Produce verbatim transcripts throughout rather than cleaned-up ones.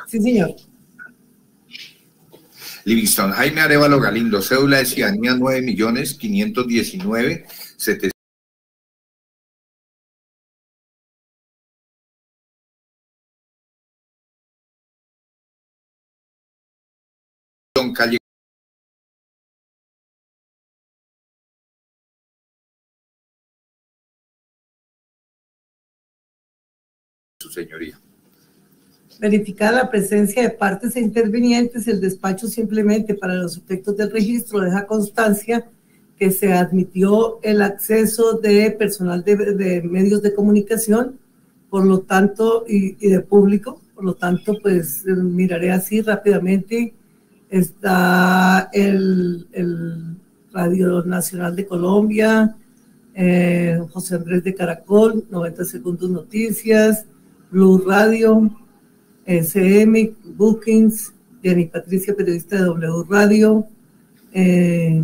Sí, señor. Livingston Jaime Arevalo Galindo, cédula de ciudadanía nueve millones quinientos diecinueve mil setecientos. Calle. Su señoría. Verificada la presencia de partes e intervinientes, el despacho simplemente para los efectos del registro deja constancia que se admitió el acceso de personal de, de medios de comunicación, por lo tanto, y, y de público, por lo tanto, pues miraré así rápidamente. Está el, el Radio Nacional de Colombia, eh, José Andrés de Caracol, noventa Segundos Noticias, Blue Radio, S M, Bookings, Jenny Patricia, periodista de W Radio, eh,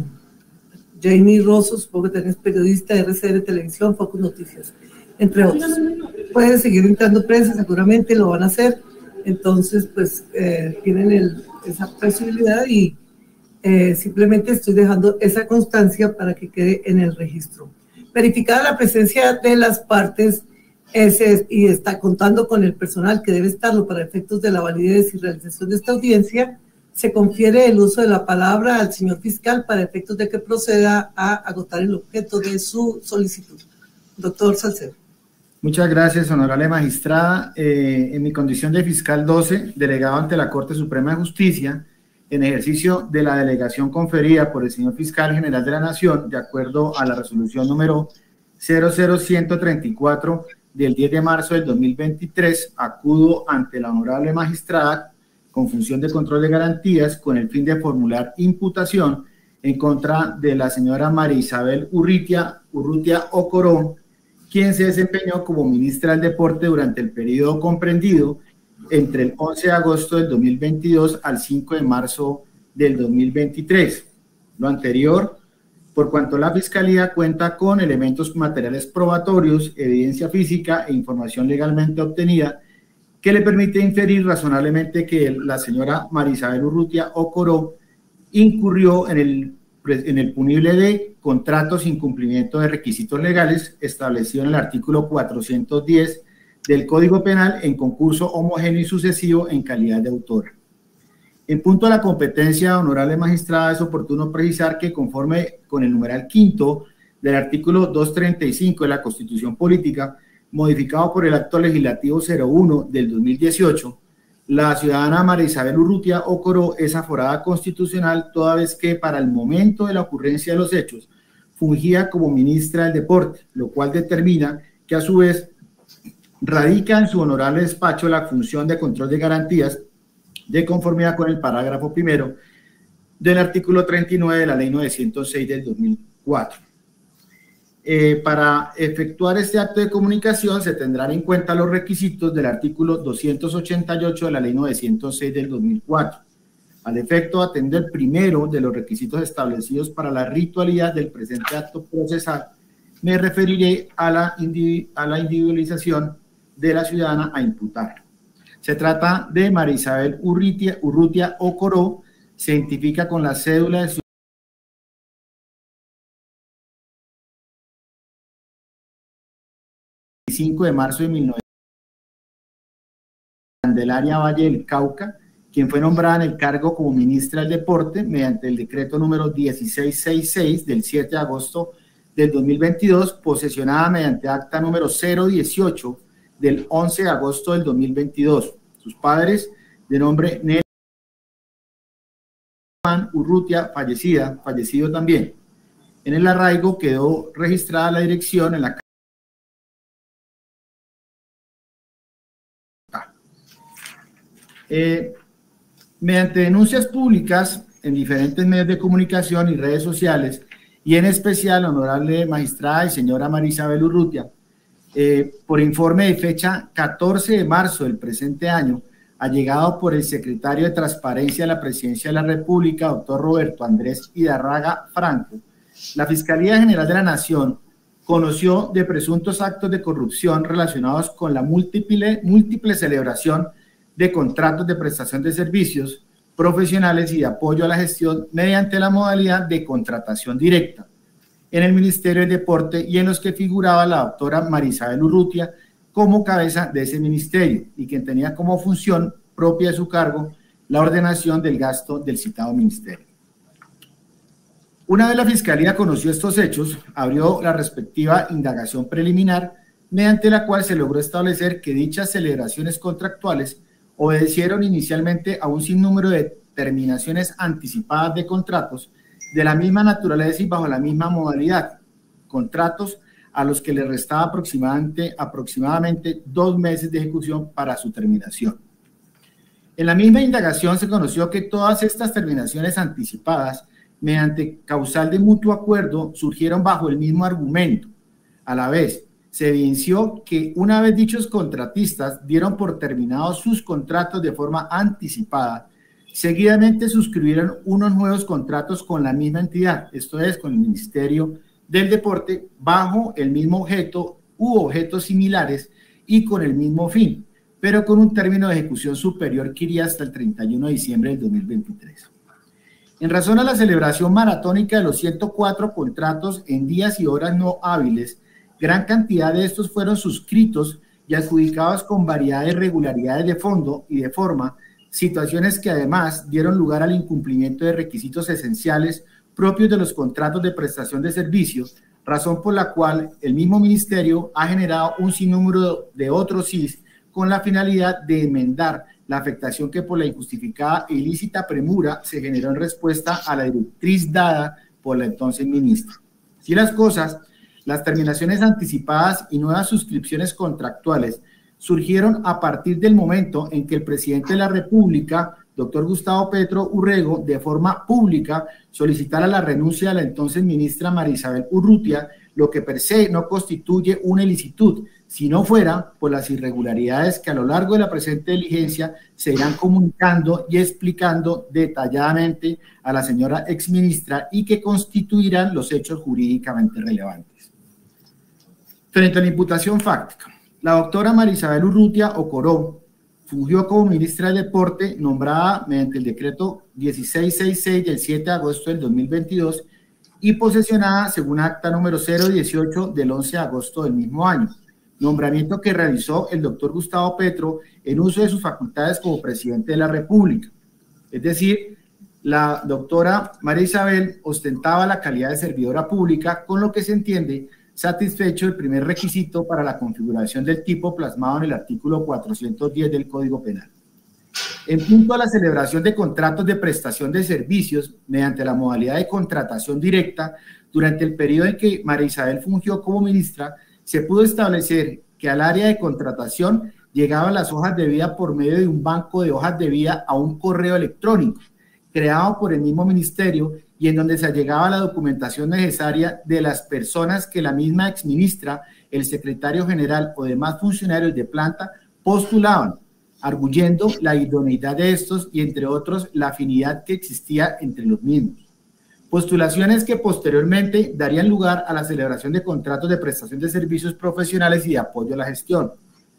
Jamie Rosso, supongo que también es periodista de R C N Televisión, Focus Noticias, entre otros. Pueden seguir entrando prensa, seguramente lo van a hacer, entonces pues eh, tienen el, esa posibilidad y eh, simplemente estoy dejando esa constancia para que quede en el registro. Verificada la presencia de las partes, Ese, y está contando con el personal que debe estarlo para efectos de la validez y realización de esta audiencia, se confiere el uso de la palabra al señor fiscal para efectos de que proceda a agotar el objeto de su solicitud. Doctor Salcedo. Muchas gracias, honorable magistrada. Eh, en mi condición de fiscal doce, delegado ante la Corte Suprema de Justicia, en ejercicio de la delegación conferida por el señor fiscal general de la Nación, de acuerdo a la resolución número cero cero ciento treinta y cuatro del diez de marzo del dos mil veintitrés, acudo ante la honorable magistrada con función de control de garantías con el fin de formular imputación en contra de la señora María Isabel Urrutia, Urrutia Ocoró, quien se desempeñó como ministra del Deporte durante el periodo comprendido entre el once de agosto del dos mil veintidós al cinco de marzo del dos mil veintitrés. Lo anterior, por cuanto la Fiscalía cuenta con elementos materiales probatorios, evidencia física e información legalmente obtenida que le permite inferir razonablemente que la señora María Isabel Urrutia Ocoró incurrió en el, en el punible de contrato sin cumplimiento de requisitos legales establecido en el artículo cuatrocientos diez del Código Penal en concurso homogéneo y sucesivo en calidad de autora. En punto a la competencia, honorable magistrada, es oportuno precisar que conforme con el numeral quinto del artículo doscientos treinta y cinco de la Constitución Política, modificado por el acto legislativo cero uno del dos mil dieciocho, la ciudadana María Isabel Urrutia Ocoró es aforada constitucional toda vez que para el momento de la ocurrencia de los hechos fungía como ministra del Deporte, lo cual determina que a su vez radica en su honorable despacho la función de control de garantías de conformidad con el parágrafo primero del artículo treinta y nueve de la ley novecientos seis del dos mil cuatro. Eh, para efectuar este acto de comunicación se tendrán en cuenta los requisitos del artículo doscientos ochenta y ocho de la ley novecientos seis del dos mil cuatro. Al efecto de atender primero de los requisitos establecidos para la ritualidad del presente acto procesal, me referiré a la, individu a la individualización de la ciudadana a imputar. Se trata de María Isabel Urrutia, Urrutia Ocoró, se identifica con la cédula de cinco de marzo de mil novecientos Candelaria Valle del Cauca, quien fue nombrada en el cargo como ministra del Deporte mediante el decreto número dieciséis sesenta y seis del siete de agosto del dos mil veintidós, posesionada mediante acta número cero dieciocho del once de agosto del dos mil veintidós. Sus padres, de nombre Nelly Urrutia, fallecida, fallecido también. En el arraigo quedó registrada la dirección en la eh, mediante denuncias públicas en diferentes medios de comunicación y redes sociales, y en especial, honorable magistrada y señora María Isabel Urrutia, Eh, por informe de fecha catorce de marzo del presente año, allegado por el secretario de Transparencia de la Presidencia de la República, doctor Roberto Andrés Hidarraga Franco, la Fiscalía General de la Nación conoció de presuntos actos de corrupción relacionados con la múltiple, múltiple celebración de contratos de prestación de servicios profesionales y de apoyo a la gestión mediante la modalidad de contratación directa en el Ministerio del Deporte y en los que figuraba la doctora Marisabel Urrutia como cabeza de ese ministerio y quien tenía como función propia de su cargo la ordenación del gasto del citado ministerio. Una vez la Fiscalía conoció estos hechos, abrió la respectiva indagación preliminar mediante la cual se logró establecer que dichas celebraciones contractuales obedecieron inicialmente a un sinnúmero de terminaciones anticipadas de contratos de la misma naturaleza y bajo la misma modalidad, contratos a los que le restaba aproximadamente, aproximadamente dos meses de ejecución para su terminación. En la misma indagación se conoció que todas estas terminaciones anticipadas, mediante causal de mutuo acuerdo, surgieron bajo el mismo argumento. A la vez, se evidenció que una vez dichos contratistas dieron por terminados sus contratos de forma anticipada, seguidamente suscribieron unos nuevos contratos con la misma entidad, esto es, con el Ministerio del Deporte, bajo el mismo objeto u objetos similares y con el mismo fin, pero con un término de ejecución superior que iría hasta el treinta y uno de diciembre del dos mil veintitrés. En razón a la celebración maratónica de los ciento cuatro contratos en días y horas no hábiles, gran cantidad de estos fueron suscritos y adjudicados con variedad de irregularidades de fondo y de forma, situaciones que además dieron lugar al incumplimiento de requisitos esenciales propios de los contratos de prestación de servicios, razón por la cual el mismo ministerio ha generado un sinnúmero de otros S I S con la finalidad de enmendar la afectación que por la injustificada e ilícita premura se generó en respuesta a la directriz dada por la entonces ministra. Si las cosas, las terminaciones anticipadas y nuevas suscripciones contractuales surgieron a partir del momento en que el presidente de la República, doctor Gustavo Petro Urrego, de forma pública solicitara la renuncia de la entonces ministra Marisabel Urrutia, lo que per se no constituye una ilicitud, si no fuera por las irregularidades que a lo largo de la presente diligencia se irán comunicando y explicando detalladamente a la señora exministra y que constituirán los hechos jurídicamente relevantes. Frente a la imputación fáctica, la doctora Marisabel Urrutia Ocoró fungió como ministra de Deporte nombrada mediante el decreto dieciséis sesenta y seis del siete de agosto del dos mil veintidós y posesionada según acta número cero dieciocho del once de agosto del mismo año, nombramiento que realizó el doctor Gustavo Petro en uso de sus facultades como presidente de la República. Es decir, la doctora María Isabel ostentaba la calidad de servidora pública, con lo que se entiende satisfecho el primer requisito para la configuración del tipo plasmado en el artículo cuatrocientos diez del Código Penal. En punto a la celebración de contratos de prestación de servicios mediante la modalidad de contratación directa, durante el periodo en que María Isabel fungió como ministra, se pudo establecer que al área de contratación llegaban las hojas de vida por medio de un banco de hojas de vida a un correo electrónico creado por el mismo ministerio y en donde se allegaba la documentación necesaria de las personas que la misma exministra, el secretario general o demás funcionarios de planta postulaban, arguyendo la idoneidad de estos y, entre otros, la afinidad que existía entre los mismos. Postulaciones que posteriormente darían lugar a la celebración de contratos de prestación de servicios profesionales y de apoyo a la gestión.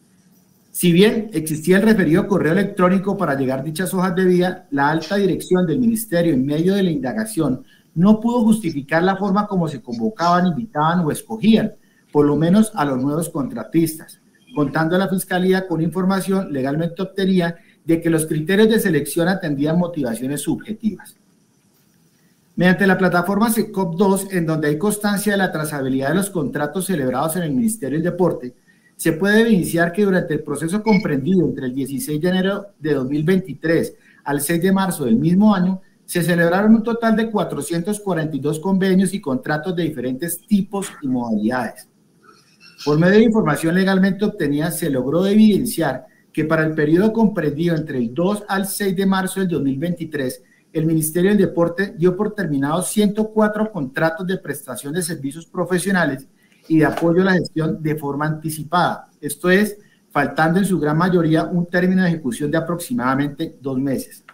Si bien existía el referido correo electrónico para llegar dichas hojas de vida, la alta dirección del ministerio en medio de la indagación no pudo justificar la forma como se convocaban, invitaban o escogían, por lo menos a los nuevos contratistas, contando a la Fiscalía con información legalmente obtenida de que los criterios de selección atendían motivaciones subjetivas. Mediante la plataforma SECOP dos, en donde hay constancia de la trazabilidad de los contratos celebrados en el Ministerio del Deporte, se puede evidenciar que durante el proceso comprendido entre el dieciséis de enero de dos mil veintitrés al seis de marzo del mismo año, se celebraron un total de cuatrocientos cuarenta y dos convenios y contratos de diferentes tipos y modalidades. Por medio de información legalmente obtenida, se logró evidenciar que para el periodo comprendido entre el dos al seis de marzo del dos mil veintitrés, el Ministerio del Deporte dio por terminados ciento cuatro contratos de prestación de servicios profesionales y de apoyo a la gestión de forma anticipada, esto es, faltando en su gran mayoría un término de ejecución de aproximadamente dos meses.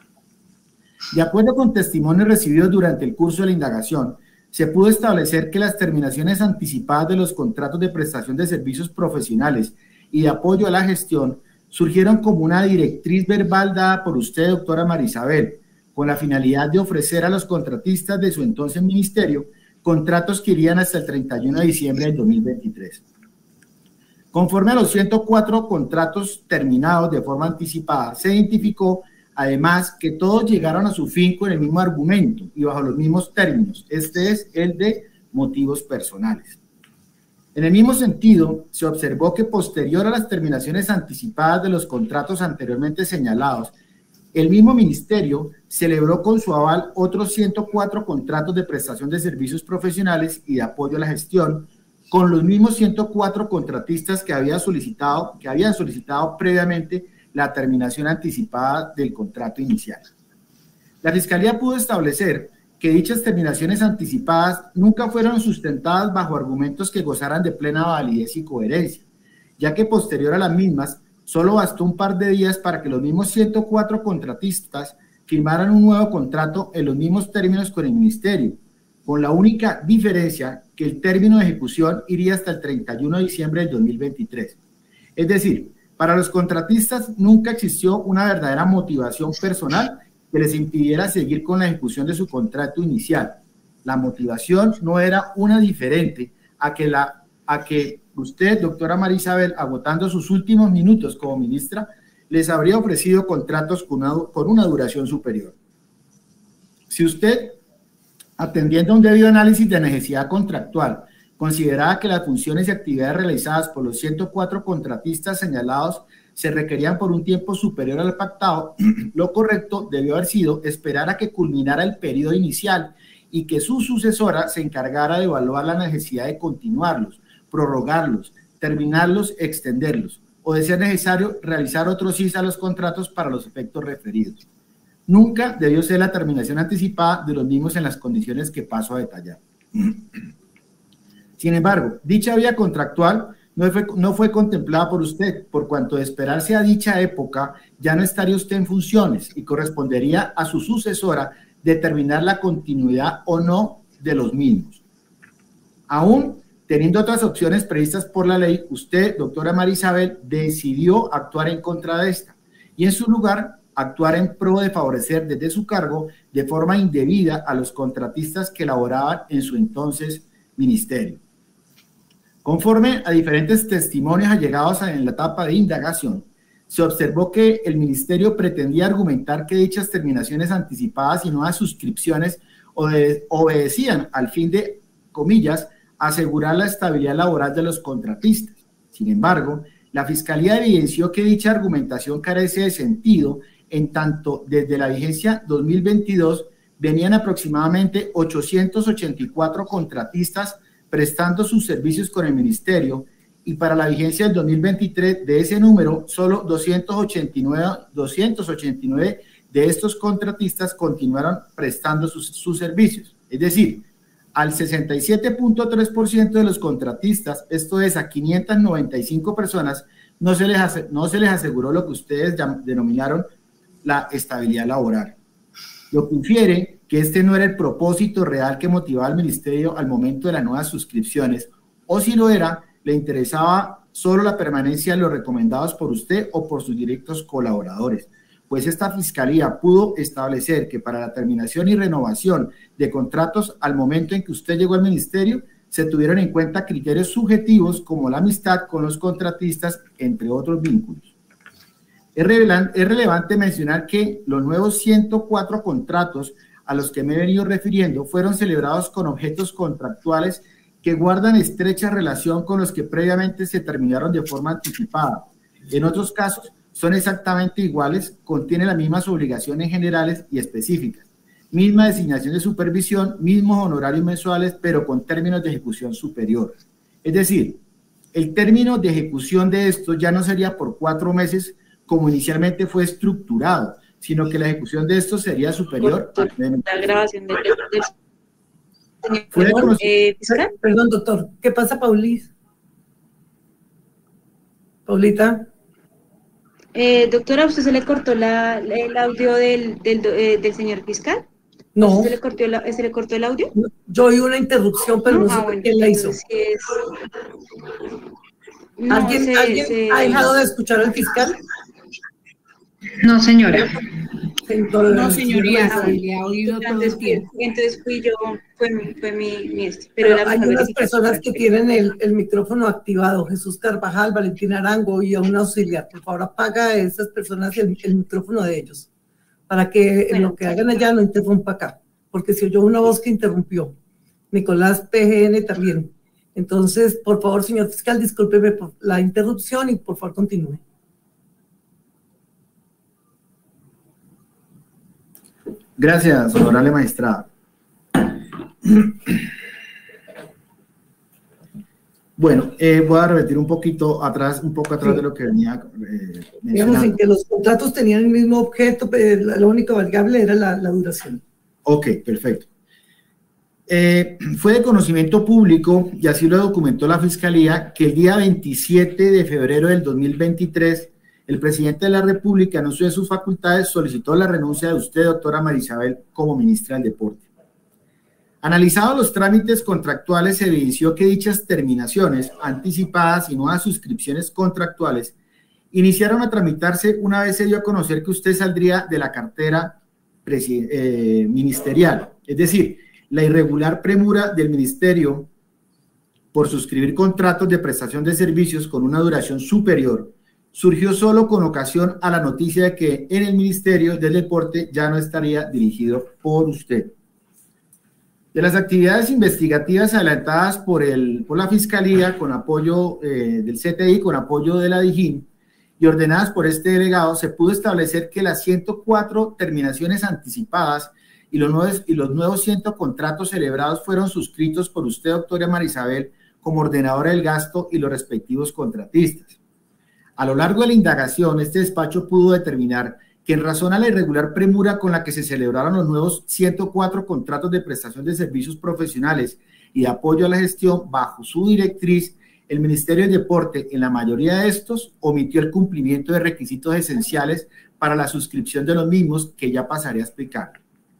De acuerdo con testimonios recibidos durante el curso de la indagación, se pudo establecer que las terminaciones anticipadas de los contratos de prestación de servicios profesionales y de apoyo a la gestión surgieron como una directriz verbal dada por usted, doctora Marisabel, con la finalidad de ofrecer a los contratistas de su entonces ministerio contratos que irían hasta el treinta y uno de diciembre del dos mil veintitrés. Conforme a los ciento cuatro contratos terminados de forma anticipada, se identificó además que todos llegaron a su fin con el mismo argumento y bajo los mismos términos. Este es el de motivos personales. En el mismo sentido, se observó que posterior a las terminaciones anticipadas de los contratos anteriormente señalados, el mismo ministerio celebró con su aval otros ciento cuatro contratos de prestación de servicios profesionales y de apoyo a la gestión, con los mismos ciento cuatro contratistas que, había solicitado, que habían solicitado previamente la terminación anticipada del contrato inicial. La Fiscalía pudo establecer que dichas terminaciones anticipadas nunca fueron sustentadas bajo argumentos que gozaran de plena validez y coherencia, ya que posterior a las mismas, solo bastó un par de días para que los mismos ciento cuatro contratistas firmaran un nuevo contrato en los mismos términos con el Ministerio, con la única diferencia que el término de ejecución iría hasta el treinta y uno de diciembre del dos mil veintitrés. Es decir, para los contratistas nunca existió una verdadera motivación personal que les impidiera seguir con la ejecución de su contrato inicial. La motivación no era una diferente a que, la, a que usted, doctora Marisabel, agotando sus últimos minutos como ministra, les habría ofrecido contratos con una, con una duración superior. Si usted, atendiendo a un debido análisis de necesidad contractual, consideraba que las funciones y actividades realizadas por los ciento cuatro contratistas señalados se requerían por un tiempo superior al pactado, lo correcto debió haber sido esperar a que culminara el periodo inicial y que su sucesora se encargara de evaluar la necesidad de continuarlos, prorrogarlos, terminarlos, extenderlos, o de ser necesario realizar otros C I S a los contratos para los efectos referidos. Nunca debió ser la terminación anticipada de los mismos en las condiciones que paso a detallar. Sin embargo, dicha vía contractual no fue, no fue contemplada por usted, por cuanto de esperarse a dicha época ya no estaría usted en funciones y correspondería a su sucesora determinar la continuidad o no de los mismos. Aún teniendo otras opciones previstas por la ley, usted, doctora Marisabel, decidió actuar en contra de esta y en su lugar actuar en pro de favorecer desde su cargo de forma indebida a los contratistas que laboraban en su entonces ministerio. Conforme a diferentes testimonios allegados en la etapa de indagación, se observó que el ministerio pretendía argumentar que dichas terminaciones anticipadas y nuevas suscripciones obede- obedecían al fin de, comillas, asegurar la estabilidad laboral de los contratistas. Sin embargo, la Fiscalía evidenció que dicha argumentación carece de sentido, en tanto desde la vigencia dos mil veintidós venían aproximadamente ochocientos ochenta y cuatro contratistas prestando sus servicios con el ministerio y para la vigencia del dos mil veintitrés de ese número solo doscientos ochenta y nueve de estos contratistas continuaron prestando sus, sus servicios. Es decir, al sesenta y siete punto tres por ciento de los contratistas, esto es a quinientas noventa y cinco personas, no se les, no se les aseguró lo que ustedes denominaron la estabilidad laboral. Lo que infiere que este no era el propósito real que motivaba al ministerio al momento de las nuevas suscripciones, o si lo era, le interesaba solo la permanencia de los recomendados por usted o por sus directos colaboradores, pues esta Fiscalía pudo establecer que para la terminación y renovación de contratos al momento en que usted llegó al ministerio, se tuvieron en cuenta criterios subjetivos como la amistad con los contratistas, entre otros vínculos. Es relevante, es relevante mencionar que los nuevos ciento cuatro contratos a los que me he venido refiriendo fueron celebrados con objetos contractuales que guardan estrecha relación con los que previamente se terminaron de forma anticipada. En otros casos, son exactamente iguales, contienen las mismas obligaciones generales y específicas, misma designación de supervisión, mismos honorarios mensuales, pero con términos de ejecución superior. Es decir, el término de ejecución de esto ya no sería por cuatro meses como inicialmente fue estructurado, sino que la ejecución de esto sería superior a la grabación de, de, de, Perdón, eh, perdón, doctor. ¿Qué pasa, Paulis? Paulita. Eh, doctora, ¿usted se le cortó la, el audio del, del, eh, del señor fiscal? No. ¿Se le cortó el, ¿se le cortó el audio? Yo oí una interrupción, pero no, no sé ah, bueno, quién la hizo. Sí es... No, ¿Alguien, se- ¿alguien se- ha dejado de escuchar al fiscal? No, señora. Entonces, No, señoría, señora, se le ha oído todo el Entonces, tiempo. entonces fui yo, fue, mi- fue mi, mi este, pero Pero la hay mejor unas verificación. personas que tienen el, el micrófono activado, Jesús Carvajal, Valentín Arango y a un auxiliar. Por favor, apaga a esas personas el, el micrófono de ellos, para que Bueno. lo que hagan allá no interrumpa acá, porque si oyó una voz que interrumpió. Nicolás P G N también. Entonces, por favor, señor fiscal, discúlpeme por la interrupción y por favor continúe. Gracias, honorable magistrada. Bueno, eh, voy a repetir un poquito atrás, un poco atrás Sí. de lo que venía eh, Digamos mencionando. en que los contratos tenían el mismo objeto, pero la, la única variable era la, la duración. Ok, perfecto. Eh, fue de conocimiento público, y así lo documentó la Fiscalía, que el día veintisiete de febrero del dos mil veintitrés, el presidente de la República, en uso de sus facultades, solicitó la renuncia de usted, doctora Marisabel, como ministra del Deporte. Analizados los trámites contractuales, se evidenció que dichas terminaciones anticipadas y nuevas suscripciones contractuales iniciaron a tramitarse una vez se dio a conocer que usted saldría de la cartera eh, ministerial. Es decir, la irregular premura del ministerio por suscribir contratos de prestación de servicios con una duración superior surgió solo con ocasión a la noticia de que en el Ministerio del Deporte ya no estaría dirigido por usted. De las actividades investigativas adelantadas por, el, por la Fiscalía con apoyo eh, del C T I, con apoyo de la DIJÍN y ordenadas por este delegado, se pudo establecer que las ciento cuatro terminaciones anticipadas y los nuevos, y los nuevos cien contratos celebrados fueron suscritos por usted, doctora Marisabel, como ordenadora del gasto y los respectivos contratistas. A lo largo de la indagación, este despacho pudo determinar que en razón a la irregular premura con la que se celebraron los nuevos ciento cuatro contratos de prestación de servicios profesionales y de apoyo a la gestión bajo su directriz, el Ministerio del Deporte, en la mayoría de estos, omitió el cumplimiento de requisitos esenciales para la suscripción de los mismos, que ya pasaré a explicar.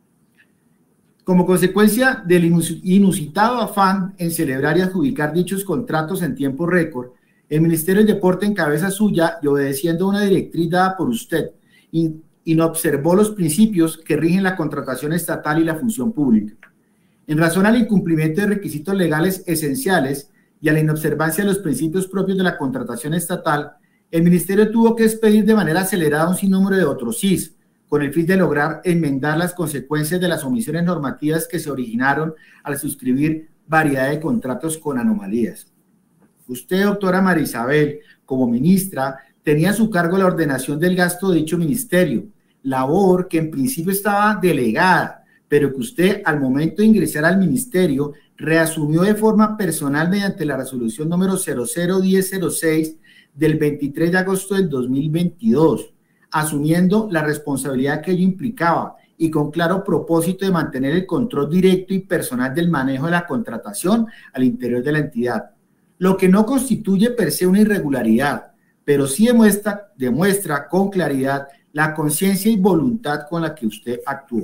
Como consecuencia del inusitado afán en celebrar y adjudicar dichos contratos en tiempo récord, el Ministerio del Deporte, en cabeza suya y obedeciendo una directriz dada por usted, y, y no observó los principios que rigen la contratación estatal y la función pública. En razón al incumplimiento de requisitos legales esenciales y a la inobservancia de los principios propios de la contratación estatal, el Ministerio tuvo que expedir de manera acelerada un sinnúmero de otros S I S, con el fin de lograr enmendar las consecuencias de las omisiones normativas que se originaron al suscribir variedad de contratos con anomalías. Usted, doctora Marisabel, como ministra, tenía a su cargo la ordenación del gasto de dicho ministerio, labor que en principio estaba delegada, pero que usted, al momento de ingresar al ministerio, reasumió de forma personal mediante la resolución número cero cero diez cero seis del veintitrés de agosto del dos mil veintidós, asumiendo la responsabilidad que ello implicaba y con claro propósito de mantener el control directo y personal del manejo de la contratación al interior de la entidad, lo que no constituye per se una irregularidad, pero sí demuestra, demuestra con claridad la conciencia y voluntad con la que usted actuó.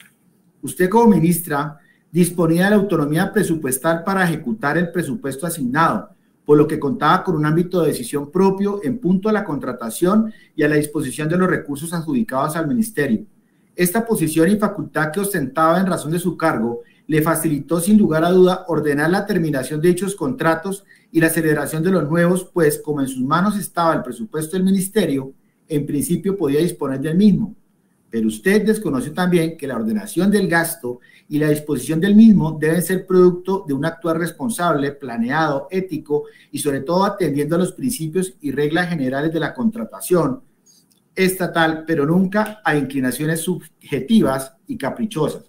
Usted, como ministra, disponía de la autonomía presupuestal para ejecutar el presupuesto asignado, por lo que contaba con un ámbito de decisión propio en punto a la contratación y a la disposición de los recursos adjudicados al ministerio. Esta posición y facultad que ostentaba en razón de su cargo le facilitó sin lugar a duda ordenar la terminación de dichos contratos y la celebración de los nuevos, pues como en sus manos estaba el presupuesto del ministerio, en principio podía disponer del mismo. Pero usted desconoce también que la ordenación del gasto y la disposición del mismo deben ser producto de un actuar responsable, planeado, ético y sobre todo atendiendo a los principios y reglas generales de la contratación estatal, pero nunca a inclinaciones subjetivas y caprichosas.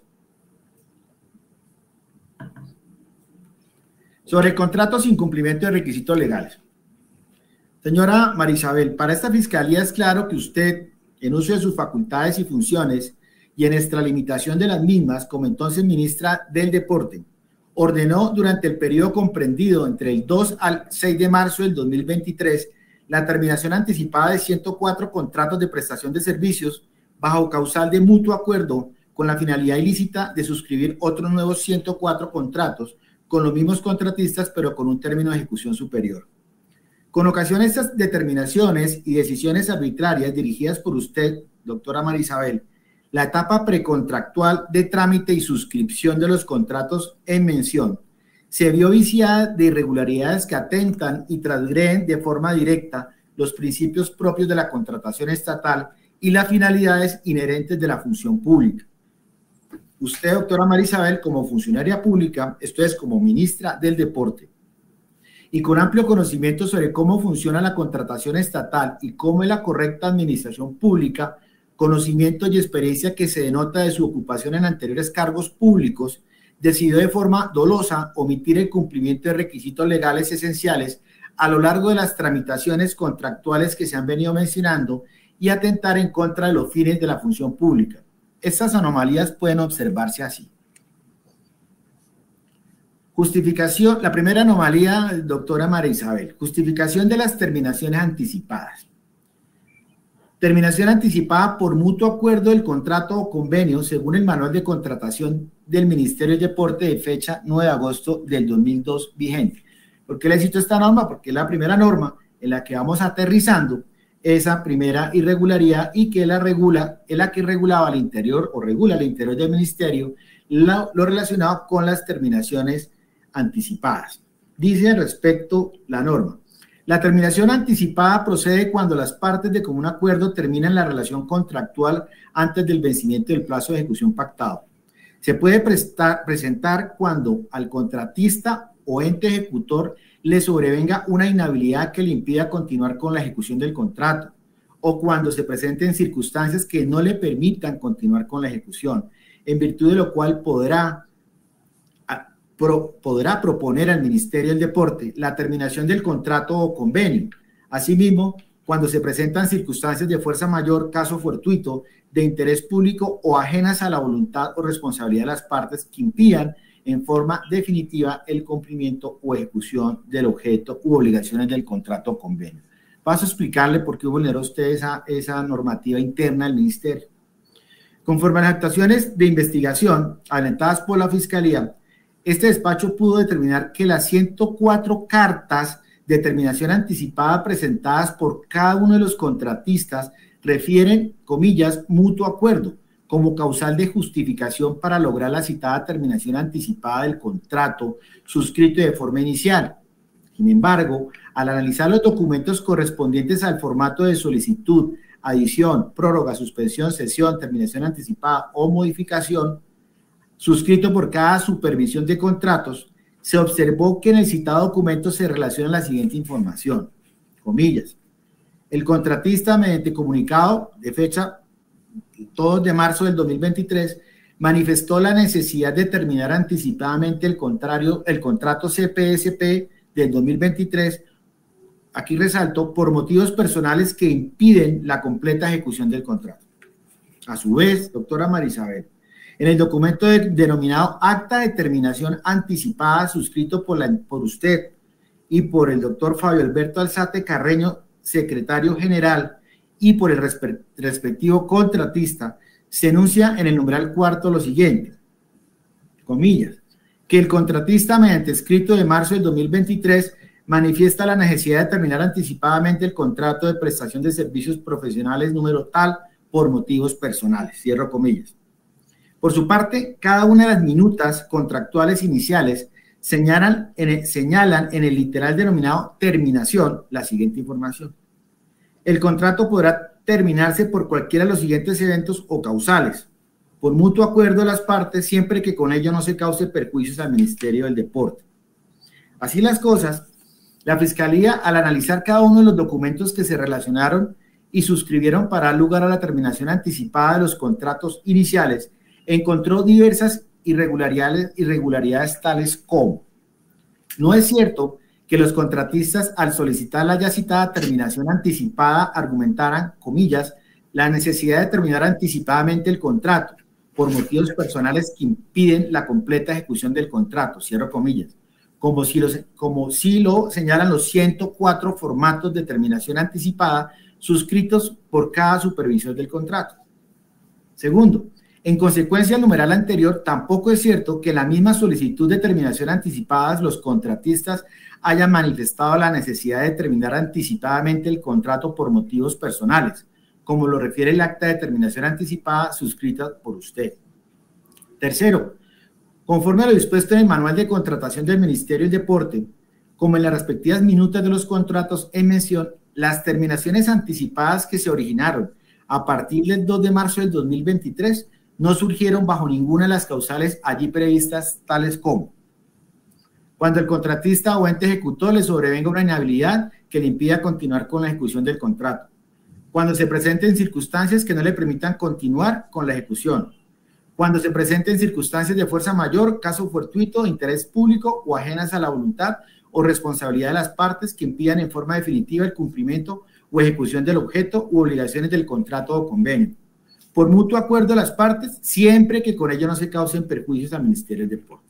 Sobre contratos sin cumplimiento de requisitos legales. Señora Marisabel, para esta fiscalía es claro que usted, en uso de sus facultades y funciones y en extralimitación de las mismas, como entonces ministra del Deporte, ordenó durante el periodo comprendido entre el dos al seis de marzo del dos mil veintitrés la terminación anticipada de ciento cuatro contratos de prestación de servicios bajo causal de mutuo acuerdo con la finalidad ilícita de suscribir otros nuevos ciento cuatro contratos con los mismos contratistas, pero con un término de ejecución superior. Con ocasión de estas determinaciones y decisiones arbitrarias dirigidas por usted, doctora María Isabel, la etapa precontractual de trámite y suscripción de los contratos en mención se vio viciada de irregularidades que atentan y transgreden de forma directa los principios propios de la contratación estatal y las finalidades inherentes de la función pública. Usted, doctora María Isabel, como funcionaria pública, esto es, como ministra del Deporte, y con amplio conocimiento sobre cómo funciona la contratación estatal y cómo es la correcta administración pública, conocimiento y experiencia que se denota de su ocupación en anteriores cargos públicos, decidió de forma dolosa omitir el cumplimiento de requisitos legales esenciales a lo largo de las tramitaciones contractuales que se han venido mencionando y atentar en contra de los fines de la función pública. Estas anomalías pueden observarse así. Justificación, la primera anomalía, doctora María Isabel, justificación de las terminaciones anticipadas. Terminación anticipada por mutuo acuerdo del contrato o convenio según el manual de contratación del Ministerio del Deporte de fecha nueve de agosto del dos mil dos vigente. ¿Por qué le cito esta norma? Porque es la primera norma en la que vamos aterrizando esa primera irregularidad y que la regula, es la que regulaba al interior o regula al interior del ministerio lo, lo relacionado con las terminaciones anticipadas. Dice al respecto la norma: la terminación anticipada procede cuando las partes de común acuerdo terminan la relación contractual antes del vencimiento del plazo de ejecución pactado. Se puede prestar, presentar cuando al contratista o ente ejecutor le sobrevenga una inhabilidad que le impida continuar con la ejecución del contrato, o cuando se presenten circunstancias que no le permitan continuar con la ejecución, en virtud de lo cual podrá, pro, podrá proponer al Ministerio del Deporte la terminación del contrato o convenio. Asimismo, cuando se presentan circunstancias de fuerza mayor, caso fortuito, de interés público o ajenas a la voluntad o responsabilidad de las partes que impidan en forma definitiva el cumplimiento o ejecución del objeto u obligaciones del contrato o convenio. Paso a explicarle por qué vulneró usted esa, esa normativa interna del Ministerio. Conforme a las actuaciones de investigación adelantadas por la Fiscalía, este despacho pudo determinar que las ciento cuatro cartas de terminación anticipada presentadas por cada uno de los contratistas refieren, comillas, mutuo acuerdo, como causal de justificación para lograr la citada terminación anticipada del contrato suscrito de forma inicial. Sin embargo, al analizar los documentos correspondientes al formato de solicitud, adición, prórroga, suspensión, cesión, terminación anticipada o modificación, suscrito por cada supervisión de contratos, se observó que en el citado documento se relaciona la siguiente información, comillas: el contratista, mediante comunicado de fecha dos de marzo del dos mil veintitrés, manifestó la necesidad de terminar anticipadamente el, contrario, el contrato C P S P del dos mil veintitrés, aquí resalto, por motivos personales que impiden la completa ejecución del contrato. A su vez, doctora María Isabel, en el documento de, denominado Acta de Terminación Anticipada, suscrito por, la, por usted y por el doctor Fabio Alberto Alzate Carreño, secretario general, y por el respectivo contratista, se enuncia en el numeral cuarto lo siguiente, comillas, que el contratista, mediante escrito de marzo del dos mil veintitrés, manifiesta la necesidad de terminar anticipadamente el contrato de prestación de servicios profesionales número tal por motivos personales, cierro comillas. Por su parte, cada una de las minutas contractuales iniciales señalan en el, señalan en el literal denominado terminación la siguiente información: el contrato podrá terminarse por cualquiera de los siguientes eventos o causales, por mutuo acuerdo de las partes, siempre que con ello no se cause perjuicios al Ministerio del Deporte. Así las cosas, la Fiscalía, al analizar cada uno de los documentos que se relacionaron y suscribieron para dar lugar a la terminación anticipada de los contratos iniciales, encontró diversas irregularidades, irregularidades tales como: no es cierto que los contratistas, al solicitar la ya citada terminación anticipada, argumentaran, comillas, la necesidad de terminar anticipadamente el contrato por motivos personales que impiden la completa ejecución del contrato, cierro comillas, como si, los, como si lo señalan los ciento cuatro formatos de terminación anticipada suscritos por cada supervisor del contrato. Segundo, En consecuencia del numeral anterior, tampoco es cierto que en la misma solicitud de terminación anticipada los contratistas hayan manifestado la necesidad de terminar anticipadamente el contrato por motivos personales, como lo refiere el acta de terminación anticipada suscrita por usted. Tercero, conforme a lo dispuesto en el manual de contratación del Ministerio del Deporte, como en las respectivas minutas de los contratos en mención, las terminaciones anticipadas que se originaron a partir del dos de marzo del dos mil veintitrés no surgieron bajo ninguna de las causales allí previstas, tales como cuando el contratista o ente ejecutor le sobrevenga una inhabilidad que le impida continuar con la ejecución del contrato, cuando se presenten circunstancias que no le permitan continuar con la ejecución, cuando se presenten circunstancias de fuerza mayor, caso fortuito, interés público o ajenas a la voluntad o responsabilidad de las partes que impidan en forma definitiva el cumplimiento o ejecución del objeto u obligaciones del contrato o convenio, por mutuo acuerdo de las partes, siempre que con ello no se causen perjuicios al Ministerio del Deporte.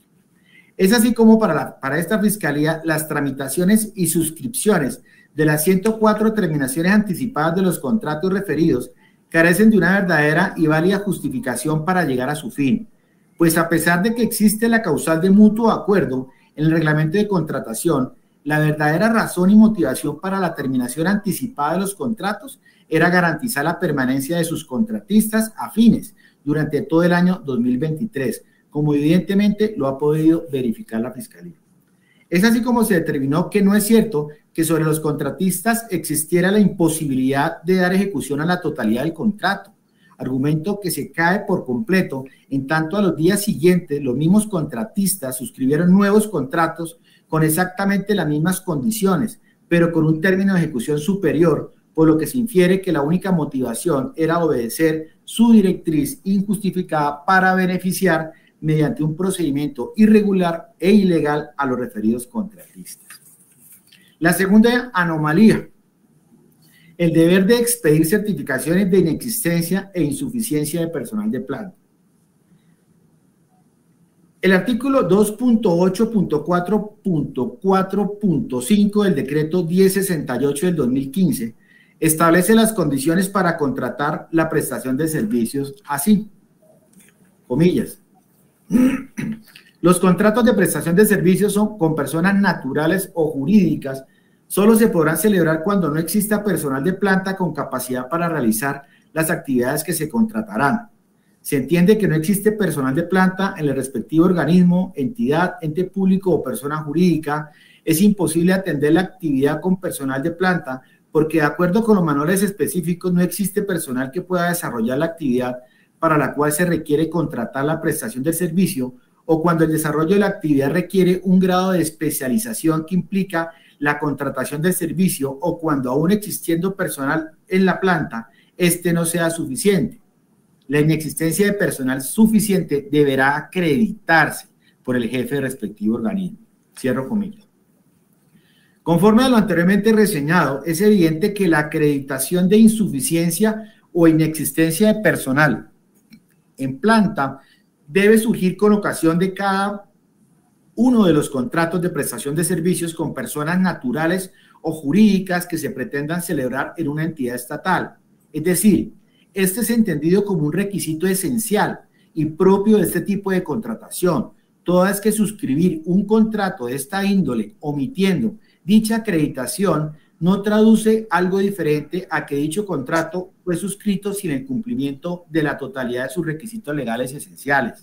Es así como para, la, para esta Fiscalía las tramitaciones y suscripciones de las ciento cuatro terminaciones anticipadas de los contratos referidos carecen de una verdadera y válida justificación para llegar a su fin, pues a pesar de que existe la causal de mutuo acuerdo en el reglamento de contratación, la verdadera razón y motivación para la terminación anticipada de los contratos era garantizar la permanencia de sus contratistas afines durante todo el año dos mil veintitrés, como evidentemente lo ha podido verificar la Fiscalía. Es así como se determinó que no es cierto que sobre los contratistas existiera la imposibilidad de dar ejecución a la totalidad del contrato, argumento que se cae por completo en tanto a los días siguientes los mismos contratistas suscribieron nuevos contratos con exactamente las mismas condiciones, pero con un término de ejecución superior, por lo que se infiere que la única motivación era obedecer su directriz injustificada para beneficiar mediante un procedimiento irregular e ilegal a los referidos contratistas. La segunda anomalía, el deber de expedir certificaciones de inexistencia e insuficiencia de personal de planta. El artículo dos punto ocho punto cuatro punto cuatro punto cinco del decreto diez sesenta y ocho del dos mil quince establece las condiciones para contratar la prestación de servicios así, comillas. Los contratos de prestación de servicios son con personas naturales o jurídicas, solo se podrán celebrar cuando no exista personal de planta con capacidad para realizar las actividades que se contratarán. Se entiende que no existe personal de planta en el respectivo organismo, entidad, ente público o persona jurídica. Es imposible atender la actividad con personal de planta porque de acuerdo con los manuales específicos no existe personal que pueda desarrollar la actividad para la cual se requiere contratar la prestación del servicio o cuando el desarrollo de la actividad requiere un grado de especialización que implica la contratación del servicio o cuando aún existiendo personal en la planta, este no sea suficiente. La inexistencia de personal suficiente deberá acreditarse por el jefe del respectivo organismo. Cierro comillas. Conforme a lo anteriormente reseñado, es evidente que la acreditación de insuficiencia o inexistencia de personal en planta debe surgir con ocasión de cada uno de los contratos de prestación de servicios con personas naturales o jurídicas que se pretendan celebrar en una entidad estatal. Es decir, este es entendido como un requisito esencial y propio de este tipo de contratación, toda vez que suscribir un contrato de esta índole omitiendo dicha acreditación no traduce algo diferente a que dicho contrato fue suscrito sin el cumplimiento de la totalidad de sus requisitos legales esenciales.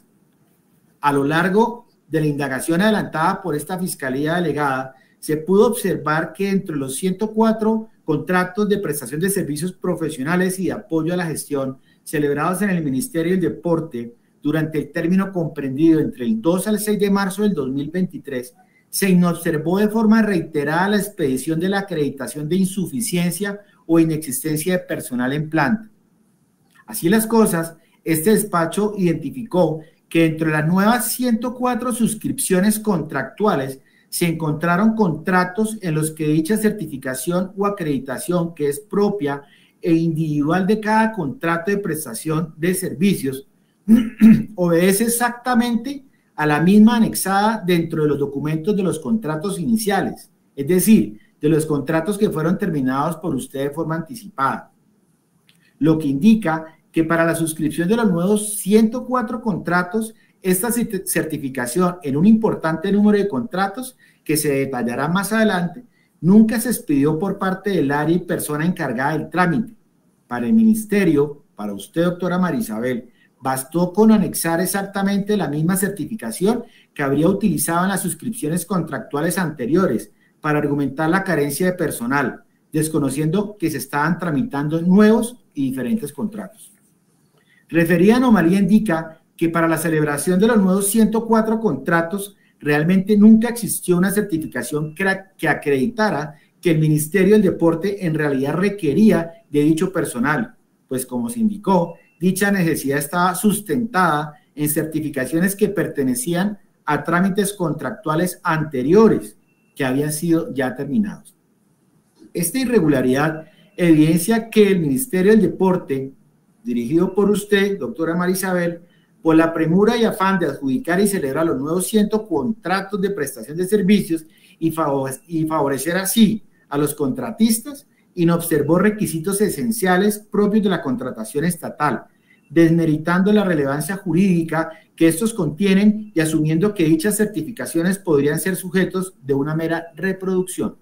A lo largo de la indagación adelantada por esta Fiscalía Delegada, se pudo observar que entre los ciento cuatro contratos de prestación de servicios profesionales y de apoyo a la gestión celebrados en el Ministerio del Deporte durante el término comprendido entre el dos al seis de marzo del dos mil veintitrés, se inobservó de forma reiterada la expedición de la acreditación de insuficiencia o inexistencia de personal en planta. Así las cosas, este despacho identificó que entre las nuevas ciento cuatro suscripciones contractuales se encontraron contratos en los que dicha certificación o acreditación, que es propia e individual de cada contrato de prestación de servicios, obedece exactamente a la misma anexada dentro de los documentos de los contratos iniciales, es decir, de los contratos que fueron terminados por usted de forma anticipada, lo que indica que para la suscripción de los nuevos ciento cuatro contratos, esta certificación en un importante número de contratos que se detallará más adelante, nunca se expidió por parte del área y persona encargada del trámite. Para el ministerio, para usted, doctora María Isabel, bastó con anexar exactamente la misma certificación que habría utilizado en las suscripciones contractuales anteriores para argumentar la carencia de personal, desconociendo que se estaban tramitando nuevos y diferentes contratos. Referida anomalía indica que para la celebración de los nuevos ciento cuatro contratos realmente nunca existió una certificación que acreditara que el Ministerio del Deporte en realidad requería de dicho personal, pues como se indicó, dicha necesidad estaba sustentada en certificaciones que pertenecían a trámites contractuales anteriores que habían sido ya terminados. Esta irregularidad evidencia que el Ministerio del Deporte, dirigido por usted, doctora María Isabel, por la premura y afán de adjudicar y celebrar los nuevos ciento contratos de prestación de servicios y, favore y favorecer así a los contratistas, inobservó requisitos esenciales propios de la contratación estatal, desmeritando la relevancia jurídica que estos contienen y asumiendo que dichas certificaciones podrían ser sujetos de una mera reproducción.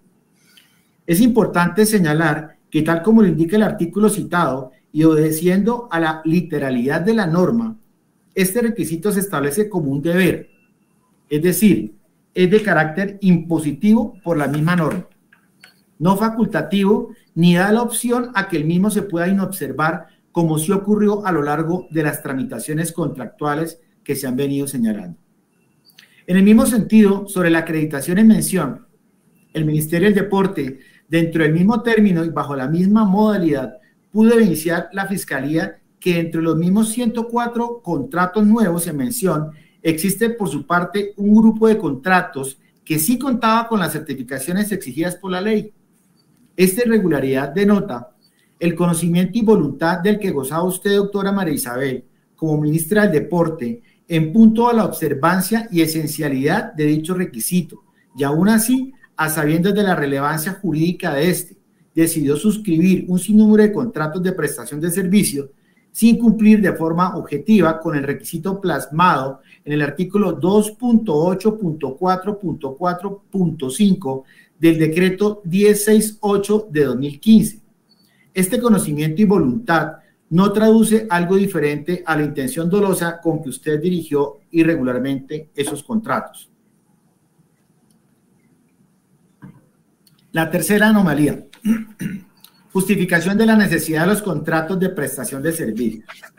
Es importante señalar que, tal como lo indica el artículo citado y obedeciendo a la literalidad de la norma, este requisito se establece como un deber, es decir, es de carácter impositivo por la misma norma, no facultativo, ni da la opción a que el mismo se pueda inobservar, como sí ocurrió a lo largo de las tramitaciones contractuales que se han venido señalando. En el mismo sentido, sobre la acreditación en mención, el Ministerio del Deporte, dentro del mismo término y bajo la misma modalidad, pudo evidenciar la Fiscalía que entre los mismos ciento cuatro contratos nuevos en mención, existe por su parte un grupo de contratos que sí contaba con las certificaciones exigidas por la ley. Esta irregularidad denota el conocimiento y voluntad del que gozaba usted, doctora María Isabel, como ministra del Deporte, en punto a la observancia y esencialidad de dicho requisito, y aún así, a sabiendas de la relevancia jurídica de este, decidió suscribir un sinnúmero de contratos de prestación de servicio sin cumplir de forma objetiva con el requisito plasmado en el artículo dos punto ocho punto cuatro punto cuatro punto cinco del decreto diez sesenta y ocho de dos mil quince. Este conocimiento y voluntad no traduce algo diferente a la intención dolosa con que usted dirigió irregularmente esos contratos. La tercera anomalía. Justificación de la necesidad de los contratos de prestación de servicios.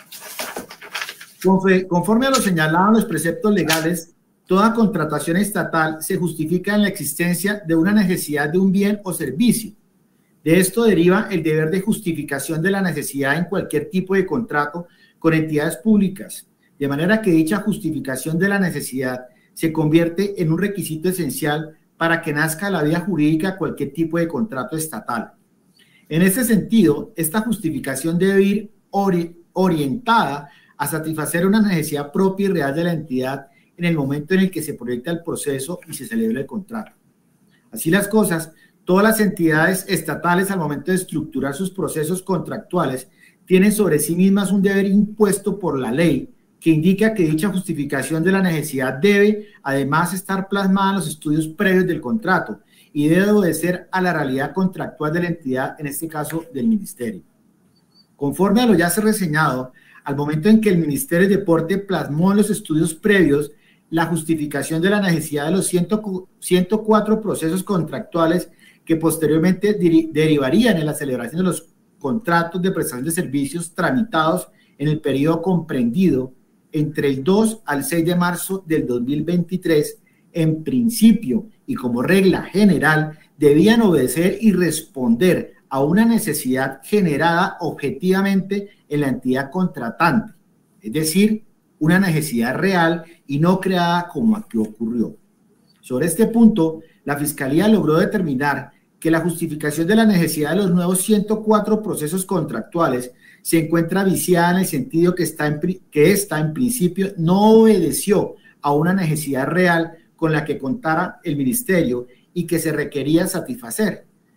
Conforme a lo señalado en los preceptos legales, toda contratación estatal se justifica en la existencia de una necesidad de un bien o servicio. De esto deriva el deber de justificación de la necesidad en cualquier tipo de contrato con entidades públicas, de manera que dicha justificación de la necesidad se convierte en un requisito esencial para que nazca la vía jurídica cualquier tipo de contrato estatal. En este sentido, esta justificación debe ir ori orientada a satisfacer una necesidad propia y real de la entidad en el momento en el que se proyecta el proceso y se celebra el contrato. Así las cosas, todas las entidades estatales al momento de estructurar sus procesos contractuales tienen sobre sí mismas un deber impuesto por la ley que indica que dicha justificación de la necesidad debe además estar plasmada en los estudios previos del contrato y debe obedecer a la realidad contractual de la entidad, en este caso del Ministerio. Conforme a lo ya se reseñado, al momento en que el Ministerio de Deporte plasmó en los estudios previos la justificación de la necesidad de los ciento cuatro procesos contractuales que posteriormente derivarían en la celebración de los contratos de prestación de servicios tramitados en el periodo comprendido entre el dos al seis de marzo del dos mil veintitrés, en principio y como regla general, debían obedecer y responder a una necesidad generada objetivamente en la entidad contratante, es decir, una necesidad real y no creada como aquí ocurrió. Sobre este punto, la Fiscalía logró determinar que la justificación de la necesidad de los nuevos ciento cuatro procesos contractuales se encuentra viciada en el sentido que está en, que esta, en principio, no obedeció a una necesidad real con la que contara el Ministerio y que se requería satisfacer,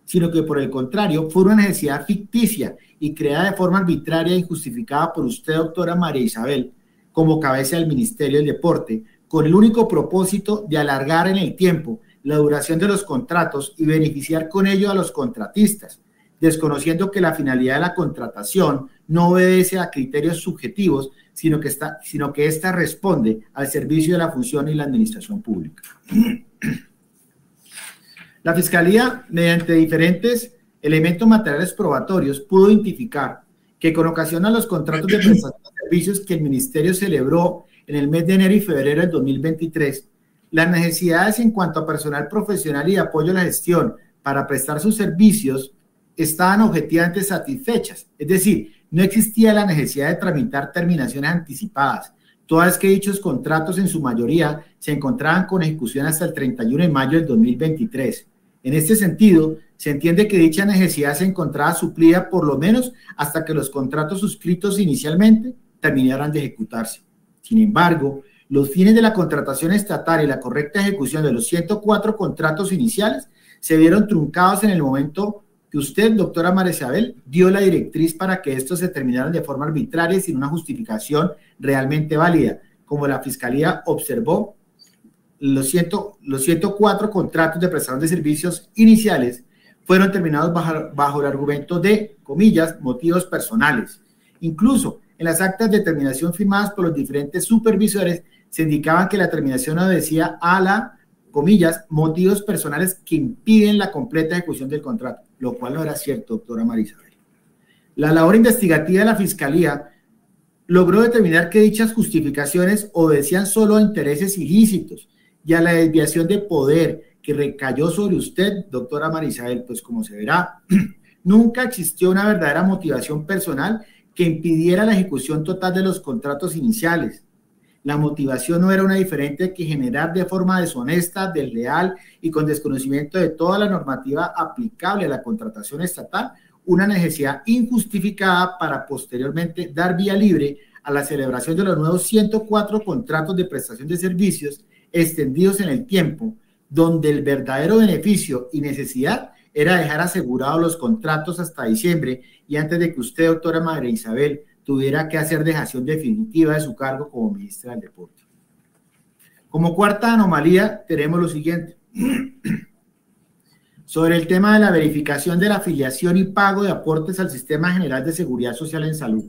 sino que por el contrario fue una necesidad ficticia y creada de forma arbitraria e injustificada por usted, doctora María Isabel, como cabeza del Ministerio del Deporte, con el único propósito de alargar en el tiempo la duración de los contratos y beneficiar con ello a los contratistas, desconociendo que la finalidad de la contratación no obedece a criterios subjetivos, sino que, está, sino que ésta responde al servicio de la función y la administración pública. La Fiscalía, mediante diferentes elementos materiales probatorios, pudo identificar que con ocasión a los contratos de prestación de servicios que el Ministerio celebró en el mes de enero y febrero del dos mil veintitrés, las necesidades en cuanto a personal profesional y de apoyo a la gestión para prestar sus servicios estaban objetivamente satisfechas, es decir, no existía la necesidad de tramitar terminaciones anticipadas, toda vez que dichos contratos en su mayoría se encontraban con ejecución hasta el treinta y uno de mayo del dos mil veintitrés. En este sentido, se entiende que dicha necesidad se encontraba suplida por lo menos hasta que los contratos suscritos inicialmente terminaran de ejecutarse. Sin embargo, los fines de la contratación estatal y la correcta ejecución de los ciento cuatro contratos iniciales se vieron truncados en el momento que usted, doctora María Isabel, dio la directriz para que estos se terminaran de forma arbitraria y sin una justificación realmente válida. Como la Fiscalía observó, los, cien, los ciento cuatro contratos de prestación de servicios iniciales fueron terminados bajo, bajo el argumento de, comillas, motivos personales. Incluso en las actas de terminación firmadas por los diferentes supervisores se indicaban que la terminación obedecía a la, comillas, motivos personales que impiden la completa ejecución del contrato, lo cual no era cierto, doctora María Isabel. La labor investigativa de la Fiscalía logró determinar que dichas justificaciones obedecían solo a intereses ilícitos y a la desviación de poder que recayó sobre usted, doctora María Isabel, pues como se verá, nunca existió una verdadera motivación personal que impidiera la ejecución total de los contratos iniciales. La motivación no era una diferente que generar de forma deshonesta, desleal y con desconocimiento de toda la normativa aplicable a la contratación estatal, una necesidad injustificada para posteriormente dar vía libre a la celebración de los nuevos ciento cuatro contratos de prestación de servicios extendidos en el tiempo, donde el verdadero beneficio y necesidad era dejar asegurados los contratos hasta diciembre y antes de que usted, doctora María Isabel, tuviera que hacer dejación definitiva de su cargo como ministra del Deporte. Como cuarta anomalía, tenemos lo siguiente. Sobre el tema de la verificación de la afiliación y pago de aportes al Sistema General de Seguridad Social en Salud.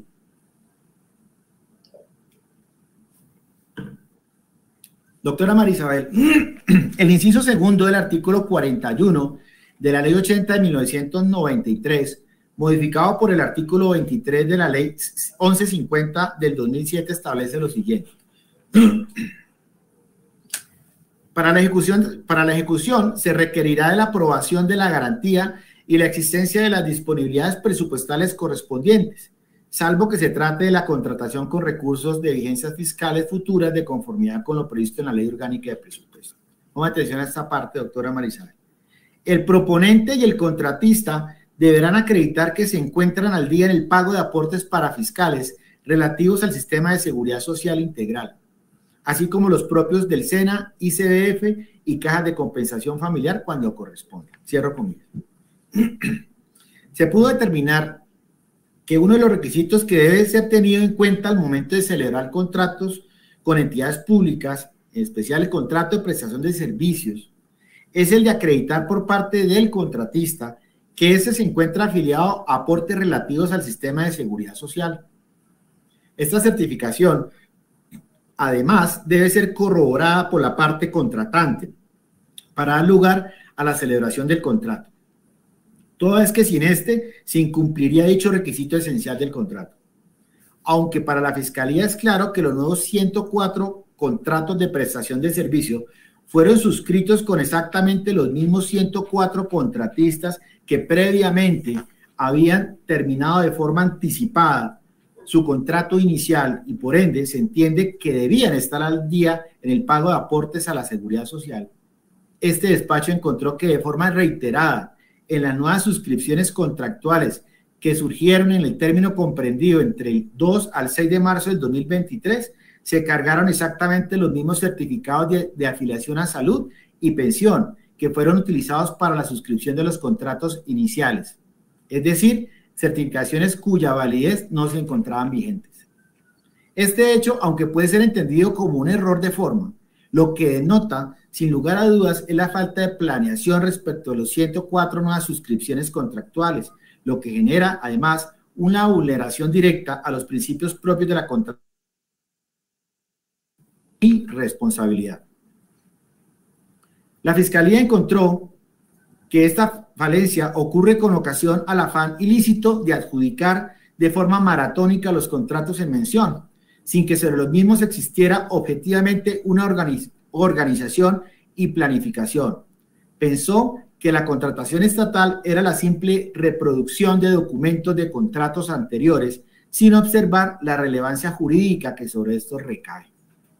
Doctora María Isabel, el inciso segundo del artículo cuarenta y uno de la Ley ochenta de mil novecientos noventa y tres, modificado por el artículo veintitrés de la Ley once cincuenta del dos mil siete, establece lo siguiente. Para la ejecución, para la ejecución se requerirá de la aprobación de la garantía y la existencia de las disponibilidades presupuestales correspondientes, salvo que se trate de la contratación con recursos de vigencias fiscales futuras de conformidad con lo previsto en la Ley Orgánica de Presupuesto. Ponga atención a esta parte, doctora María Isabel. El proponente y el contratista deberán acreditar que se encuentran al día en el pago de aportes parafiscales relativos al Sistema de Seguridad Social Integral, así como los propios del SENA, I C B F y cajas de compensación familiar cuando corresponda. Cierro comillas. Se pudo determinar que uno de los requisitos que debe ser tenido en cuenta al momento de celebrar contratos con entidades públicas, en especial el contrato de prestación de servicios, es el de acreditar por parte del contratista que éste se encuentra afiliado a aportes relativos al sistema de seguridad social. Esta certificación, además, debe ser corroborada por la parte contratante para dar lugar a la celebración del contrato. Toda vez que sin este se incumpliría dicho requisito esencial del contrato. Aunque para la Fiscalía es claro que los nuevos ciento cuatro contratos de prestación de servicio fueron suscritos con exactamente los mismos ciento cuatro contratistas que previamente habían terminado de forma anticipada su contrato inicial y por ende se entiende que debían estar al día en el pago de aportes a la seguridad social. Este despacho encontró que de forma reiterada en las nuevas suscripciones contractuales que surgieron en el término comprendido entre el dos al seis de marzo del dos mil veintitrés, se cargaron exactamente los mismos certificados de, de afiliación a salud y pensión que fueron utilizados para la suscripción de los contratos iniciales, es decir, certificaciones cuya validez no se encontraban vigentes. Este hecho, aunque puede ser entendido como un error de forma, lo que denota, sin lugar a dudas, es la falta de planeación respecto a los ciento cuatro nuevas suscripciones contractuales, lo que genera, además, una vulneración directa a los principios propios de la contratación y responsabilidad. La Fiscalía encontró que esta falencia ocurre con ocasión al afán ilícito de adjudicar de forma maratónica los contratos en mención, sin que sobre los mismos existiera objetivamente una organiz- organización y planificación. Pensó que la contratación estatal era la simple reproducción de documentos de contratos anteriores, sin observar la relevancia jurídica que sobre estos recae.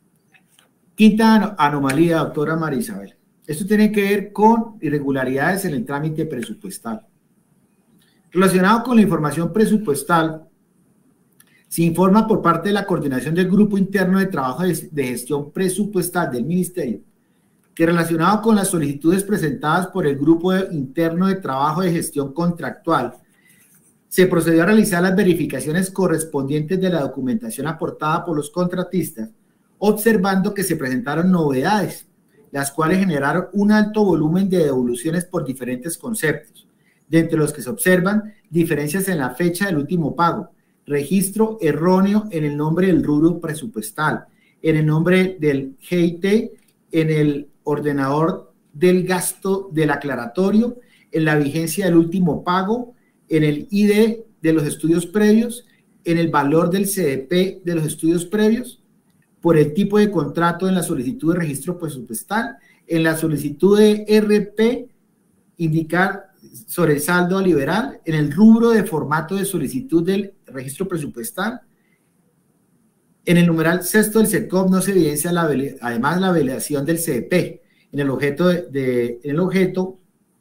Quinta an- anomalía, doctora María Isabel. Esto tiene que ver con irregularidades en el trámite presupuestal. Relacionado con la información presupuestal, se informa por parte de la coordinación del Grupo Interno de Trabajo de Gestión Presupuestal del Ministerio que relacionado con las solicitudes presentadas por el Grupo Interno de Trabajo de Gestión Contractual, se procedió a realizar las verificaciones correspondientes de la documentación aportada por los contratistas, observando que se presentaron novedades, las cuales generaron un alto volumen de devoluciones por diferentes conceptos, de entre los que se observan diferencias en la fecha del último pago, registro erróneo en el nombre del rubro presupuestal, en el nombre del G I T, en el ordenador del gasto del aclaratorio, en la vigencia del último pago, en el I D de los estudios previos, en el valor del C D P de los estudios previos, por el tipo de contrato en la solicitud de registro presupuestal, en la solicitud de R P, indicar sobre el saldo a liberar, en el rubro de formato de solicitud del registro presupuestal, en el numeral sexto del SECOP no se evidencia la, además la validación del C D P en el objeto, de, de, en el objeto,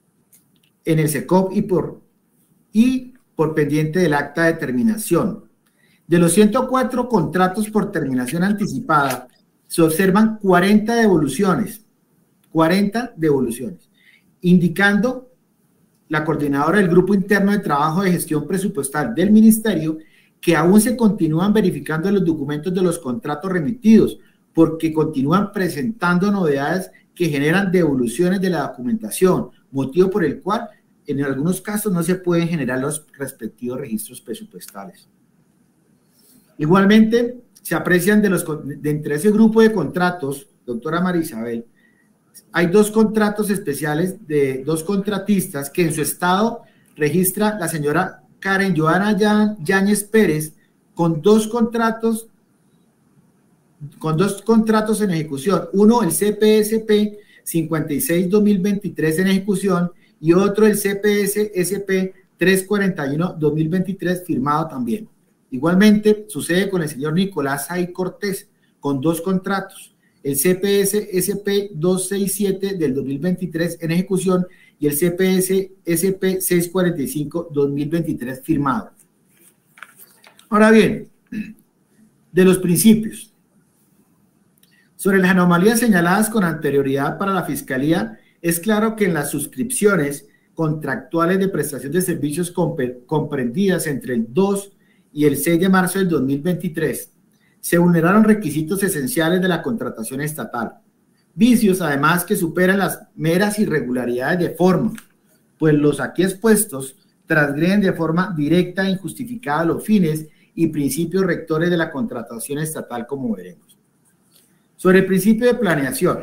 en el SECOP y por, y por pendiente del acta de terminación. De los ciento cuatro contratos por terminación anticipada, se observan cuarenta devoluciones, cuarenta devoluciones, indicando la coordinadora del Grupo Interno de Trabajo de Gestión Presupuestal del Ministerio que aún se continúan verificando los documentos de los contratos remitidos, porque continúan presentando novedades que generan devoluciones de la documentación, motivo por el cual en algunos casos no se pueden generar los respectivos registros presupuestales. Igualmente, se aprecian de, los, de entre ese grupo de contratos, doctora María Isabel, hay dos contratos especiales de dos contratistas que en su estado registra la señora Karen Joana Yáñez Pérez con dos contratos, con dos contratos en ejecución. Uno, el C P S P cincuenta y seis dos mil veintitrés en ejecución y otro, el C P S S P trescientos cuarenta y uno dos mil veintitrés firmado también. Igualmente, sucede con el señor Nicolás Ay Cortés con dos contratos. El C P S S P doscientos sesenta y siete del dos mil veintitrés en ejecución y el C P S S P seiscientos cuarenta y cinco dos mil veintitrés firmado. Ahora bien, de los principios. Sobre las anomalías señaladas con anterioridad para la Fiscalía, es claro que en las suscripciones contractuales de prestación de servicios comprendidas entre el dos y el seis de marzo del dos mil veintitrés, se vulneraron requisitos esenciales de la contratación estatal. Vicios, además, que superan las meras irregularidades de forma, pues los aquí expuestos transgreden de forma directa e injustificada los fines y principios rectores de la contratación estatal, como veremos. Sobre el principio de planeación.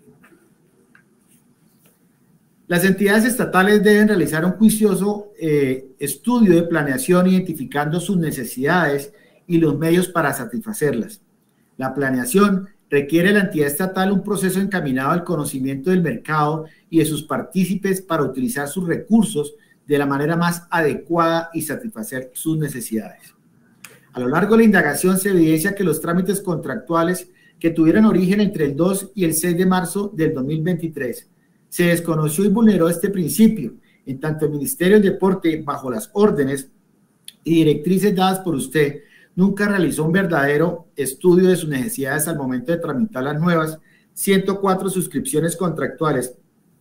Las entidades estatales deben realizar un juicioso eh, estudio de planeación identificando sus necesidades y los medios para satisfacerlas. La planeación requiere a la entidad estatal un proceso encaminado al conocimiento del mercado y de sus partícipes para utilizar sus recursos de la manera más adecuada y satisfacer sus necesidades. A lo largo de la indagación se evidencia que los trámites contractuales que tuvieron origen entre el dos y el seis de marzo del dos mil veintitrés se desconoció y vulneró este principio, en tanto el Ministerio del Deporte, bajo las órdenes y directrices dadas por usted, nunca realizó un verdadero estudio de sus necesidades al momento de tramitar las nuevas ciento cuatro suscripciones contractuales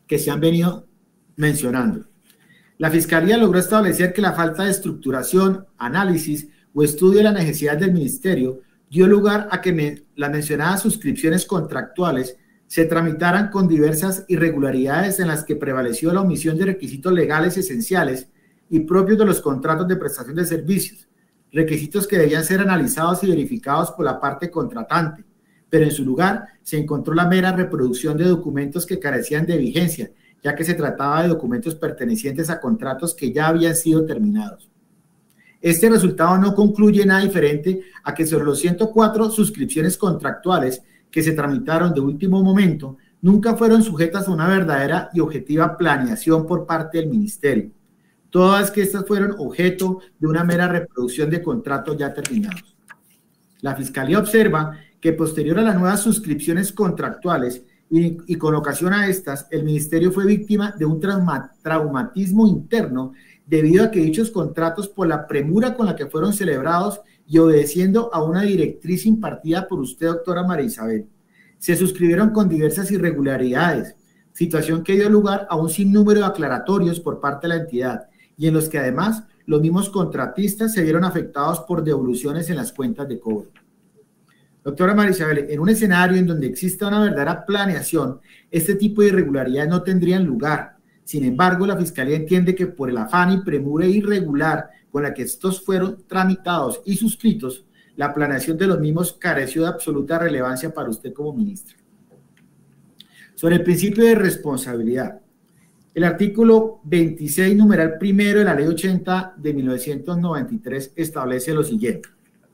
que se han venido mencionando. La Fiscalía logró establecer que la falta de estructuración, análisis o estudio de la necesidad del Ministerio dio lugar a que me, las mencionadas suscripciones contractuales se tramitaran con diversas irregularidades en las que prevaleció la omisión de requisitos legales esenciales y propios de los contratos de prestación de servicios, requisitos que debían ser analizados y verificados por la parte contratante, pero en su lugar se encontró la mera reproducción de documentos que carecían de vigencia, ya que se trataba de documentos pertenecientes a contratos que ya habían sido terminados. Este resultado no concluye nada diferente a que sobre los ciento cuatro suscripciones contractuales que se tramitaron de último momento, nunca fueron sujetas a una verdadera y objetiva planeación por parte del Ministerio, todas que estas fueron objeto de una mera reproducción de contratos ya terminados. La Fiscalía observa que posterior a las nuevas suscripciones contractuales y, y con ocasión a estas, el Ministerio fue víctima de un trauma, traumatismo interno debido a que dichos contratos, por la premura con la que fueron celebrados y obedeciendo a una directriz impartida por usted, doctora María Isabel, se suscribieron con diversas irregularidades, situación que dio lugar a un sinnúmero de aclaratorios por parte de la entidad y en los que además los mismos contratistas se vieron afectados por devoluciones en las cuentas de cobro. Doctora María Isabel, en un escenario en donde exista una verdadera planeación, este tipo de irregularidades no tendrían lugar. Sin embargo, la Fiscalía entiende que por el afán y premura irregular con la que estos fueron tramitados y suscritos, la planeación de los mismos careció de absoluta relevancia para usted como ministra. Sobre el principio de responsabilidad, el artículo veintiséis, numeral primero de la Ley ochenta de mil novecientos noventa y tres establece lo siguiente.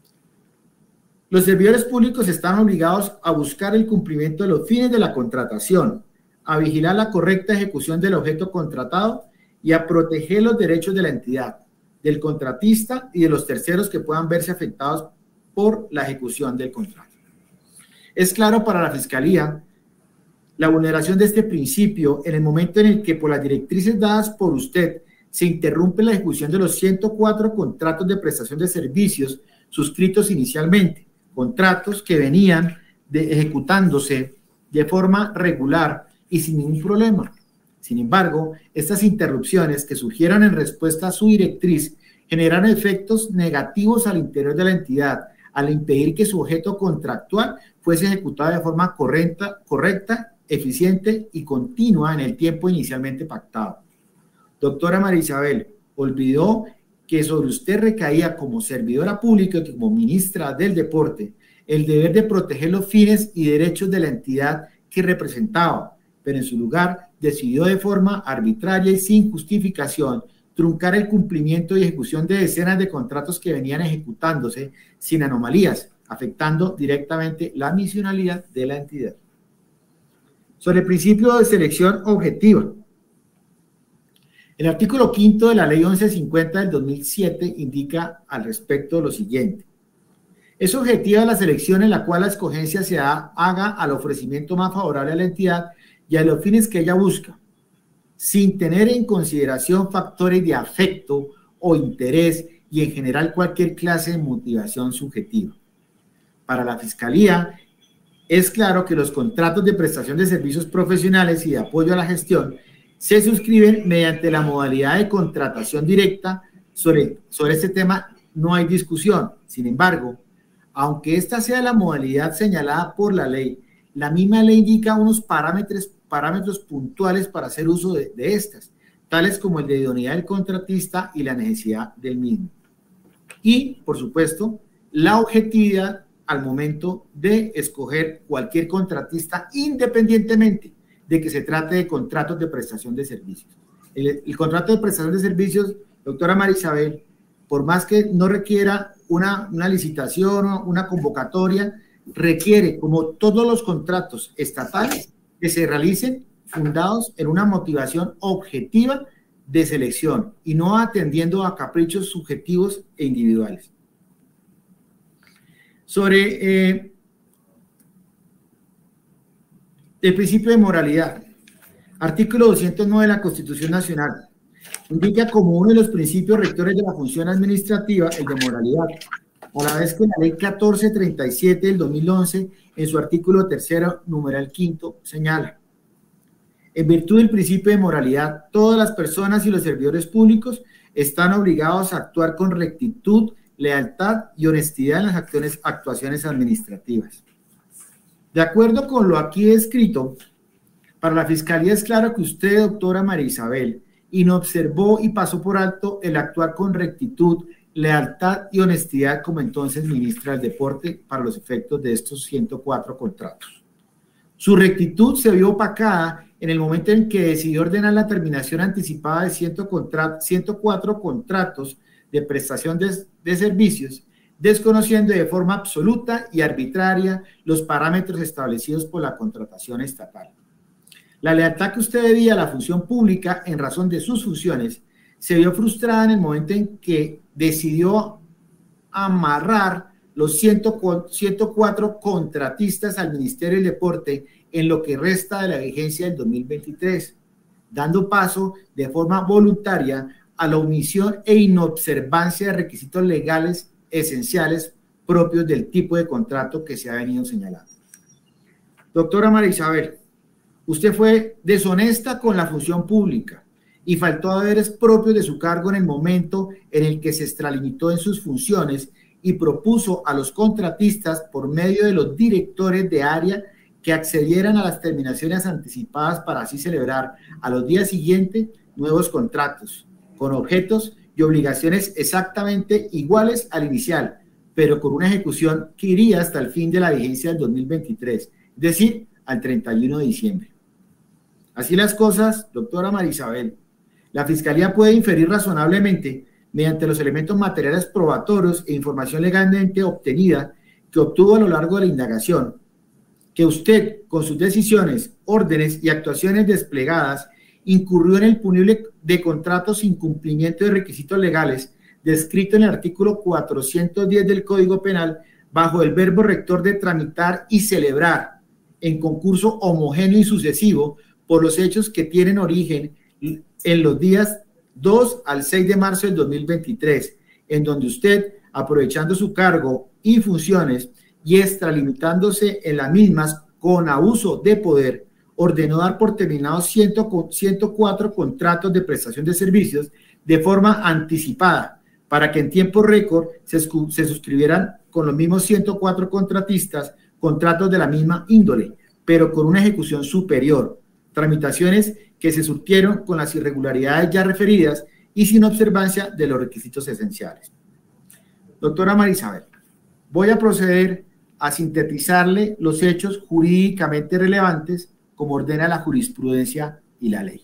Los servidores públicos están obligados a buscar el cumplimiento de los fines de la contratación, a vigilar la correcta ejecución del objeto contratado y a proteger los derechos de la entidad, del contratista y de los terceros que puedan verse afectados por la ejecución del contrato. Es claro para la Fiscalía la vulneración de este principio en el momento en el que por las directrices dadas por usted se interrumpe la ejecución de los ciento cuatro contratos de prestación de servicios suscritos inicialmente, contratos que venían de, ejecutándose de forma regular y sin ningún problema. Sin embargo, estas interrupciones que surgieron en respuesta a su directriz generaron efectos negativos al interior de la entidad, al impedir que su objeto contractual fuese ejecutado de forma correcta, correcta, eficiente y continua en el tiempo inicialmente pactado. Doctora María Isabel, olvidó que sobre usted recaía como servidora pública y como ministra del deporte el deber de proteger los fines y derechos de la entidad que representaba, pero en su lugar decidió de forma arbitraria y sin justificación truncar el cumplimiento y ejecución de decenas de contratos que venían ejecutándose sin anomalías, afectando directamente la misionalidad de la entidad. Sobre el principio de selección objetiva, el artículo quinto de la Ley once cincuenta del dos mil siete indica al respecto lo siguiente. Es objetiva la selección en la cual la escogencia se haga al ofrecimiento más favorable a la entidad y a los fines que ella busca, sin tener en consideración factores de afecto o interés y en general cualquier clase de motivación subjetiva. Para la Fiscalía, es claro que los contratos de prestación de servicios profesionales y de apoyo a la gestión se suscriben mediante la modalidad de contratación directa. Sobre, sobre este tema no hay discusión. Sin embargo, aunque esta sea la modalidad señalada por la ley, la misma ley indica unos parámetros, parámetros puntuales para hacer uso de, de estas, tales como el de idoneidad del contratista y la necesidad del mismo. Y, por supuesto, la objetividad al momento de escoger cualquier contratista, independientemente de que se trate de contratos de prestación de servicios. El, el contrato de prestación de servicios, doctora María Isabel, por más que no requiera una, una licitación o una convocatoria, requiere, como todos los contratos estatales, que se realicen fundados en una motivación objetiva de selección y no atendiendo a caprichos subjetivos e individuales. Sobre eh, el principio de moralidad, artículo doscientos nueve de la Constitución Nacional, indica como uno de los principios rectores de la función administrativa el de moralidad, a la vez que la Ley catorce treinta y siete del dos mil once, en su artículo tercero, numeral quinto, señala: En virtud del principio de moralidad, todas las personas y los servidores públicos están obligados a actuar con rectitud, lealtad y honestidad en las acciones, actuaciones administrativas. De acuerdo con lo aquí escrito, para la Fiscalía es claro que usted, doctora María Isabel, inobservó y pasó por alto el actuar con rectitud, lealtad y honestidad como entonces ministra del Deporte para los efectos de estos ciento cuatro contratos. Su rectitud se vio opacada en el momento en que decidió ordenar la terminación anticipada de ciento cuatro contratos de prestación de, de servicios, desconociendo de forma absoluta y arbitraria los parámetros establecidos por la contratación estatal. La lealtad que usted debía a la función pública en razón de sus funciones se vio frustrada en el momento en que decidió amarrar los ciento cuatro contratistas al Ministerio del Deporte en lo que resta de la vigencia del dos mil veintitrés, dando paso de forma voluntaria a la omisión e inobservancia de requisitos legales esenciales propios del tipo de contrato que se ha venido señalando. Doctora María Isabel, usted fue deshonesta con la función pública y faltó a deberes propios de su cargo en el momento en el que se extralimitó en sus funciones y propuso a los contratistas por medio de los directores de área que accedieran a las terminaciones anticipadas para así celebrar a los días siguientes nuevos contratos con objetos y obligaciones exactamente iguales al inicial, pero con una ejecución que iría hasta el fin de la vigencia del dos mil veintitrés, es decir, al treinta y uno de diciembre. Así las cosas, doctora María Isabel, la Fiscalía puede inferir razonablemente, mediante los elementos materiales probatorios e información legalmente obtenida que obtuvo a lo largo de la indagación, que usted, con sus decisiones, órdenes y actuaciones desplegadas, incurrió en el punible de contratos sin cumplimiento de requisitos legales descrito en el artículo cuatrocientos diez del Código Penal bajo el verbo rector de tramitar y celebrar en concurso homogéneo y sucesivo por los hechos que tienen origen en los días dos al seis de marzo del dos mil veintitrés, en donde usted, aprovechando su cargo y funciones y extralimitándose en las mismas con abuso de poder, ordenó dar por terminados ciento cuatro contratos de prestación de servicios de forma anticipada para que en tiempo récord se, se suscribieran con los mismos ciento cuatro contratistas contratos de la misma índole, pero con una ejecución superior, tramitaciones que se surtieron con las irregularidades ya referidas y sin observancia de los requisitos esenciales. Doctora María Isabel, voy a proceder a sintetizarle los hechos jurídicamente relevantes como ordena la jurisprudencia y la ley.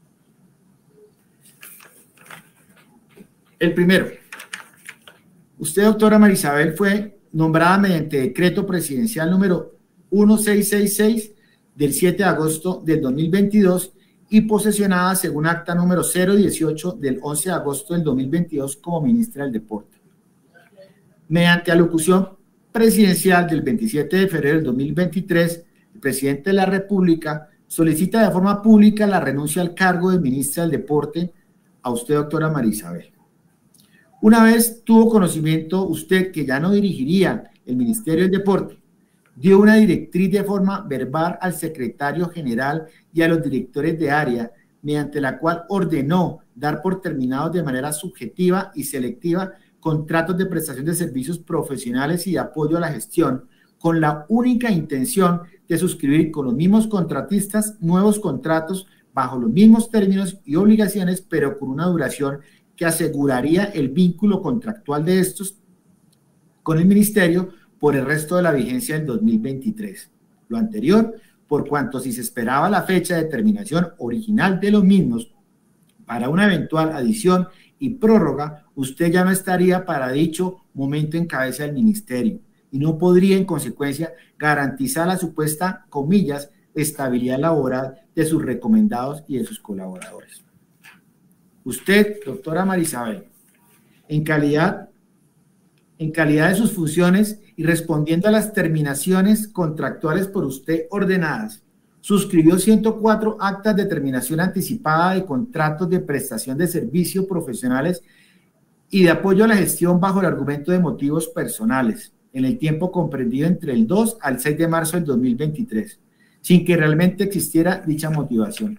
El primero, usted, doctora María Isabel, fue nombrada mediante decreto presidencial número mil seiscientos sesenta y seis del siete de agosto del dos mil veintidós y posesionada según acta número cero dieciocho del once de agosto del dos mil veintidós como ministra del Deporte. Mediante alocución presidencial del veintisiete de febrero del dos mil veintitrés, el presidente de la República solicita de forma pública la renuncia al cargo de ministra del Deporte a usted, doctora María Isabel. Una vez tuvo conocimiento usted que ya no dirigiría el Ministerio del Deporte, dio una directriz de forma verbal al secretario general y a los directores de área, mediante la cual ordenó dar por terminados de manera subjetiva y selectiva contratos de prestación de servicios profesionales y de apoyo a la gestión, con la única intención de suscribir con los mismos contratistas nuevos contratos bajo los mismos términos y obligaciones, pero con una duración que aseguraría el vínculo contractual de estos con el Ministerio por el resto de la vigencia del dos mil veintitrés. Lo anterior, por cuanto si se esperaba la fecha de terminación original de los mismos para una eventual adición y prórroga, usted ya no estaría para dicho momento en cabeza del Ministerio y no podría, en consecuencia, garantizar la supuesta, comillas, estabilidad laboral de sus recomendados y de sus colaboradores. Usted, doctora María Isabel, en calidad, en calidad de sus funciones y respondiendo a las terminaciones contractuales por usted ordenadas, suscribió ciento cuatro actas de terminación anticipada de contratos de prestación de servicios profesionales y de apoyo a la gestión bajo el argumento de motivos personales, en el tiempo comprendido entre el dos al seis de marzo del dos mil veintitrés, sin que realmente existiera dicha motivación.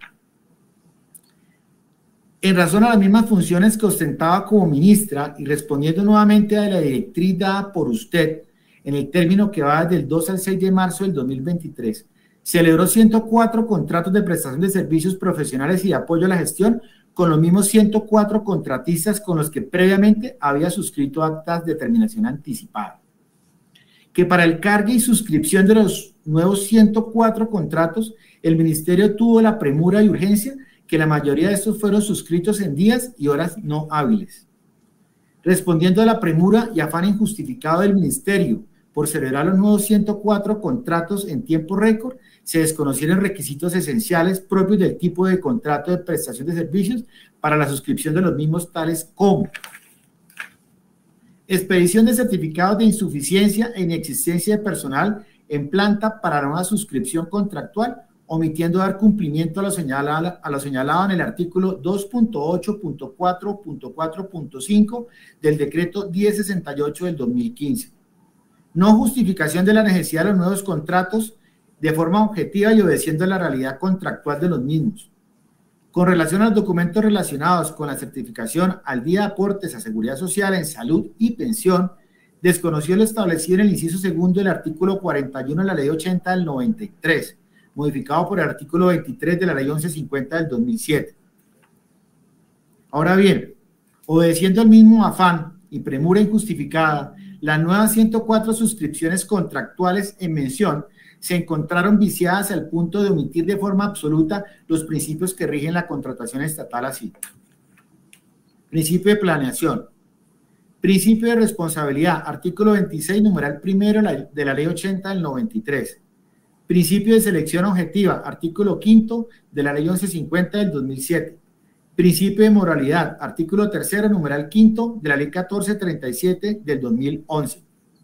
En razón a las mismas funciones que ostentaba como ministra y respondiendo nuevamente a la directriz dada por usted en el término que va desde el dos al seis de marzo del dos mil veintitrés, celebró ciento cuatro contratos de prestación de servicios profesionales y de apoyo a la gestión con los mismos ciento cuatro contratistas con los que previamente había suscrito actas de terminación anticipada. Que para el cargue y suscripción de los nuevos ciento cuatro contratos, el ministerio tuvo la premura y urgencia que la mayoría de estos fueron suscritos en días y horas no hábiles. Respondiendo a la premura y afán injustificado del ministerio por celebrar los nuevos ciento cuatro contratos en tiempo récord, se desconocieron requisitos esenciales propios del tipo de contrato de prestación de servicios para la suscripción de los mismos, tales como expedición de certificados de insuficiencia e inexistencia de personal en planta para una suscripción contractual, omitiendo dar cumplimiento a lo señalado, a lo señalado en el artículo dos punto ocho punto cuatro punto cuatro punto cinco del decreto diez sesenta y ocho del dos mil quince. No justificación de la necesidad de los nuevos contratos de forma objetiva y obedeciendo a la realidad contractual de los mismos. Con relación a los documentos relacionados con la certificación al día de aportes a seguridad social en salud y pensión, desconoció lo establecido en el inciso segundo del artículo cuarenta y uno de la ley ochenta del noventa y tres, modificado por el artículo veintitrés de la ley once cincuenta del dos mil siete. Ahora bien, obedeciendo al mismo afán y premura injustificada, las nuevas ciento cuatro suscripciones contractuales en mención se encontraron viciadas al punto de omitir de forma absoluta los principios que rigen la contratación estatal así. Principio de planeación. Principio de responsabilidad, artículo veintiséis, numeral primero de la ley ochenta del noventa y tres. Principio de selección objetiva, artículo quinto de la ley once cincuenta del dos mil siete. Principio de moralidad, artículo tercero, numeral quinto de la ley catorce treinta y siete del dos mil once.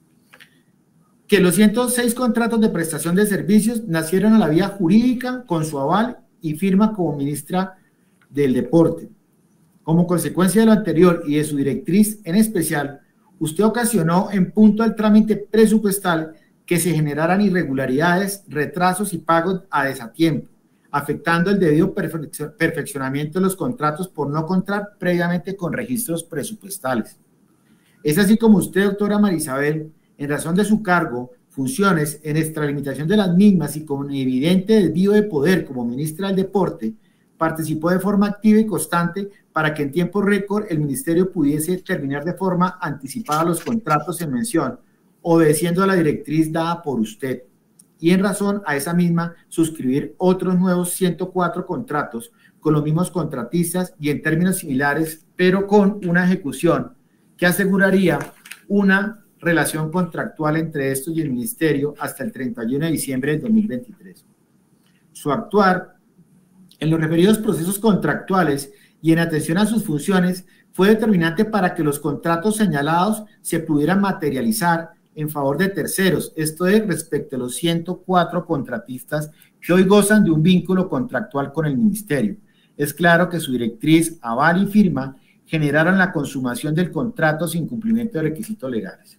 Que los ciento seis contratos de prestación de servicios nacieron a la vía jurídica con su aval y firma como ministra del Deporte. Como consecuencia de lo anterior y de su directriz en especial, usted ocasionó en punto al trámite presupuestal que se generaran irregularidades, retrasos y pagos a desatiempo, afectando el debido perfeccionamiento de los contratos por no contar previamente con registros presupuestales. Es así como usted, doctora María Isabel, en razón de su cargo, funciones, en extralimitación de las mismas y con evidente desvío de poder como ministra del Deporte, participó de forma activa y constante para que en tiempo récord el ministerio pudiese terminar de forma anticipada los contratos en mención, obedeciendo a la directriz dada por usted, y en razón a esa misma suscribir otros nuevos ciento cuatro contratos con los mismos contratistas y en términos similares, pero con una ejecución que aseguraría una relación contractual entre estos y el ministerio hasta el treinta y uno de diciembre del dos mil veintitrés. Su actuar en los referidos procesos contractuales y en atención a sus funciones fue determinante para que los contratos señalados se pudieran materializar en favor de terceros, esto es, respecto a los ciento cuatro contratistas que hoy gozan de un vínculo contractual con el ministerio. Es claro que su directriz, aval y firma generaron la consumación del contrato sin cumplimiento de requisitos legales.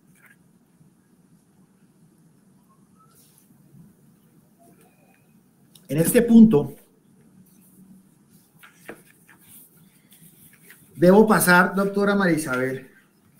En este punto, debo pasar, doctora María Isabel,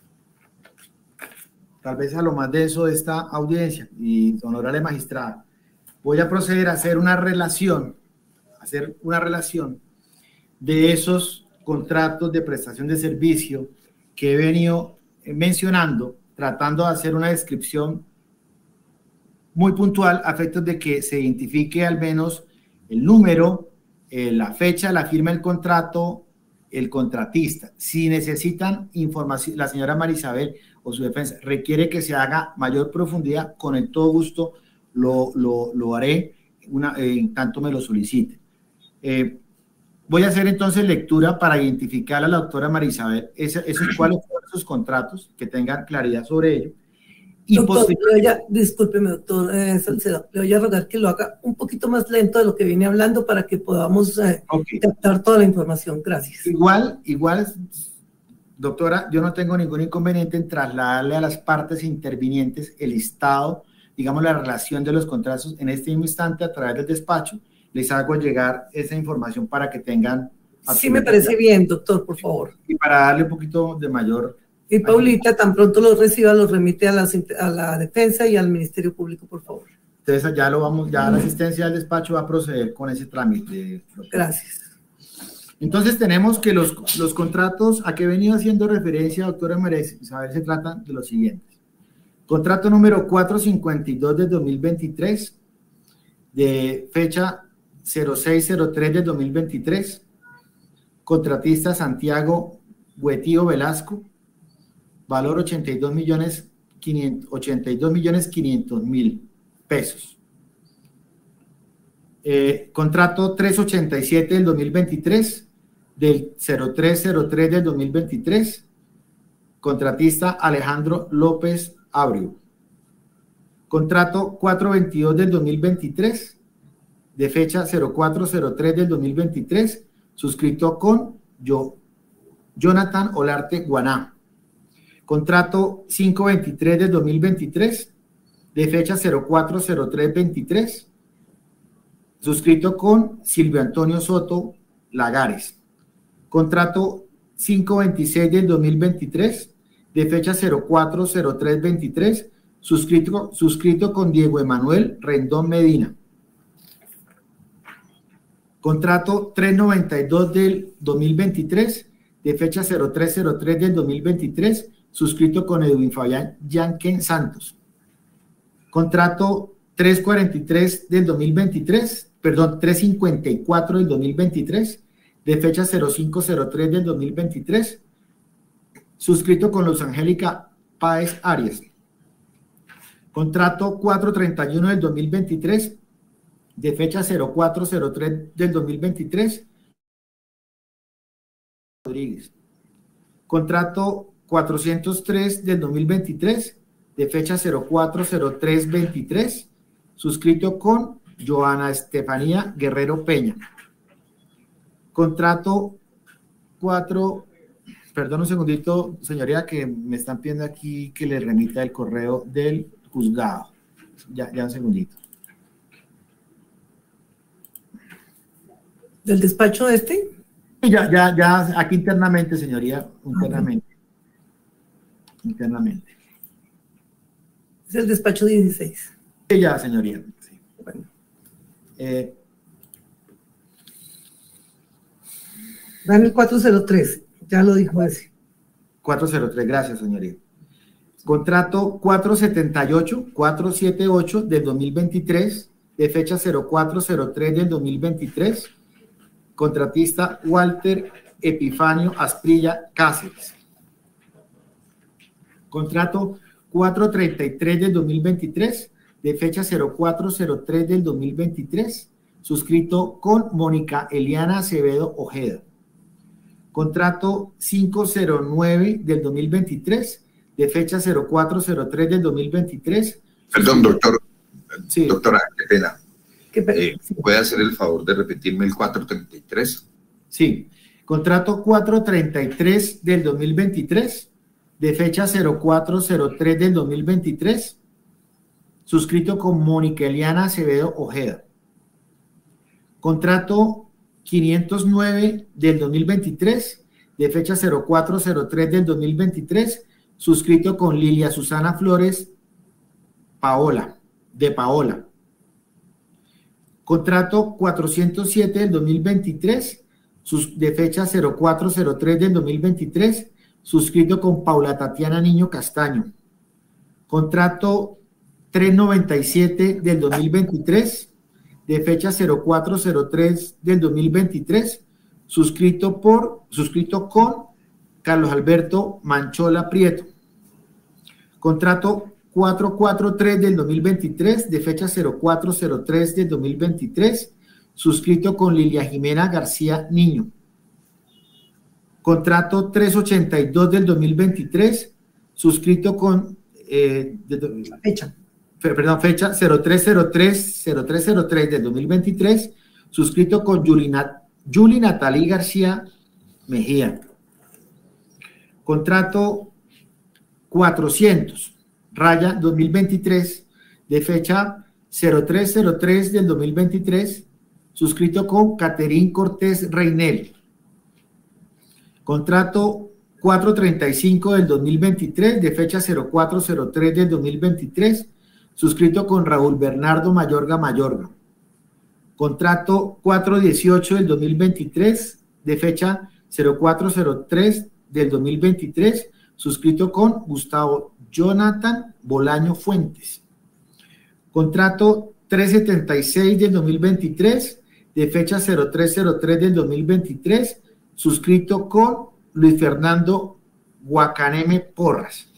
tal vez a lo más denso de esta audiencia, y honorable magistrada, voy a proceder a hacer una relación, hacer una relación de esos contratos de prestación de servicio que he venido mencionando, tratando de hacer una descripción muy puntual a efectos de que se identifique al menos el número, eh, la fecha, la firma del contrato, el contratista. Si necesitan información, la señora María Isabel o su defensa requiere que se haga mayor profundidad, con el todo gusto lo, lo, lo haré una, eh, en tanto me lo solicite. Eh, voy a hacer entonces lectura para identificar a la doctora María Isabel esos, esos cuáles son esos contratos, que tengan claridad sobre ello. Y doctor, le voy a, discúlpeme, doctor eh, Salcedo, le voy a rogar que lo haga un poquito más lento de lo que viene hablando para que podamos eh, okay. captar toda la información. Gracias. Igual, igual, doctora, yo no tengo ningún inconveniente en trasladarle a las partes intervinientes el listado digamos, la relación de los contratos en este mismo instante a través del despacho. Les hago llegar esa información para que tengan... Sí, me parece bien, doctor, por favor. Y para darle un poquito de mayor... Y Paulita, tan pronto los reciba, los remite a la, a la defensa y al Ministerio Público, por favor. Entonces ya lo vamos, ya la asistencia del despacho va a proceder con ese trámite. Gracias. Entonces tenemos que los, los contratos a que he venido haciendo referencia, doctora María Isabel, se tratan de los siguientes. Contrato número cuatrocientos cincuenta y dos del dos mil veintitrés, de fecha cero seis cero tres del dos mil veintitrés, contratista Santiago Huetío Velasco, valor ochenta y dos millones quinientos mil pesos. Eh, contrato trescientos ochenta y siete del dos mil veintitrés, del cero tres cero tres del dos mil veintitrés, contratista Alejandro López Abrio. Contrato cuatrocientos veintidós del dos mil veintitrés, de fecha cero cuatro cero tres del dos mil veintitrés, suscrito con yo, Jonathan Olarte Guaná. Contrato quinientos veintitrés del dos mil veintitrés, de fecha cero cuatro cero tres veintitrés, suscrito con Silvio Antonio Soto Lagares. Contrato quinientos veintiséis del dos mil veintitrés, de fecha cero cuatro cero tres veintitrés, suscrito, suscrito con Diego Emanuel Rendón Medina. Contrato trescientos noventa y dos del dos mil veintitrés, de fecha cero tres cero tres del dos mil veintitrés, suscrito con Edwin Fabián Yanquen Santos. Contrato trescientos cuarenta y tres del dos mil veintitrés, perdón, trescientos cincuenta y cuatro del dos mil veintitrés, de fecha cero cinco cero tres del dos mil veintitrés, suscrito con Luz Angélica Páez Arias. Contrato cuatrocientos treinta y uno del dos mil veintitrés, de fecha cero cuatro cero tres del dos mil veintitrés, Rodríguez. Contrato cuatrocientos tres del dos mil veintitrés, de fecha cero cuatro cero tres veintitrés, suscrito con Joana Estefanía Guerrero Peña. Contrato cuatro, perdón un segundito, señoría, que me están pidiendo aquí que le remita el correo del juzgado. Ya, ya un segundito. ¿Del despacho este? Ya, ya, ya, aquí internamente, señoría, internamente. Internamente. Es el despacho dieciséis. Sí, ya, señoría. Sí. Bueno. Eh, Dan el cuatrocientos tres, ya lo dijo ese. cuatrocientos tres, gracias, señoría. Contrato cuatrocientos setenta y ocho, cuatrocientos setenta y ocho del dos mil veintitrés, de fecha cero cuatro cero tres del dos mil veintitrés, contratista Walter Epifanio Asprilla Cáceres. Contrato cuatrocientos treinta y tres del dos mil veintitrés, de fecha cero cuatro cero tres del dos mil veintitrés, suscrito con Mónica Eliana Acevedo Ojeda. Contrato quinientos nueve del dos mil veintitrés, de fecha cero cuatro cero tres del dos mil veintitrés. Perdón, doctor. Sí. Doctora, qué pena. ¿Qué pena? Eh, ¿Puede hacer el favor de repetirme el cuatrocientos treinta y tres? Sí. Contrato cuatrocientos treinta y tres del dos mil veintitrés, de fecha cero cuatro cero tres del dos mil veintitrés, suscrito con Mónica Eliana Acevedo Ojeda. Contrato quinientos nueve del dos mil veintitrés, de fecha cero cuatro cero tres del dos mil veintitrés, suscrito con Lilia Susana Flores Paola, de Paola. Contrato cuatrocientos siete del dos mil veintitrés, de fecha cero cuatro cero tres del dos mil veintitrés, suscrito con Paula Tatiana Niño Castaño. Contrato trescientos noventa y siete del dos mil veintitrés, de fecha cero cuatro cero tres del dos mil veintitrés, suscrito, por, suscrito con Carlos Alberto Manchola Prieto. Contrato cuatrocientos cuarenta y tres del dos mil veintitrés, de fecha cero cuatro cero tres del dos mil veintitrés, suscrito con Lilia Jimena García Niño. Contrato trescientos ochenta y dos del dos mil veintitrés, suscrito con eh, de, fecha. Perdón, fecha cero tres cero tres del dos mil veintitrés, suscrito con Yulina, Yuli Natalí García Mejía. Contrato cuatrocientos, raya dos mil veintitrés, de fecha cero tres cero tres del dos mil veintitrés, suscrito con Caterín Cortés Reinel. Contrato cuatrocientos treinta y cinco del dos mil veintitrés, de fecha cero cuatro cero tres del dos mil veintitrés, suscrito con Raúl Bernardo Mayorga Mayorga. Contrato cuatrocientos dieciocho del dos mil veintitrés, de fecha cero cuatro cero tres del dos mil veintitrés, suscrito con Gustavo Jonathan Bolaño Fuentes. Contrato trescientos setenta y seis del dos mil veintitrés, de fecha cero tres cero tres del dos mil veintitrés, suscrito con Luis Fernando Guacaneme Porras.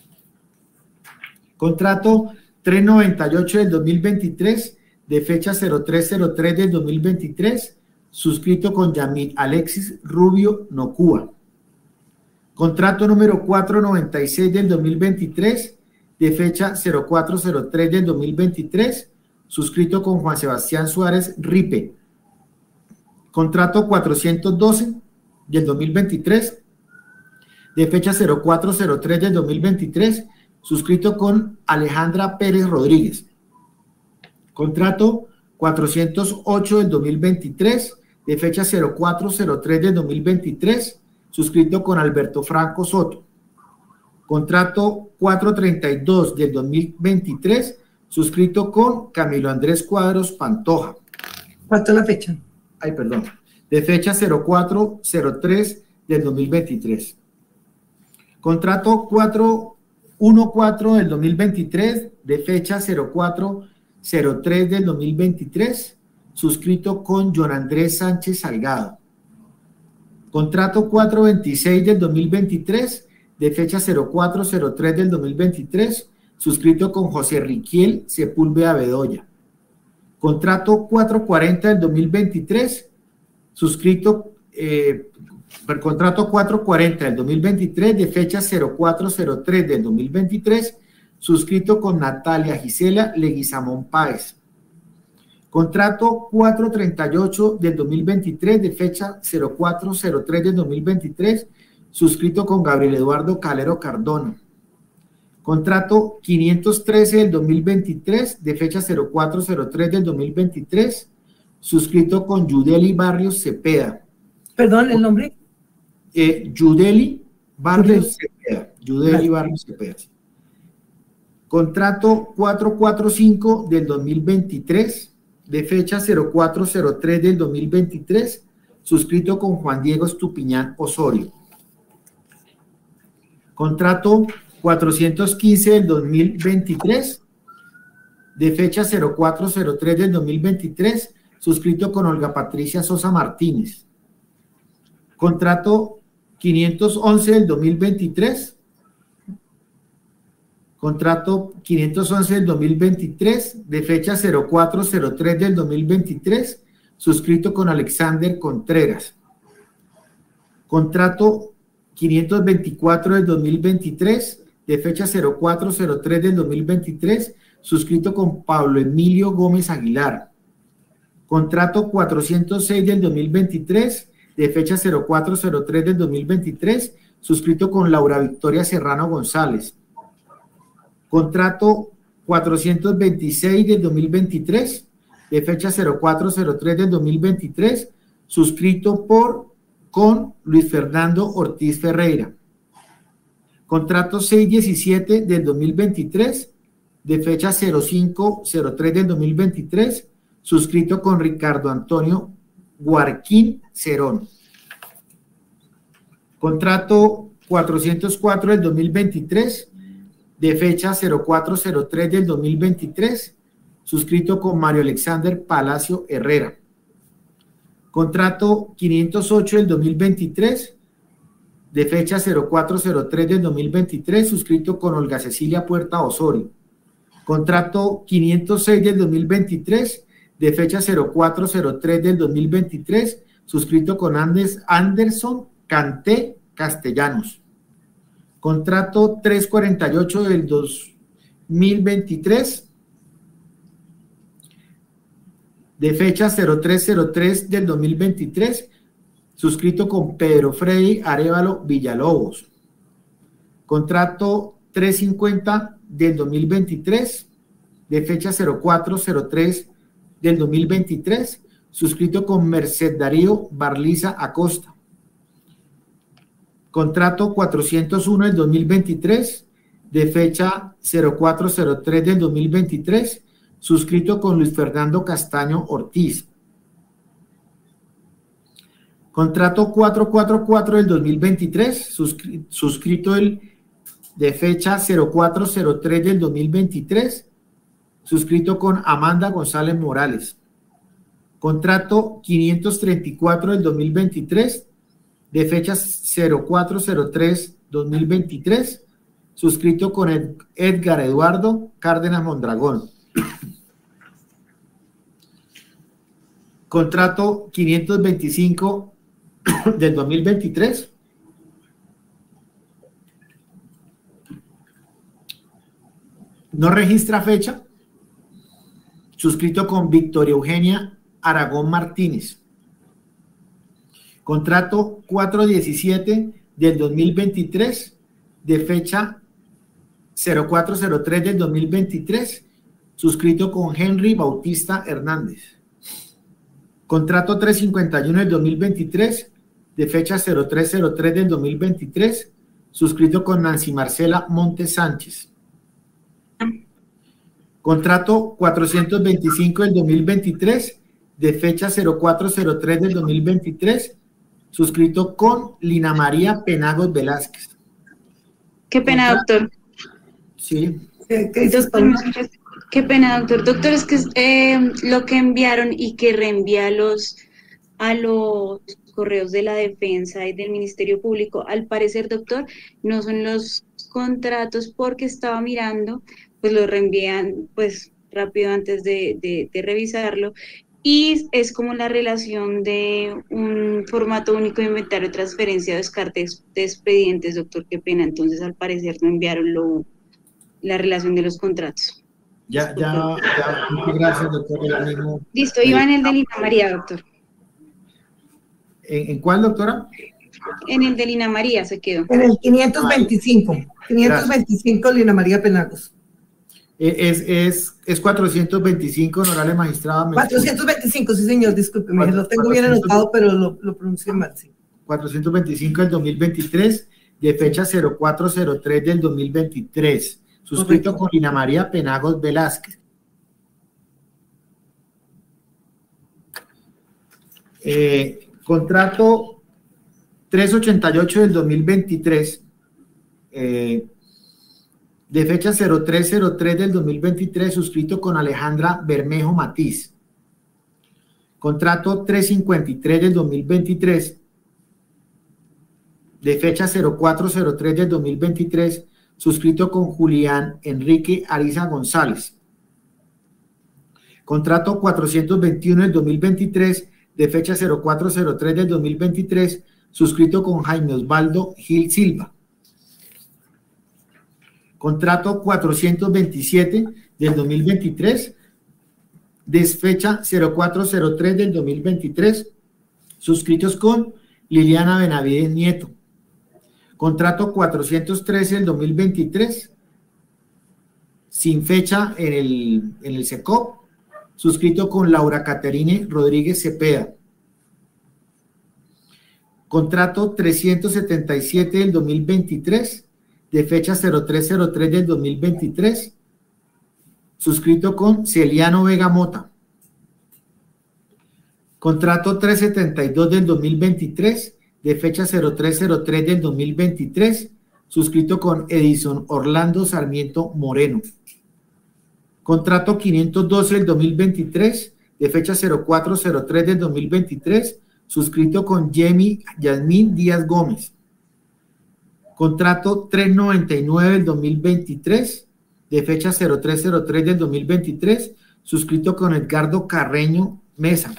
Contrato trescientos noventa y ocho del dos mil veintitrés, de fecha cero tres cero tres del dos mil veintitrés, suscrito con Yamil Alexis Rubio Nocúa. Contrato número cuatrocientos noventa y seis del dos mil veintitrés, de fecha cero cuatro cero tres del dos mil veintitrés, suscrito con Juan Sebastián Suárez Ripe. Contrato cuatrocientos doce del dos mil veintitrés, de fecha cero cuatro cero tres del dos mil veintitrés, suscrito con Alejandra Pérez Rodríguez. Contrato cuatrocientos ocho del dos mil veintitrés, de fecha cero cuatro cero tres del dos mil veintitrés, suscrito con Alberto Franco Soto. Contrato cuatrocientos treinta y dos del dos mil veintitrés, suscrito con Camilo Andrés Cuadros Pantoja. ¿Cuánto es la fecha? Ay, perdón. De fecha cero cuatro cero tres del dos mil veintitrés. Contrato cuatrocientos catorce del dos mil veintitrés, de fecha cero cuatro cero tres del dos mil veintitrés, suscrito con John Andrés Sánchez Salgado. Contrato cuatrocientos veintiséis del dos mil veintitrés, de fecha cero cuatro cero tres del dos mil veintitrés, suscrito con José Riquiel Sepúlveda Bedoya. Contrato cuatrocientos cuarenta del dos mil veintitrés, suscrito, eh, per contrato cuatrocientos cuarenta del dos mil veintitrés, de fecha cero cuatro cero tres del dos mil veintitrés, suscrito con Natalia Gisela Leguizamón Páez. Contrato cuatrocientos treinta y ocho del dos mil veintitrés, de fecha cero cuatro cero tres del dos mil veintitrés, suscrito con Gabriel Eduardo Calero Cardona. Contrato quinientos trece del dos mil veintitrés, de fecha cero cuatro cero tres del dos mil veintitrés, suscrito con Yudeli Barrios Cepeda. Perdón, ¿el nombre? Eh, Yudeli Barrios Cepeda. Yudeli Barrios Cepeda. Contrato cuatrocientos cuarenta y cinco del dos mil veintitrés, de fecha cero cuatro cero tres del dos mil veintitrés, suscrito con Juan Diego Estupiñán Osorio. Contrato cuatrocientos quince del dos mil veintitrés, de fecha cero cuatro cero tres del dos mil veintitrés, suscrito con Olga Patricia Sosa Martínez. Contrato quinientos once del dos mil veintitrés, contrato quinientos once del dos mil veintitrés, de fecha cero cuatro cero tres del dos mil veintitrés, suscrito con Alexander Contreras. Contrato quinientos veinticuatro del dos mil veintitrés, de fecha cero cuatro cero tres del dos mil veintitrés, suscrito con Pablo Emilio Gómez Aguilar. Contrato cuatrocientos seis del dos mil veintitrés, de fecha cero cuatro cero tres del dos mil veintitrés, suscrito con Laura Victoria Serrano González. Contrato cuatrocientos veintiséis del dos mil veintitrés, de fecha cero cuatro cero tres del dos mil veintitrés, suscrito por con Luis Fernando Ortiz Ferreira. Contrato seiscientos diecisiete del dos mil veintitrés, de fecha cero cinco cero tres del dos mil veintitrés, suscrito con Ricardo Antonio Guarquín Cerón. Contrato cuatrocientos cuatro del dos mil veintitrés, de fecha cero cuatro cero tres del dos mil veintitrés, suscrito con Mario Alexander Palacio Herrera. Contrato quinientos ocho del dos mil veintitrés, de fecha cero cuatro cero tres del dos mil veintitrés, suscrito con Olga Cecilia Puerta Osorio. Contrato quinientos seis del dos mil veintitrés, de fecha cero cuatro cero tres del dos mil veintitrés, suscrito con Andes, Anderson Canté Castellanos. Contrato trescientos cuarenta y ocho del dos mil veintitrés, de fecha cero tres cero tres del dos mil veintitrés, suscrito con Pedro Freddy Arévalo Villalobos. Contrato trescientos cincuenta del dos mil veintitrés, de fecha cero cuatro cero tres del dos mil veintitrés, suscrito con Merced Darío Barliza Acosta. Contrato cuatrocientos uno del dos mil veintitrés, de fecha cero cuatro cero tres del dos mil veintitrés, suscrito con Luis Fernando Castaño Ortiz. Contrato cuatrocientos cuarenta y cuatro del dos mil veintitrés, suscri suscrito el de fecha cero cuatro cero tres del dos mil veintitrés, suscrito con Amanda González Morales. Contrato quinientos treinta y cuatro del dos mil veintitrés, de fecha cero cuatro cero tres dos mil veintitrés, suscrito con Ed Edgar Eduardo Cárdenas Mondragón. Contrato quinientos veinticinco del dos mil veintitrés, no registra fecha, suscrito con Victoria Eugenia Aragón Martínez. Contrato cuatrocientos diecisiete del dos mil veintitrés, de fecha cero cuatro cero tres del dos mil veintitrés, suscrito con Henry Bautista Hernández. Contrato trescientos cincuenta y uno del dos mil veintitrés, de fecha cero tres cero tres del dos mil veintitrés, suscrito con Nancy Marcela Montes Sánchez. Contrato cuatrocientos veinticinco del dos mil veintitrés, de fecha cero cuatro cero tres del dos mil veintitrés, suscrito con Lina María Penagos Velázquez. Qué pena, doctor. Sí. ¿Qué, qué dices, Doctor, Paula? qué pena, doctor. Doctor, es que eh, lo que enviaron y que reenvía a los, a los correos de la defensa y del Ministerio Público, al parecer, doctor, no son los contratos, porque estaba mirando, pues lo reenvían pues rápido antes de, de, de revisarlo, y es como la relación de un formato único de inventario, transferencia o descarte de expedientes, doctor, qué pena. Entonces, al parecer, no enviaron lo, la relación de los contratos. Ya, ya, ya, muchas gracias, doctor. Ya mismo. Listo, iba en el de Lina María, doctor. ¿En, en cuál, doctora? En el de Lina María se quedó. En el quinientos veinticinco. quinientos veinticinco, Lina María Penagos. Es, es, es cuatrocientos veinticinco, honorable magistrada. cuatrocientos veinticinco, sí, señor, discúlpeme, lo tengo bien anotado, pero lo, lo pronuncié mal, sí. cuatrocientos veinticinco del dos mil veintitrés, de fecha cero cuatro cero tres del dos mil veintitrés, suscrito con Lina María Penagos Velázquez. Eh, contrato trescientos ochenta y ocho del dos mil veintitrés, eh, de fecha cero tres cero tres del dos mil veintitrés, suscrito con Alejandra Bermejo Matiz. Contrato trescientos cincuenta y tres del dos mil veintitrés, de fecha cero cuatro cero tres del dos mil veintitrés, suscrito con Julián Enrique Ariza González. Contrato cuatrocientos veintiuno del dos mil veintitrés, de fecha cero cuatro cero tres del dos mil veintitrés, suscrito con Jaime Osvaldo Gil Silva. Contrato cuatrocientos veintisiete del dos mil veintitrés, de fecha cero cuatro cero tres del dos mil veintitrés, suscritos con Liliana Benavides Nieto. Contrato cuatrocientos trece del dos mil veintitrés, sin fecha en el, en el SECOP, suscrito con Laura Caterine Rodríguez Cepeda. Contrato trescientos setenta y siete del dos mil veintitrés, de fecha cero tres cero tres del dos mil veintitrés, suscrito con Celiano Vega Mota. Contrato trescientos setenta y dos del dos mil veintitrés, de fecha cero tres cero tres del dos mil veintitrés, suscrito con Edison Orlando Sarmiento Moreno. Contrato quinientos doce del dos mil veintitrés, de fecha cero cuatro cero tres del dos mil veintitrés, suscrito con Yemi Yasmín Díaz Gómez. Contrato trescientos noventa y nueve del dos mil veintitrés, de fecha cero tres cero tres del dos mil veintitrés, suscrito con Edgardo Carreño Mesa.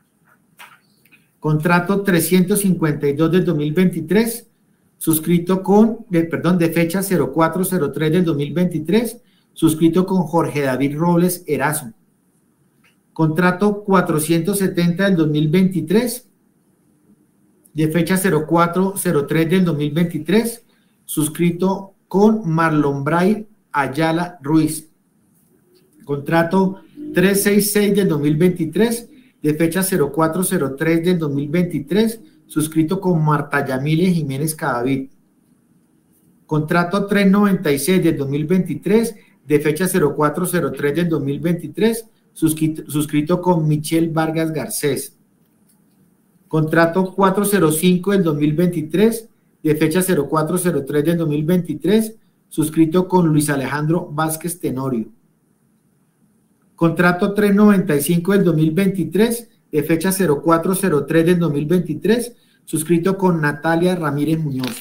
Contrato trescientos cincuenta y dos del dos mil veintitrés, suscrito con, de, perdón, de fecha cero cuatro cero tres del dos mil veintitrés, suscrito con Jorge David Robles Erazo. Contrato cuatrocientos setenta del dos mil veintitrés, de fecha cero cuatro cero tres del dos mil veintitrés, suscrito con Marlon Bray Ayala Ruiz. Contrato trescientos sesenta y seis del dos mil veintitrés, de fecha cero cuatro cero tres del dos mil veintitrés, suscrito con Marta Yamile Jiménez Cadavid. Contrato trescientos noventa y seis del dos mil veintitrés, de fecha cero cuatro cero tres del dos mil veintitrés, suscrito, suscrito con Michelle Vargas Garcés. Contrato cuatrocientos cinco del dos mil veintitrés, de fecha cero cuatro cero tres del dos mil veintitrés, suscrito con Luis Alejandro Vázquez Tenorio. Contrato trescientos noventa y cinco del dos mil veintitrés, de fecha cero cuatro cero tres del dos mil veintitrés, suscrito con Natalia Ramírez Muñoz.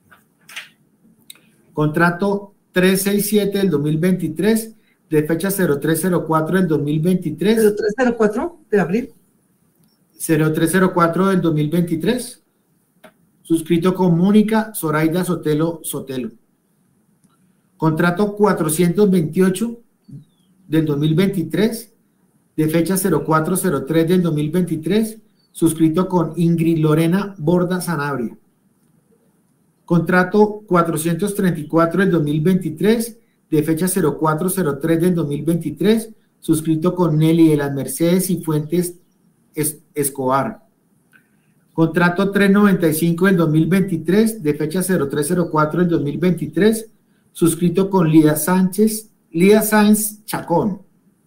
Contrato trescientos sesenta y siete del dos mil veintitrés, de fecha cero tres cero cuatro del dos mil veintitrés. ¿cero tres cero cuatro de abril? cero tres cero cuatro del dos mil veintitrés, suscrito con Mónica Zoraida Sotelo Sotelo. Contrato cuatrocientos veintiocho del dos mil veintitrés, de fecha cero cuatro cero tres del dos mil veintitrés, suscrito con Ingrid Lorena Borda Sanabria. Contrato cuatrocientos treinta y cuatro del dos mil veintitrés, de fecha cero cuatro cero tres del dos mil veintitrés, suscrito con Nelly de las Mercedes y Fuentes Escobar. Contrato trescientos noventa y cinco del dos mil veintitrés, de fecha cero tres cero cuatro del dos mil veintitrés, suscrito con Lida Sánchez, Lida Sáenz Chacón.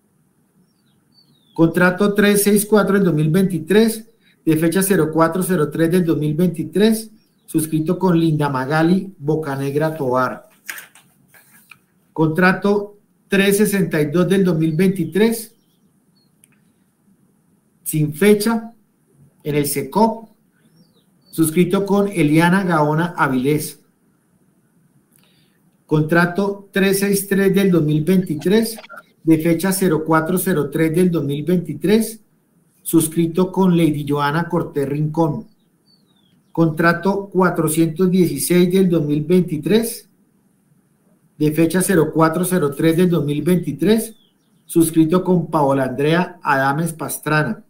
Contrato trescientos sesenta y cuatro del dos mil veintitrés, de fecha cero cuatro cero tres del dos mil veintitrés, suscrito con Linda Magali Bocanegra Tovar. Contrato trescientos sesenta y dos del dos mil veintitrés, sin fecha, en el SECOP, suscrito con Eliana Gaona Avilés. Contrato trescientos sesenta y tres del dos mil veintitrés, de fecha cero cuatro cero tres del dos mil veintitrés, suscrito con Lady Joana Cortés Rincón. Contrato cuatrocientos dieciséis del dos mil veintitrés, de fecha cero cuatro cero tres del dos mil veintitrés, suscrito con Paola Andrea Adames Pastrana.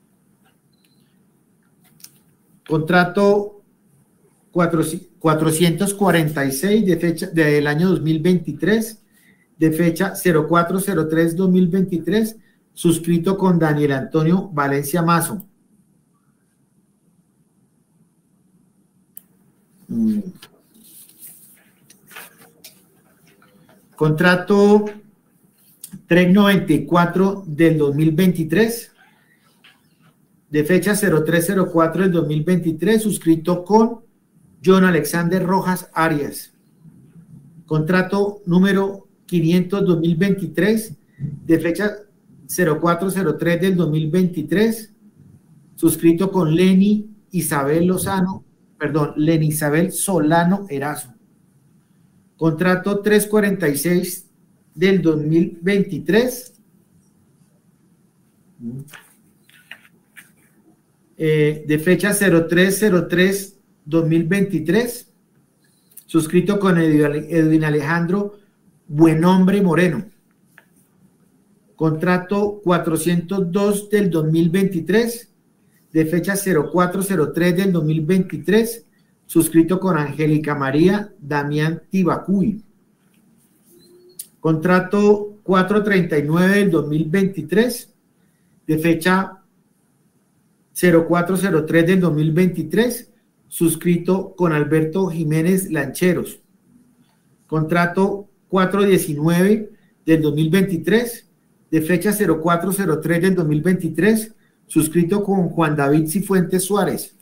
Contrato cuatrocientos cuarenta y seis de fecha del año dos mil veintitrés, de fecha cero cuatro cero tres dos mil veintitrés, suscrito con Daniel Antonio Valencia Mazo. Mm. Contrato trescientos noventa y cuatro del dos mil veintitrés, de fecha cero tres cero cuatro del dos mil veintitrés, suscrito con John Alexander Rojas Arias. Contrato número quinientos dos mil veintitrés, de fecha cero cuatro cero tres del dos mil veintitrés, suscrito con Leni Isabel Lozano, perdón, Leni Isabel Solano Erazo. Contrato trescientos cuarenta y seis del dos mil veintitrés, eh, de fecha cero tres cero tres dos mil veintitrés, suscrito con Edwin Alejandro Buenombre Moreno. Contrato cuatrocientos dos del dos mil veintitrés, de fecha cero cuatro cero tres del dos mil veintitrés, suscrito con Angélica María Damián Tibacuy. Contrato cuatrocientos treinta y nueve del dos mil veintitrés, de fecha cero cuatro cero tres del dos mil veintitrés, suscrito con Alberto Jiménez Lancheros. Contrato cuatrocientos diecinueve del dos mil veintitrés, de fecha cero cuatro cero tres del dos mil veintitrés, suscrito con Juan David Cifuentes Suárez.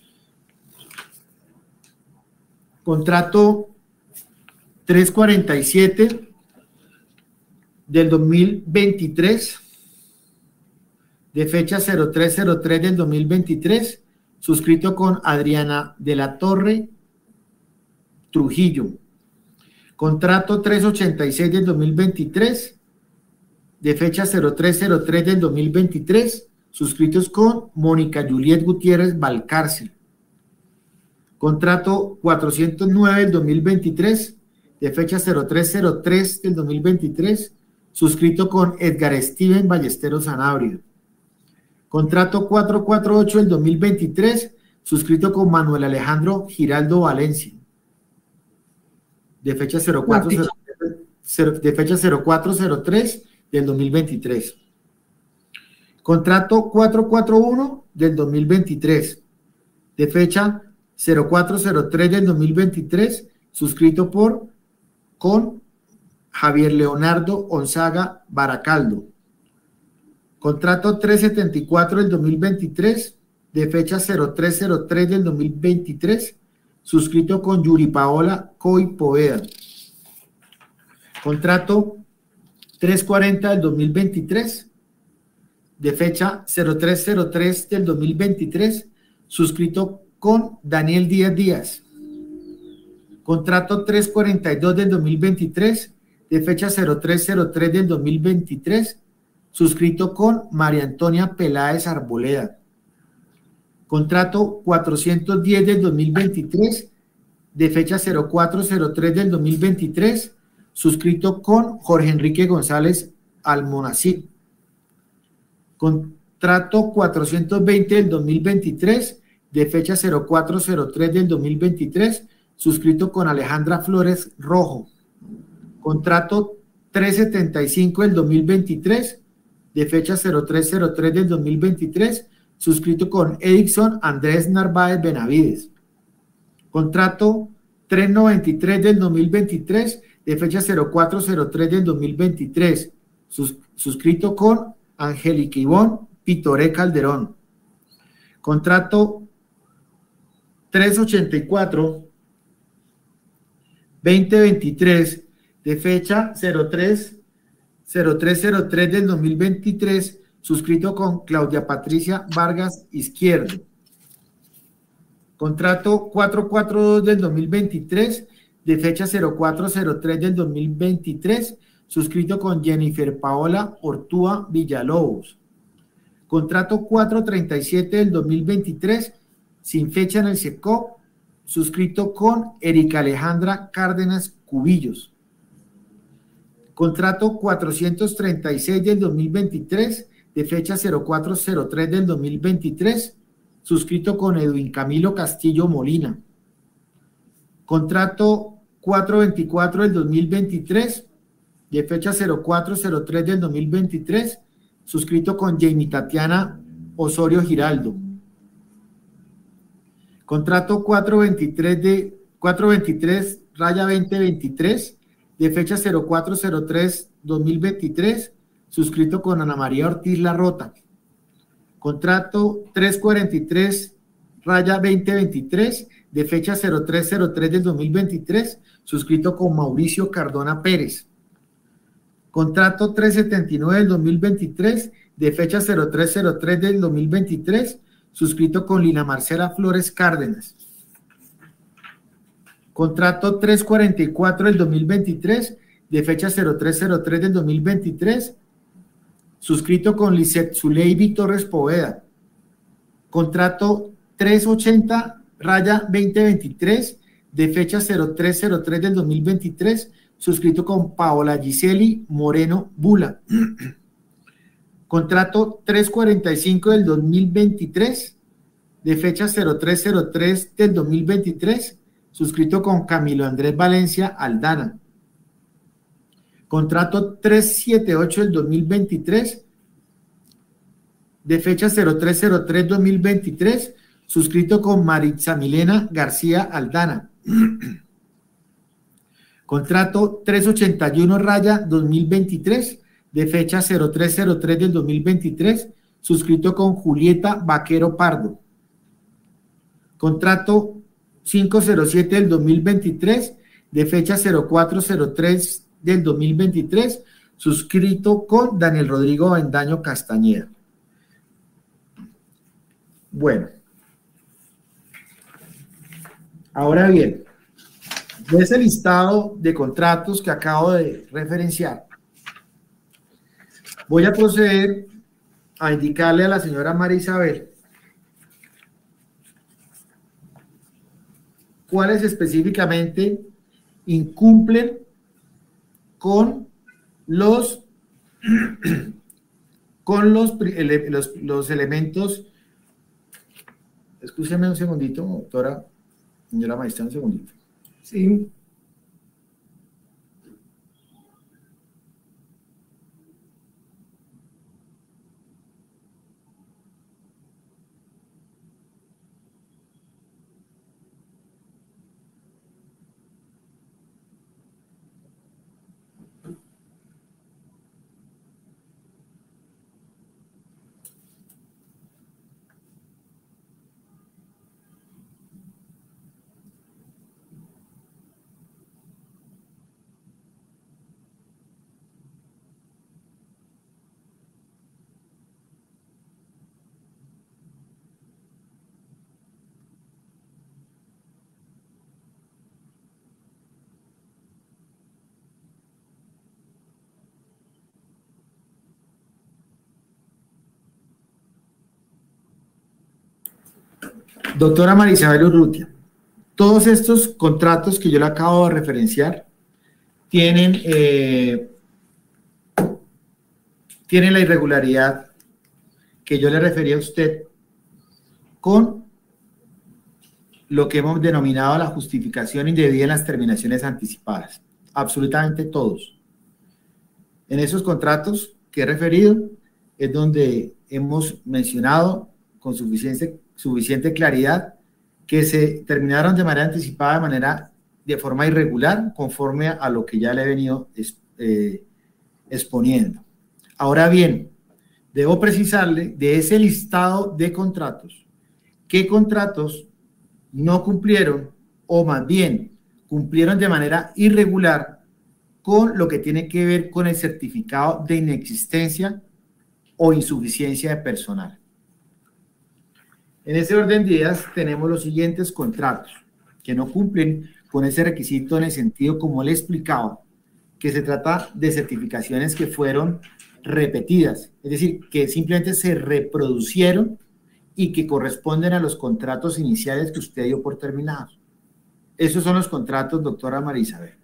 Contrato trescientos cuarenta y siete del dos mil veintitrés, de fecha cero tres cero tres del dos mil veintitrés, suscrito con Adriana de la Torre Trujillo. Contrato trescientos ochenta y seis del dos mil veintitrés, de fecha cero tres cero tres del dos mil veintitrés, suscritos con Mónica Juliet Gutiérrez Valcárcel. Contrato cuatrocientos nueve del dos mil veintitrés, de fecha cero tres cero tres del dos mil veintitrés, suscrito con Edgar Steven Ballesteros Sanabria. Contrato cuatrocientos cuarenta y ocho del dos mil veintitrés, suscrito con Manuel Alejandro Giraldo Valencia. De fecha cero cuatro cero tres, de fecha cero cuatro cero tres del dos mil veintitrés. Contrato cuatrocientos cuarenta y uno del dos mil veintitrés, de fecha cero cuatro cero tres del dos mil veintitrés, suscrito por con Javier Leonardo Onzaga Baracaldo. Contrato trescientos setenta y cuatro del dos mil veintitrés, de fecha cero tres cero tres del dos mil veintitrés, suscrito con Yuri Paola Coy Poveda. Contrato trescientos cuarenta del dos mil veintitrés, de fecha cero tres cero tres del dos mil veintitrés, suscrito con Daniel Díaz Díaz. Contrato trescientos cuarenta y dos del dos mil veintitrés, de fecha cero tres cero tres del dos mil veintitrés, suscrito con María Antonia Peláez Arboleda. Contrato cuatrocientos diez del dos mil veintitrés, de fecha cero cuatro cero tres del dos mil veintitrés, suscrito con Jorge Enrique González Almonacid. Contrato cuatrocientos veinte del dos mil veintitrés, de fecha cero cuatro cero tres del dos mil veintitrés, suscrito con Alejandra Flores Rojo. Contrato trescientos setenta y cinco del dos mil veintitrés, de fecha cero tres cero tres del dos mil veintitrés, suscrito con Edison Andrés Narváez Benavides. Contrato trescientos noventa y tres del dos mil veintitrés, de fecha cero cuatro cero tres del dos mil veintitrés, sus, suscrito con Angélica Ivonne Pitoré Calderón. Contrato trescientos ochenta y cuatro del dos mil veintitrés, de fecha cero tres cero tres cero tres del dos mil veintitrés, suscrito con Claudia Patricia Vargas Izquierdo. Contrato cuatrocientos cuarenta y dos del dos mil veintitrés, de fecha cero cuatro cero tres del dos mil veintitrés, suscrito con Jennifer Paola Ortúa Villalobos. Contrato cuatrocientos treinta y siete del dos mil veintitrés, sin fecha en el SECOP, suscrito con Erika Alejandra Cárdenas Cubillos. Contrato cuatrocientos treinta y seis del dos mil veintitrés, de fecha cero cuatro cero tres del dos mil veintitrés, suscrito con Edwin Camilo Castillo Molina. Contrato cuatrocientos veinticuatro del dos mil veintitrés, de fecha cero cuatro cero tres del dos mil veintitrés, suscrito con Jamie Tatiana Osorio Giraldo. Contrato cuatrocientos veintitrés de cuatrocientos veintitrés raya veinte veintitrés, de fecha cero cuatro cero tres dos mil veintitrés, suscrito con Ana María Ortiz Larrota. Contrato trescientos cuarenta y tres raya veinte veintitrés, de fecha cero tres cero tres del dos mil veintitrés, suscrito con Mauricio Cardona Pérez. Contrato trescientos setenta y nueve del dos mil veintitrés, de fecha cero tres cero tres del dos mil veintitrés, suscrito con Lina Marcela Flores Cárdenas. Contrato trescientos cuarenta y cuatro del dos mil veintitrés, de fecha cero tres cero tres del dos mil veintitrés, suscrito con Lisette Zuleiby Torres Poveda. Contrato trescientos ochenta raya veinte veintitrés, de fecha cero tres cero tres del dos mil veintitrés, suscrito con Paola Giseli Moreno Bula. Contrato trescientos cuarenta y cinco del dos mil veintitrés, de fecha cero tres cero tres del dos mil veintitrés, suscrito con Camilo Andrés Valencia Aldana. Contrato trescientos setenta y ocho del dos mil veintitrés, de fecha cero tres cero tres dos mil veintitrés, suscrito con Maritza Milena García Aldana. Contrato trescientos ochenta y uno raya dos mil veintitrés, de fecha cero tres cero tres del dos mil veintitrés, suscrito con Julieta Vaquero Pardo. Contrato quinientos siete del dos mil veintitrés, de fecha cero cuatro cero tres del dos mil veintitrés, suscrito con Daniel Rodrigo Bendaño Castañeda. Bueno, ahora bien, de ese listado de contratos que acabo de referenciar, voy a proceder a indicarle a la señora María Isabel cuáles específicamente incumplen con los con los, los, los elementos. Escúcheme un segundito, doctora, señora maestra, un segundito. Sí. Doctora Marisabel Urrutia, todos estos contratos que yo le acabo de referenciar tienen, eh, tienen la irregularidad que yo le refería a usted con lo que hemos denominado la justificación indebida en las terminaciones anticipadas. Absolutamente todos. En esos contratos que he referido es donde hemos mencionado con suficiente, suficiente claridad que se terminaron de manera anticipada, de manera, de forma irregular, conforme a lo que ya le he venido eh, exponiendo. Ahora bien, debo precisarle de ese listado de contratos, qué contratos no cumplieron, o más bien, cumplieron de manera irregular con lo que tiene que ver con el certificado de inexistencia o insuficiencia de personal. En ese orden de ideas tenemos los siguientes contratos que no cumplen con ese requisito en el sentido como le he explicado, que se trata de certificaciones que fueron repetidas, es decir, que simplemente se reproducieron y que corresponden a los contratos iniciales que usted dio por terminados. Esos son los contratos, doctora Marisabel.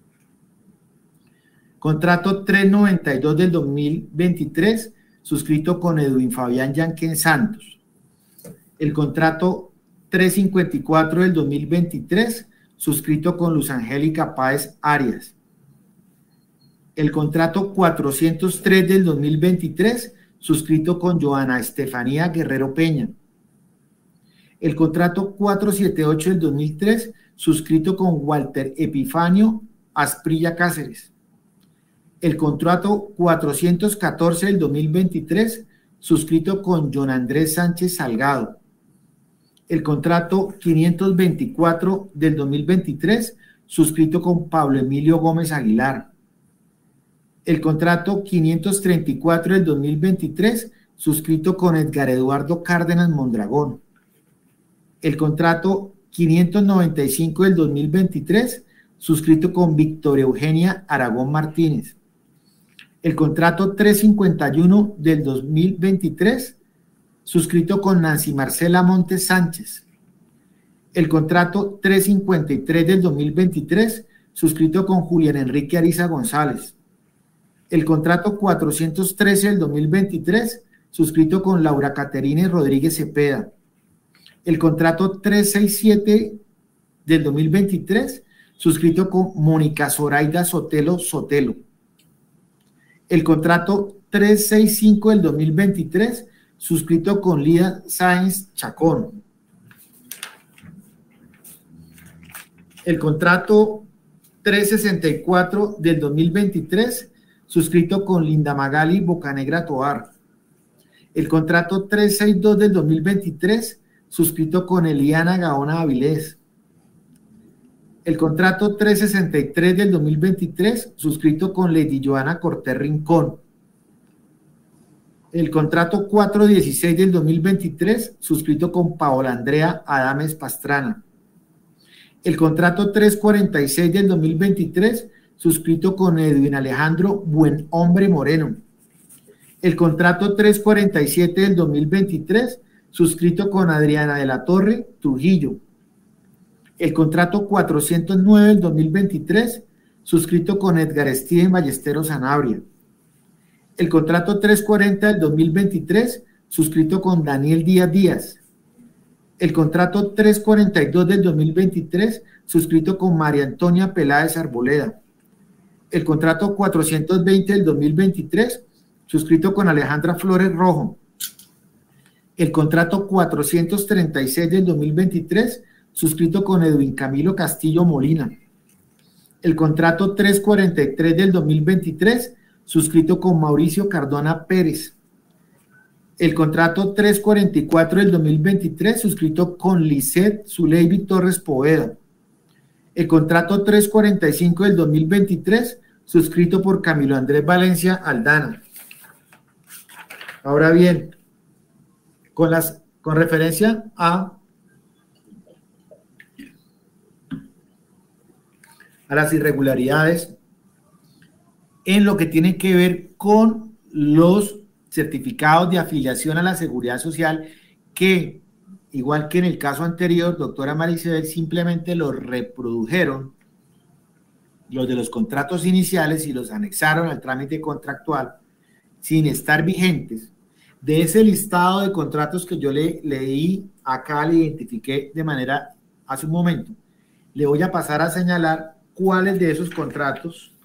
Contrato trescientos noventa y dos del dos mil veintitrés, suscrito con Edwin Fabián Yanquén Santos. El contrato trescientos cincuenta y cuatro del dos mil veintitrés, suscrito con Luz Angélica Páez Arias. El contrato cuatrocientos tres del dos mil veintitrés, suscrito con Joana Estefanía Guerrero Peña. El contrato cuatrocientos setenta y ocho del dos mil tres, suscrito con Walter Epifanio Asprilla Cáceres. El contrato cuatrocientos catorce del dos mil veintitrés, suscrito con John Andrés Sánchez Salgado. El contrato quinientos veinticuatro del dos mil veintitrés, suscrito con Pablo Emilio Gómez Aguilar. El contrato quinientos treinta y cuatro del dos mil veintitrés, suscrito con Edgar Eduardo Cárdenas Mondragón. El contrato quinientos noventa y cinco del dos mil veintitrés, suscrito con Victoria Eugenia Aragón Martínez. El contrato trescientos cincuenta y uno del dos mil veintitrés, suscrito con Nancy Marcela Montes Sánchez. El contrato trescientos cincuenta y tres del dos mil veintitrés, suscrito con Julián Enrique Ariza González. El contrato cuatrocientos trece del dos mil veintitrés, suscrito con Laura Caterine Rodríguez Cepeda. El contrato trescientos sesenta y siete del dos mil veintitrés, suscrito con Mónica Zoraida Sotelo Sotelo. El contrato trescientos sesenta y cinco del dos mil veintitrés, suscrito con Lida Sáenz Chacón. El contrato trescientos sesenta y cuatro del dos mil veintitrés, suscrito con Linda Magali Bocanegra Toar. El contrato trescientos sesenta y dos del dos mil veintitrés, suscrito con Eliana Gaona Avilés. El contrato trescientos sesenta y tres del dos mil veintitrés, suscrito con Lady Joana Cortés Rincón. El contrato cuatrocientos dieciséis del dos mil veintitrés, suscrito con Paola Andrea Adames Pastrana. El contrato trescientos cuarenta y seis del dos mil veintitrés, suscrito con Edwin Alejandro Buen Hombre Moreno. El contrato trescientos cuarenta y siete del dos mil veintitrés, suscrito con Adriana de la Torre Trujillo. El contrato cuatrocientos nueve del dos mil veintitrés, suscrito con Edgar Steven Ballesteros Sanabria. El contrato trescientos cuarenta del dos mil veintitrés, suscrito con Daniel Díaz Díaz. El contrato trescientos cuarenta y dos del dos mil veintitrés, suscrito con María Antonia Peláez Arboleda. El contrato cuatrocientos veinte del dos mil veintitrés, suscrito con Alejandra Flores Rojo. El contrato cuatrocientos treinta y seis del dos mil veintitrés, suscrito con Edwin Camilo Castillo Molina. El contrato trescientos cuarenta y tres del dos mil veintitrés, suscrito con Mauricio Cardona Pérez. El contrato trescientos cuarenta y cuatro del dos mil veintitrés, suscrito con Lisette Zuleiby Torres Poveda. El contrato trescientos cuarenta y cinco del dos mil veintitrés, suscrito por Camilo Andrés Valencia Aldana. Ahora bien, con, las, con referencia a, a las irregularidades en lo que tiene que ver con los certificados de afiliación a la Seguridad Social que igual que en el caso anterior, doctora Maricel, simplemente los reprodujeron, los de los contratos iniciales, y los anexaron al trámite contractual sin estar vigentes. De ese listado de contratos que yo le leí acá, le identifiqué de manera hace un momento, le voy a pasar a señalar cuáles de esos contratos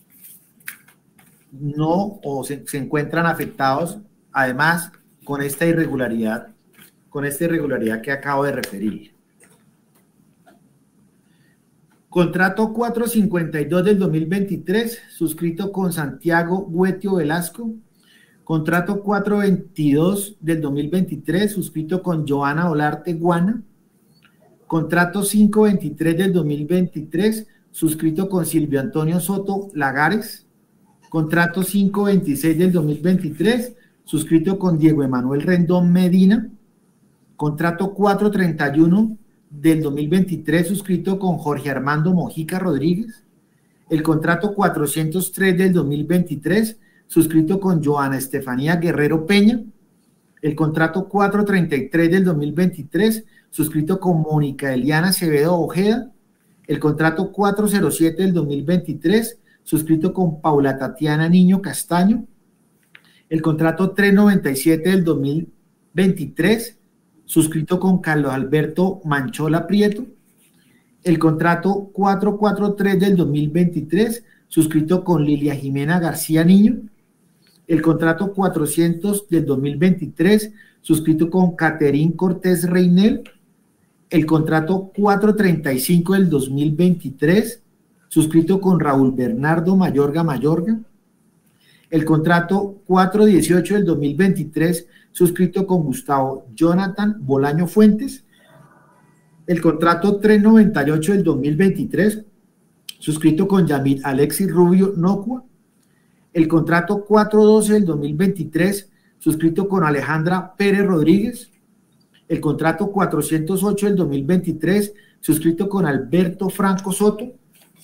no o se, se encuentran afectados, además, con esta irregularidad, con esta irregularidad que acabo de referir. Contrato cuatrocientos cincuenta y dos del dos mil veintitrés, suscrito con Santiago Huetio Velasco. Contrato cuatrocientos veintidós del dos mil veintitrés, suscrito con Joana Olarte Guana. Contrato quinientos veintitrés del dos mil veintitrés, suscrito con Silvio Antonio Soto Lagares. Contrato quinientos veintiséis del dos mil veintitrés, suscrito con Diego Emanuel Rendón Medina. Contrato cuatrocientos treinta y uno del dos mil veintitrés, suscrito con Jorge Armando Mojica Rodríguez. El contrato cuatrocientos tres del dos mil veintitrés, suscrito con Joana Estefanía Guerrero Peña. El contrato cuatrocientos treinta y tres del dos mil veintitrés, suscrito con Mónica Eliana Acevedo Ojeda. El contrato cuatrocientos siete del dos mil veintitrés, suscrito con Paula Tatiana Niño Castaño. El contrato trescientos noventa y siete del dos mil veintitrés, suscrito con Carlos Alberto Manchola Prieto. El contrato cuatrocientos cuarenta y tres del dos mil veintitrés, suscrito con Lilia Jimena García Niño. El contrato cuatrocientos del dos mil veintitrés, suscrito con Caterín Cortés Reinel. El contrato cuatrocientos treinta y cinco del dos mil veintitrés, suscrito con Raúl Bernardo Mayorga Mayorga. El contrato cuatrocientos dieciocho del dos mil veintitrés, suscrito con Gustavo Jonathan Bolaño Fuentes. El contrato trescientos noventa y ocho del dos mil veintitrés, suscrito con Yamil Alexis Rubio Nocua. El contrato cuatrocientos doce del dos mil veintitrés, suscrito con Alejandra Pérez Rodríguez. El contrato cuatrocientos ocho del dos mil veintitrés, suscrito con Alberto Franco Soto.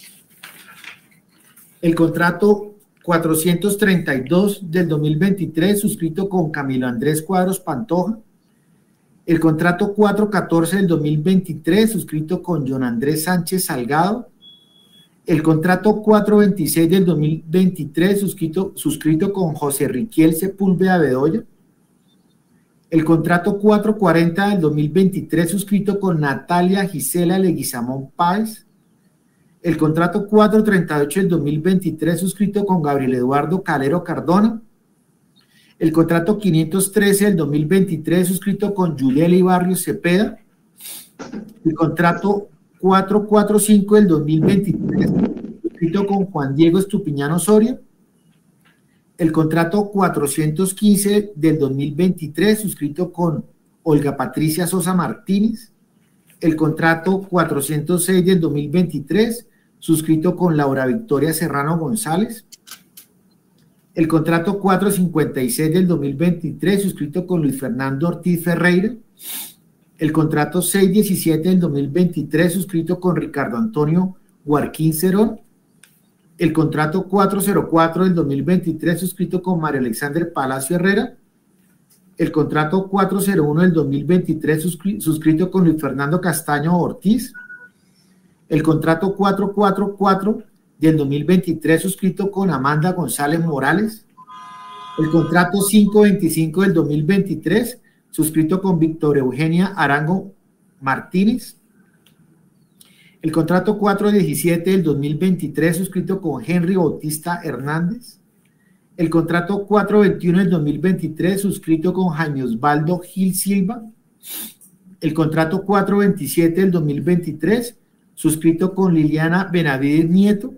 El contrato cuatrocientos treinta y dos del dos mil veintitrés, suscrito con Camilo Andrés Cuadros Pantoja. El contrato cuatrocientos catorce del dos mil veintitrés, suscrito con John Andrés Sánchez Salgado. El contrato cuatrocientos veintiséis del dos mil veintitrés, suscrito, suscrito con José Riquiel Sepúlveda Bedoya. El contrato cuatrocientos cuarenta del dos mil veintitrés, suscrito con Natalia Gisela Leguizamón Páez. El contrato cuatrocientos treinta y ocho del dos mil veintitrés, suscrito con Gabriel Eduardo Calero Cardona. El contrato quinientos trece del dos mil veintitrés, suscrito con Yuleli Barrios Cepeda. El contrato cuatrocientos cuarenta y cinco del dos mil veintitrés, suscrito con Juan Diego Estupiñán Soria. El contrato cuatrocientos quince del dos mil veintitrés, suscrito con Olga Patricia Sosa Martínez. El contrato cuatrocientos seis del dos mil veintitrés, suscrito con Laura Victoria Serrano González. El contrato cuatrocientos cincuenta y seis del dos mil veintitrés, suscrito con Luis Fernando Ortiz Ferreira. El contrato seiscientos diecisiete del dos mil veintitrés, suscrito con Ricardo Antonio Guarquín Cerón. El contrato cuatrocientos cuatro del dos mil veintitrés, suscrito con Mario Alexander Palacio Herrera. El contrato cuatrocientos uno del dos mil veintitrés, suscrito con Luis Fernando Castaño Ortiz. El contrato cuatrocientos cuarenta y cuatro del dos mil veintitrés, suscrito con Amanda González Morales. El contrato quinientos veinticinco del dos mil veintitrés, suscrito con Victoria Eugenia Arango Martínez. El contrato cuatrocientos diecisiete del dos mil veintitrés, suscrito con Henry Bautista Hernández. El contrato cuatrocientos veintiuno del dos mil veintitrés, suscrito con Jaime Osvaldo Gil Silva. El contrato cuatrocientos veintisiete del dos mil veintitrés, suscrito con Liliana Benavides Nieto.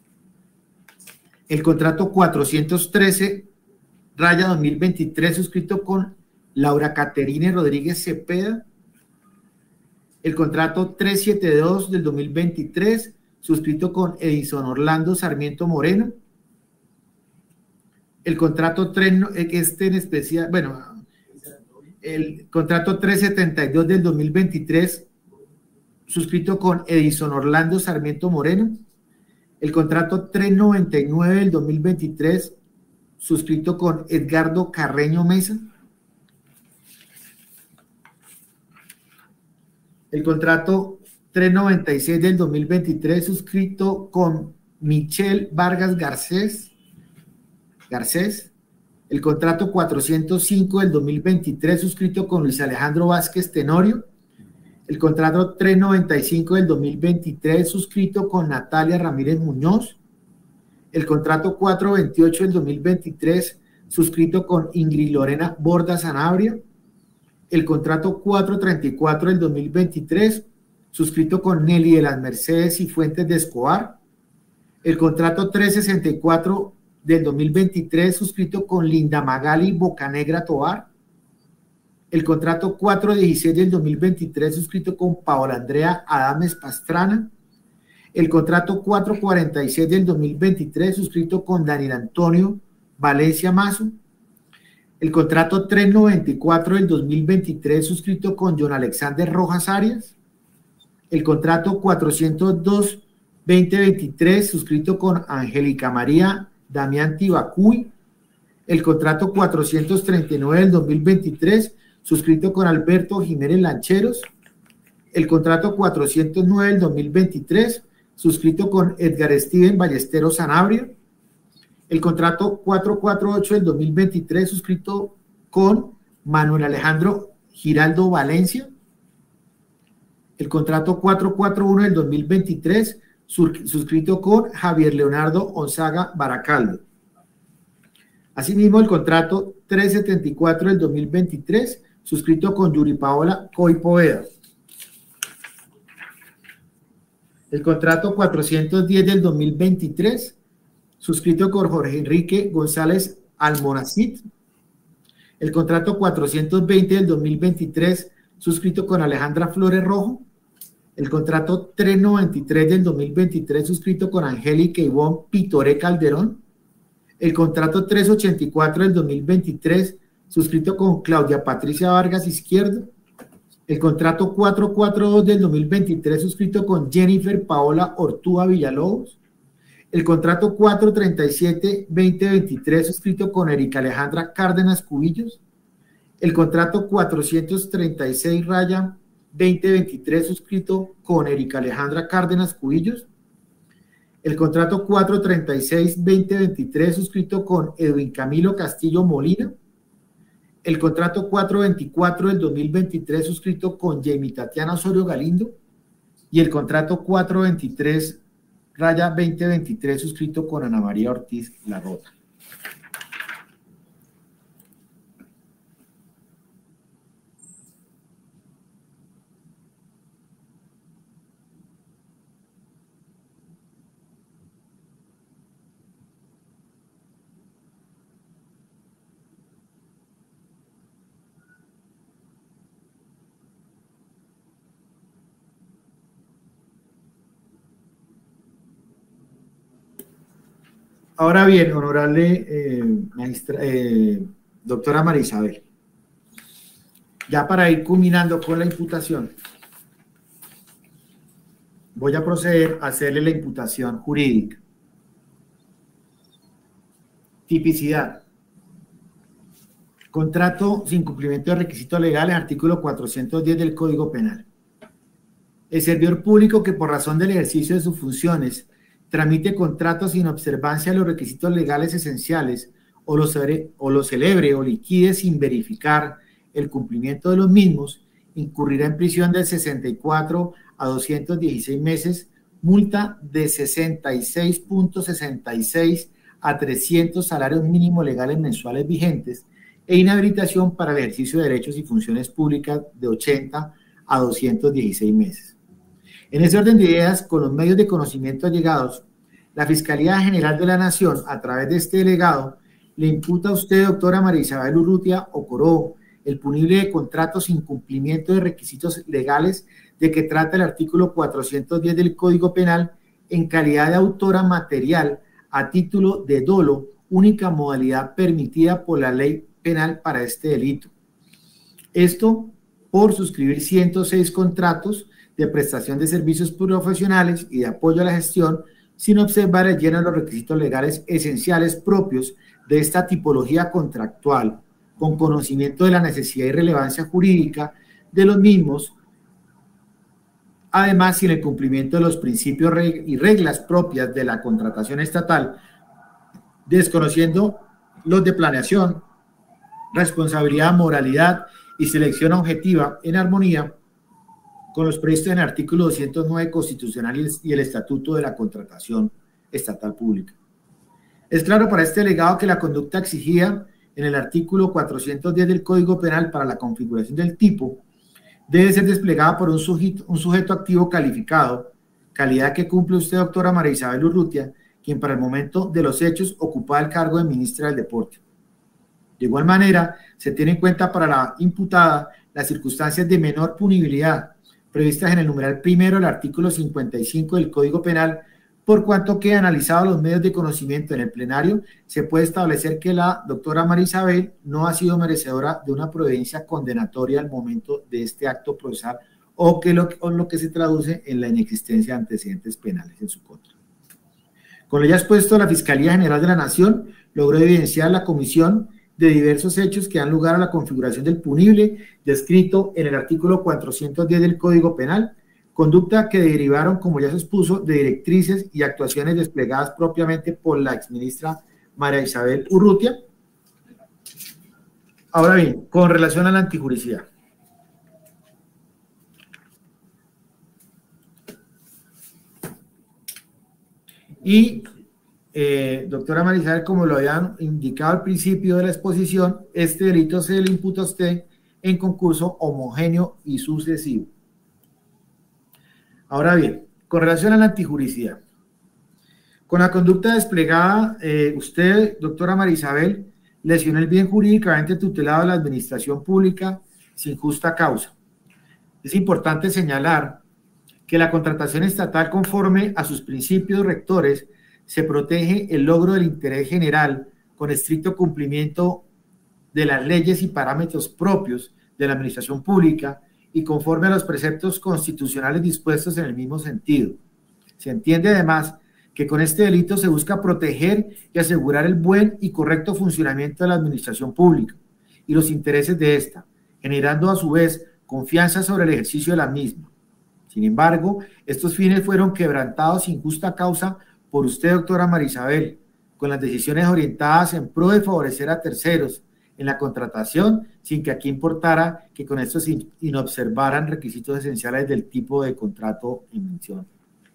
El contrato cuatrocientos trece, raya dos mil veintitrés, suscrito con Laura Caterine Rodríguez Cepeda. El contrato trescientos setenta y dos del dos mil veintitrés, suscrito con Edison Orlando Sarmiento Moreno. El contrato tres, este en especial, bueno, el contrato trescientos setenta y dos del dos mil veintitrés, suscrito con Edison Orlando Sarmiento Moreno. El contrato trescientos noventa y nueve del dos mil veintitrés, suscrito con Edgardo Carreño Mesa. El contrato trescientos noventa y seis del dos mil veintitrés, suscrito con Michelle Vargas Garcés. Garcés. El contrato cuatrocientos cinco del dos mil veintitrés, suscrito con Luis Alejandro Vázquez Tenorio. El contrato trescientos noventa y cinco del dos mil veintitrés, suscrito con Natalia Ramírez Muñoz. El contrato cuatrocientos veintiocho del dos mil veintitrés, suscrito con Ingrid Lorena Borda Sanabria. El contrato cuatrocientos treinta y cuatro del dos mil veintitrés, suscrito con Nelly de las Mercedes y Fuentes de Escobar. El contrato trescientos sesenta y cuatro del dos mil veintitrés, suscrito con Linda Magali Bocanegra Tobar. El contrato cuatrocientos dieciséis del dos mil veintitrés, suscrito con Paola Andrea Adames Pastrana. El contrato cuatrocientos cuarenta y seis del dos mil veintitrés, suscrito con Daniel Antonio Valencia Mazo. El contrato trescientos noventa y cuatro del dos mil veintitrés, suscrito con John Alexander Rojas Arias. El contrato cuatrocientos dos del dos mil veintitrés, suscrito con Angélica María Damián Tibacuy. El contrato cuatrocientos treinta y nueve del dos mil veintitrés, suscrito con Alberto Jiménez Lancheros. El contrato cuatrocientos nueve del dos mil veintitrés, suscrito con Edgar Steven Ballesteros Sanabria. El contrato cuatrocientos cuarenta y ocho del dos mil veintitrés, suscrito con Manuel Alejandro Giraldo Valencia. El contrato cuatrocientos cuarenta y uno del dos mil veintitrés, suscrito con Javier Leonardo Onzaga Baracaldo. Asimismo, el contrato trescientos setenta y cuatro del dos mil veintitrés, suscrito con Yuri Paola Coy Poveda. El contrato cuatrocientos diez del dos mil veintitrés, suscrito con Jorge Enrique González Almonacid. El contrato cuatrocientos veinte del dos mil veintitrés, suscrito con Alejandra Flores Rojo. El contrato trescientos noventa y tres del dos mil veintitrés, suscrito con Angélica Ivonne Pitoré Calderón. El contrato trescientos ochenta y cuatro del dos mil veintitrés, suscrito con Claudia Patricia Vargas Izquierdo. El contrato cuatrocientos cuarenta y dos del dos mil veintitrés, suscrito con Jennifer Paola Ortúa Villalobos. El contrato cuatrocientos treinta y siete del dos mil veintitrés, suscrito con Erika Alejandra Cárdenas Cubillos. El contrato cuatrocientos treinta y seis raya veinte veintitrés, suscrito con Erika Alejandra Cárdenas Cubillos. El contrato cuatrocientos treinta y seis veinte veintitrés, suscrito con Edwin Camilo Castillo Molina. El contrato cuatrocientos veinticuatro del dos mil veintitrés, suscrito con Jamie Tatiana Osorio Galindo. Y el contrato cuatrocientos veintitrés raya veinte veintitrés, suscrito con Ana María Ortiz Larrota. Ahora bien, honorable eh, maestra, eh, doctora María Isabel, ya para ir culminando con la imputación, voy a proceder a hacerle la imputación jurídica. Tipicidad. Contrato sin cumplimiento de requisitos legales, artículo cuatrocientos diez del Código Penal. El servidor público que por razón del ejercicio de sus funciones tramite contratos sin observancia de los requisitos legales esenciales o los, o los celebre o liquide sin verificar el cumplimiento de los mismos, incurrirá en prisión de sesenta y cuatro a doscientos dieciséis meses, multa de sesenta y seis punto sesenta y seis a trescientos salarios mínimos legales mensuales vigentes e inhabilitación para el ejercicio de derechos y funciones públicas de ochenta a doscientos dieciséis meses. En ese orden de ideas, con los medios de conocimiento allegados, la Fiscalía General de la Nación, a través de este delegado, le imputa a usted, doctora María Isabel Urrutia Ocorobo, el punible de contratos sin cumplimiento de requisitos legales de que trata el artículo cuatrocientos diez del Código Penal en calidad de autora material a título de dolo, única modalidad permitida por la ley penal para este delito. Esto por suscribir ciento seis contratos de prestación de servicios profesionales y de apoyo a la gestión sin observar el lleno de los requisitos legales esenciales propios de esta tipología contractual, con conocimiento de la necesidad y relevancia jurídica de los mismos, Además, sin el cumplimiento de los principios y reglas propias de la contratación estatal, desconociendo los de planeación, responsabilidad, moralidad y selección objetiva en armonía con los previstos en el artículo doscientos nueve constitucional y el Estatuto de la Contratación Estatal Pública. Es claro para este delegado que la conducta exigida en el artículo cuatrocientos diez del Código Penal para la configuración del tipo debe ser desplegada por un sujeto, un sujeto activo calificado, calidad que cumple usted, doctora María Isabel Urrutia, quien para el momento de los hechos ocupaba el cargo de ministra del Deporte. De igual manera, se tiene en cuenta para la imputada las circunstancias de menor punibilidad previstas en el numeral primero del artículo cincuenta y cinco del Código Penal, por cuanto que analizados los medios de conocimiento en el plenario, se puede establecer que la doctora María Isabel no ha sido merecedora de una providencia condenatoria al momento de este acto procesal o que lo, o lo que se traduce en la inexistencia de antecedentes penales en su contra. Con lo ya expuesto, la Fiscalía General de la Nación logró evidenciar la comisión de diversos hechos que dan lugar a la configuración del punible descrito en el artículo cuatrocientos diez del Código Penal, conducta que derivaron, como ya se expuso, de directrices y actuaciones desplegadas propiamente por la exministra María Isabel Urrutia. Ahora bien, con relación a la antijuricidad. Y, eh, doctora María Isabel, como lo habían indicado al principio de la exposición, este delito se le imputa a usted en concurso homogéneo y sucesivo. Ahora bien, con relación a la antijuricidad, con la conducta desplegada, eh, usted, doctora María Isabel, lesionó el bien jurídicamente tutelado de la administración pública sin justa causa. Es importante señalar que la contratación estatal, conforme a sus principios rectores, se protege el logro del interés general con estricto cumplimiento de las leyes y parámetros propios de la administración pública y conforme a los preceptos constitucionales dispuestos en el mismo sentido. Se entiende además que con este delito se busca proteger y asegurar el buen y correcto funcionamiento de la administración pública y los intereses de ésta, generando a su vez confianza sobre el ejercicio de la misma. Sin embargo, estos fines fueron quebrantados sin justa causa por usted, doctora María Isabel, con las decisiones orientadas en pro de favorecer a terceros en la contratación, sin que aquí importara que con esto se inobservaran requisitos esenciales del tipo de contrato en mención.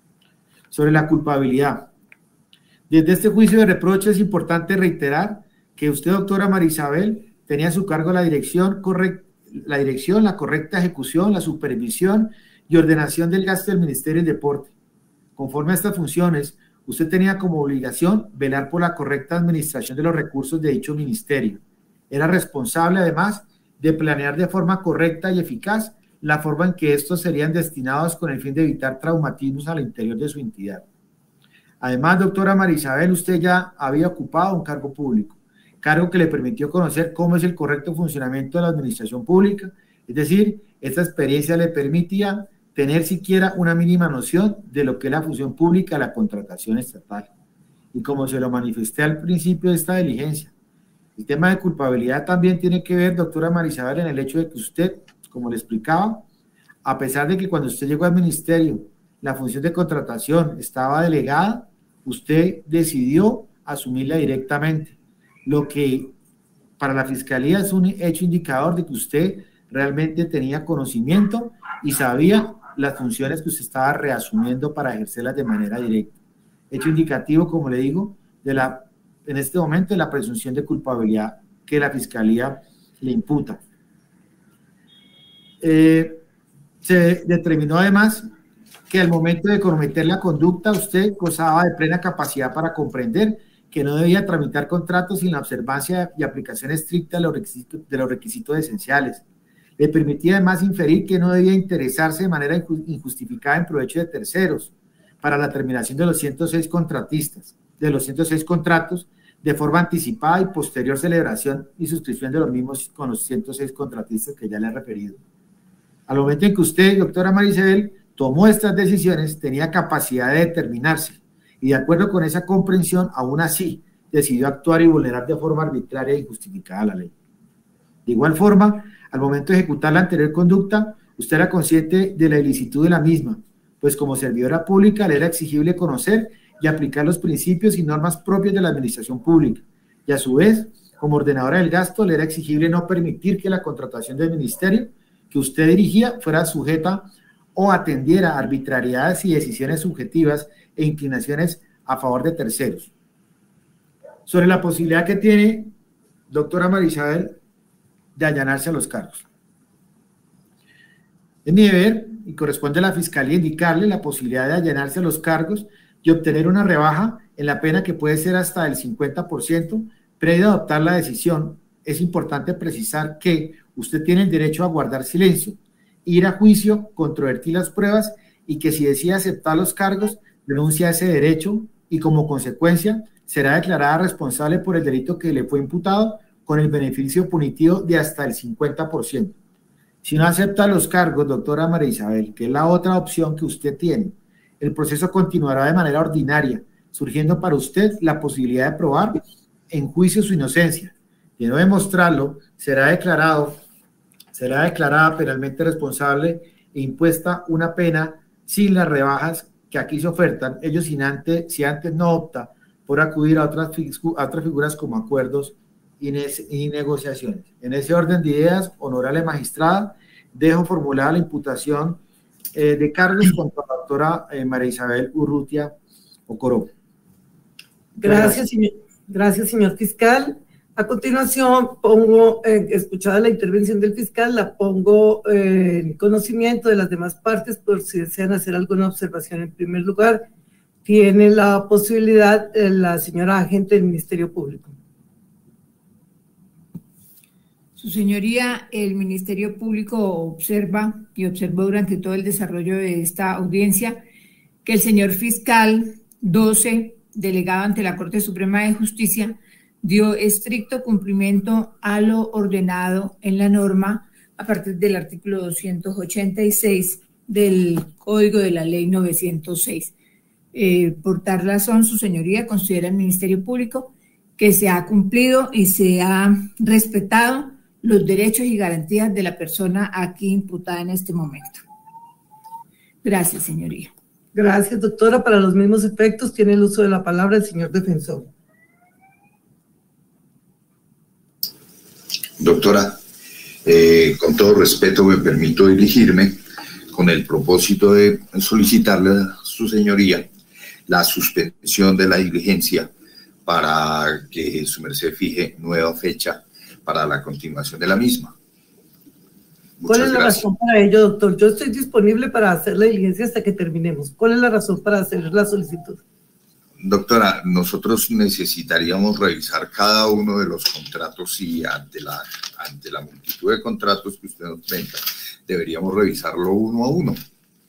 Sobre la culpabilidad. Desde este juicio de reproche es importante reiterar que usted, doctora María Isabel, tenía a su cargo la dirección, correct, la dirección, la correcta ejecución, la supervisión y ordenación del gasto del Ministerio del Deporte. Conforme a estas funciones, usted tenía como obligación velar por la correcta administración de los recursos de dicho ministerio. Era responsable, además, de planear de forma correcta y eficaz la forma en que estos serían destinados con el fin de evitar traumatismos al interior de su entidad. Además, doctora María Isabel, usted ya había ocupado un cargo público, cargo que le permitió conocer cómo es el correcto funcionamiento de la administración pública, es decir, esta experiencia le permitía tener siquiera una mínima noción de lo que es la función pública, la contratación estatal. Y como se lo manifesté al principio de esta diligencia, el tema de culpabilidad también tiene que ver, doctora María Isabel, en el hecho de que usted, como le explicaba, a pesar de que cuando usted llegó al ministerio, la función de contratación estaba delegada, usted decidió asumirla directamente, lo que para la Fiscalía es un hecho indicador de que usted realmente tenía conocimiento y sabía las funciones que usted estaba reasumiendo para ejercerlas de manera directa. Hecho indicativo, como le digo, de la, en este momento de la presunción de culpabilidad que la Fiscalía le imputa. Eh, se determinó además que al momento de cometer la conducta usted gozaba de plena capacidad para comprender que no debía tramitar contratos sin la observancia y aplicación estricta de los requisitos, de los requisitos esenciales. Le permitía además inferir que no debía interesarse de manera injustificada en provecho de terceros para la terminación de los ciento seis contratistas, de los ciento seis contratos de forma anticipada y posterior celebración y suscripción de los mismos con los ciento seis contratistas que ya le he referido. Al momento en que usted, doctora María Isabel, tomó estas decisiones, tenía capacidad de determinarse y de acuerdo con esa comprensión, aún así, decidió actuar y vulnerar de forma arbitraria e injustificada la ley. De igual forma, al momento de ejecutar la anterior conducta, Usted era consciente de la ilicitud de la misma, pues como servidora pública le era exigible conocer y aplicar los principios y normas propios de la administración pública, y a su vez, como ordenadora del gasto, le era exigible no permitir que la contratación del ministerio que usted dirigía fuera sujeta o atendiera a arbitrariedades y decisiones subjetivas e inclinaciones a favor de terceros. Sobre la posibilidad que tiene, doctora María Isabel, de allanarse a los cargos. Es mi deber y corresponde a la Fiscalía indicarle la posibilidad de allanarse a los cargos y obtener una rebaja en la pena que puede ser hasta del cincuenta por ciento previo a adoptar la decisión. Es importante precisar que usted tiene el derecho a guardar silencio, ir a juicio, controvertir las pruebas y que si decide aceptar los cargos, renuncia a ese derecho y como consecuencia será declarada responsable por el delito que le fue imputado con el beneficio punitivo de hasta el cincuenta por ciento. Si no acepta los cargos, doctora María Isabel, que es la otra opción que usted tiene, el proceso continuará de manera ordinaria, surgiendo para usted la posibilidad de probar en juicio su inocencia. De no demostrarlo, será declarado, será declarada penalmente responsable e impuesta una pena sin las rebajas que aquí se ofertan, ellos sin antes, si antes no opta por acudir a otras, a otras figuras como acuerdos y, ne y negociaciones. En ese orden de ideas, honorable magistrada, dejo formulada la imputación eh, de cargos contra la doctora eh, María Isabel Urrutia Ocorobo. Gracias, señor, gracias, señor fiscal. A continuación, pongo, eh, escuchada la intervención del fiscal, la pongo eh, en conocimiento de las demás partes por si desean hacer alguna observación. En primer lugar, tiene la posibilidad eh, la señora agente del Ministerio Público. Su señoría, el Ministerio Público observa y observó durante todo el desarrollo de esta audiencia que el señor fiscal doce, delegado ante la Corte Suprema de Justicia, dio estricto cumplimiento a lo ordenado en la norma a partir del artículo doscientos ochenta y seis del Código de la Ley novecientos seis. Eh, por tal razón, su señoría considera el Ministerio Público que se ha cumplido y se ha respetado los derechos y garantías de la persona aquí imputada en este momento. Gracias, señoría. Gracias, doctora. Para los mismos efectos, tiene el uso de la palabra el señor defensor. Doctora, eh, con todo respeto me permito dirigirme con el propósito de solicitarle a su señoría la suspensión de la diligencia para que su merced fije nueva fecha para la continuación de la misma. Muchas ¿Cuál es la gracias. razón para ello, doctor? Yo estoy disponible para hacer la diligencia hasta que terminemos. ¿Cuál es la razón para hacer la solicitud? Doctora, nosotros necesitaríamos revisar cada uno de los contratos y ante la, ante la multitud de contratos que usted nos presenta, deberíamos revisarlo uno a uno.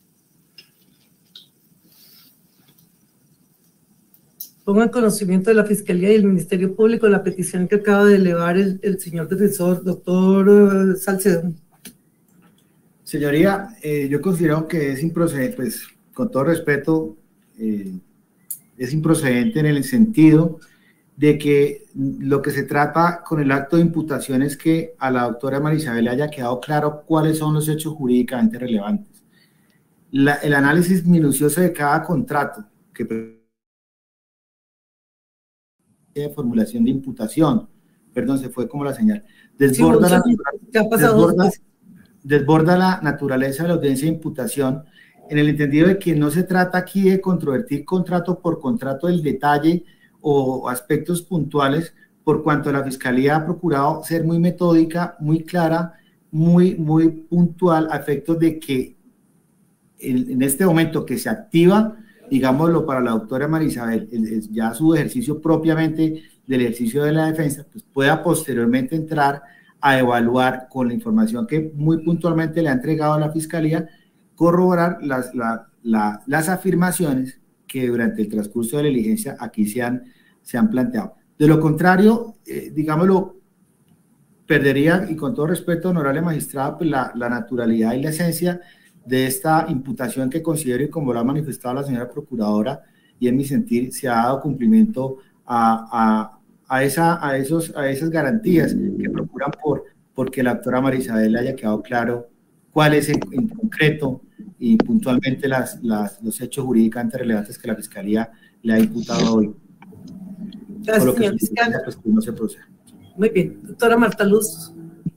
Pongo en conocimiento de la Fiscalía y el Ministerio Público la petición que acaba de elevar el, el señor defensor, doctor Salcedo. Señoría, eh, yo considero que es improcedente, pues con todo respeto, eh, es improcedente en el sentido de que lo que se trata con el acto de imputación es que a la doctora María Isabel le haya quedado claro cuáles son los hechos jurídicamente relevantes. La, el análisis minucioso de cada contrato que de formulación de imputación, perdón, se fue como la señal, desborda, sí, la, desborda, desborda la naturaleza de la audiencia de imputación en el entendido de que no se trata aquí de controvertir contrato por contrato del detalle o aspectos puntuales, por cuanto la Fiscalía ha procurado ser muy metódica, muy clara, muy, muy puntual a efectos de que en, en este momento que se activa, digámoslo, para la doctora María Isabel, el, el, ya su ejercicio propiamente del ejercicio de la defensa, pues pueda posteriormente entrar a evaluar con la información que muy puntualmente le ha entregado a la Fiscalía, corroborar las, la, la, las afirmaciones que durante el transcurso de la diligencia aquí se han, se han planteado. De lo contrario, eh, digámoslo, perdería, y con todo respeto, honorable magistrada, pues la, la naturalidad y la esencia de esta imputación que considero, y como lo ha manifestado la señora procuradora, y en mi sentir se ha dado cumplimiento a, a, a, esa, a, esos, a esas garantías que procuran por porque la doctora María Isabel le haya quedado claro cuál es en, en concreto y puntualmente las, las, los hechos jurídicamente relevantes que la Fiscalía le ha imputado hoy. Gracias, Por lo que señor fiscal. pues, no se procede. Muy bien. Doctora Marta Luz.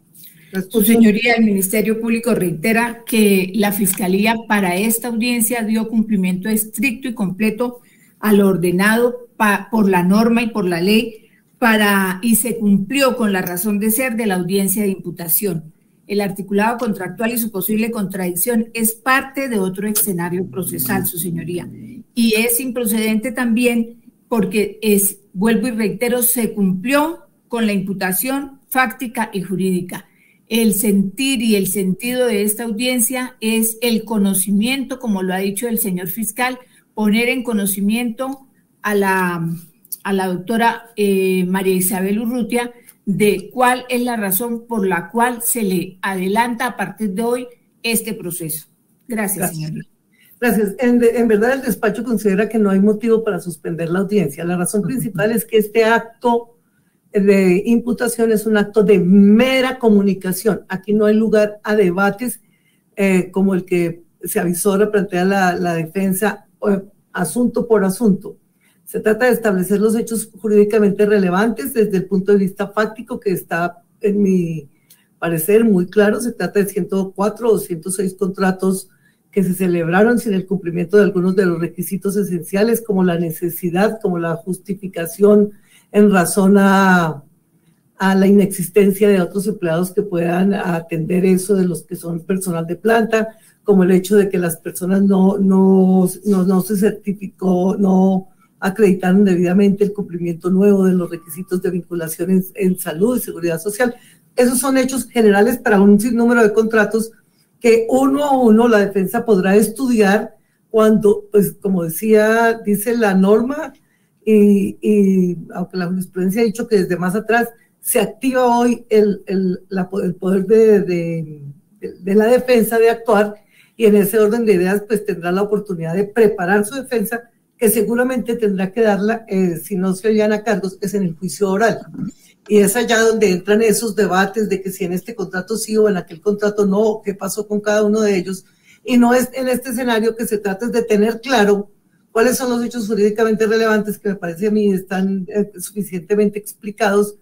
Su señoría, el Ministerio Público reitera que la Fiscalía para esta audiencia dio cumplimiento estricto y completo a lo ordenado pa, por la norma y por la ley para, y se cumplió con la razón de ser de la audiencia de imputación. El articulado contractual y su posible contradicción es parte de otro escenario procesal, su señoría, y es improcedente también porque es, vuelvo y reitero, se cumplió con la imputación fáctica y jurídica. El sentir y el sentido de esta audiencia es el conocimiento, como lo ha dicho el señor fiscal, poner en conocimiento a la, a la doctora eh, María Isabel Urrutia de cuál es la razón por la cual se le adelanta a partir de hoy este proceso. Gracias, Gracias. señoría. Gracias. En, en verdad, el despacho considera que no hay motivo para suspender la audiencia. La razón principal es que este acto de imputación es un acto de mera comunicación. Aquí no hay lugar a debates eh, como el que se avisora, plantea la, la defensa, eh, asunto por asunto. Se trata de establecer los hechos jurídicamente relevantes desde el punto de vista fáctico, que está, en mi parecer, muy claro. Se trata de ciento cuatro o ciento seis contratos que se celebraron sin el cumplimiento de algunos de los requisitos esenciales, como la necesidad, como la justificación en razón a, a la inexistencia de otros empleados que puedan atender eso, de los que son personal de planta, como el hecho de que las personas no, no, no, no se certificó, no acreditaron debidamente el cumplimiento nuevo de los requisitos de vinculación en, en salud y seguridad social. Esos son hechos generales para un sinnúmero de contratos que uno a uno la defensa podrá estudiar cuando, pues como decía, dice la norma, Y, y aunque la jurisprudencia ha dicho que desde más atrás se activa hoy el, el, la, el poder de, de, de la defensa de actuar, y en ese orden de ideas pues tendrá la oportunidad de preparar su defensa, que seguramente tendrá que darla, eh, si no se oían a cargos, es en el juicio oral. Y es allá donde entran esos debates de que si en este contrato sí o en aquel contrato no, qué pasó con cada uno de ellos. Y no es en este escenario que se trata de tener claro cuáles son los hechos jurídicamente relevantes, que me parece a mí están eh, suficientemente explicados,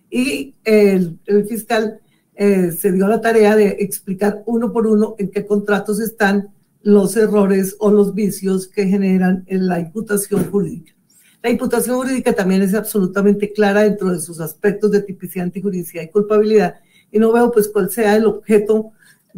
y el, el fiscal eh, se dio la tarea de explicar uno por uno en qué contratos están los errores o los vicios que generan en la imputación jurídica. La imputación jurídica también es absolutamente clara dentro de sus aspectos de tipicidad, antijuridicidad y culpabilidad, y no veo pues cuál sea el objeto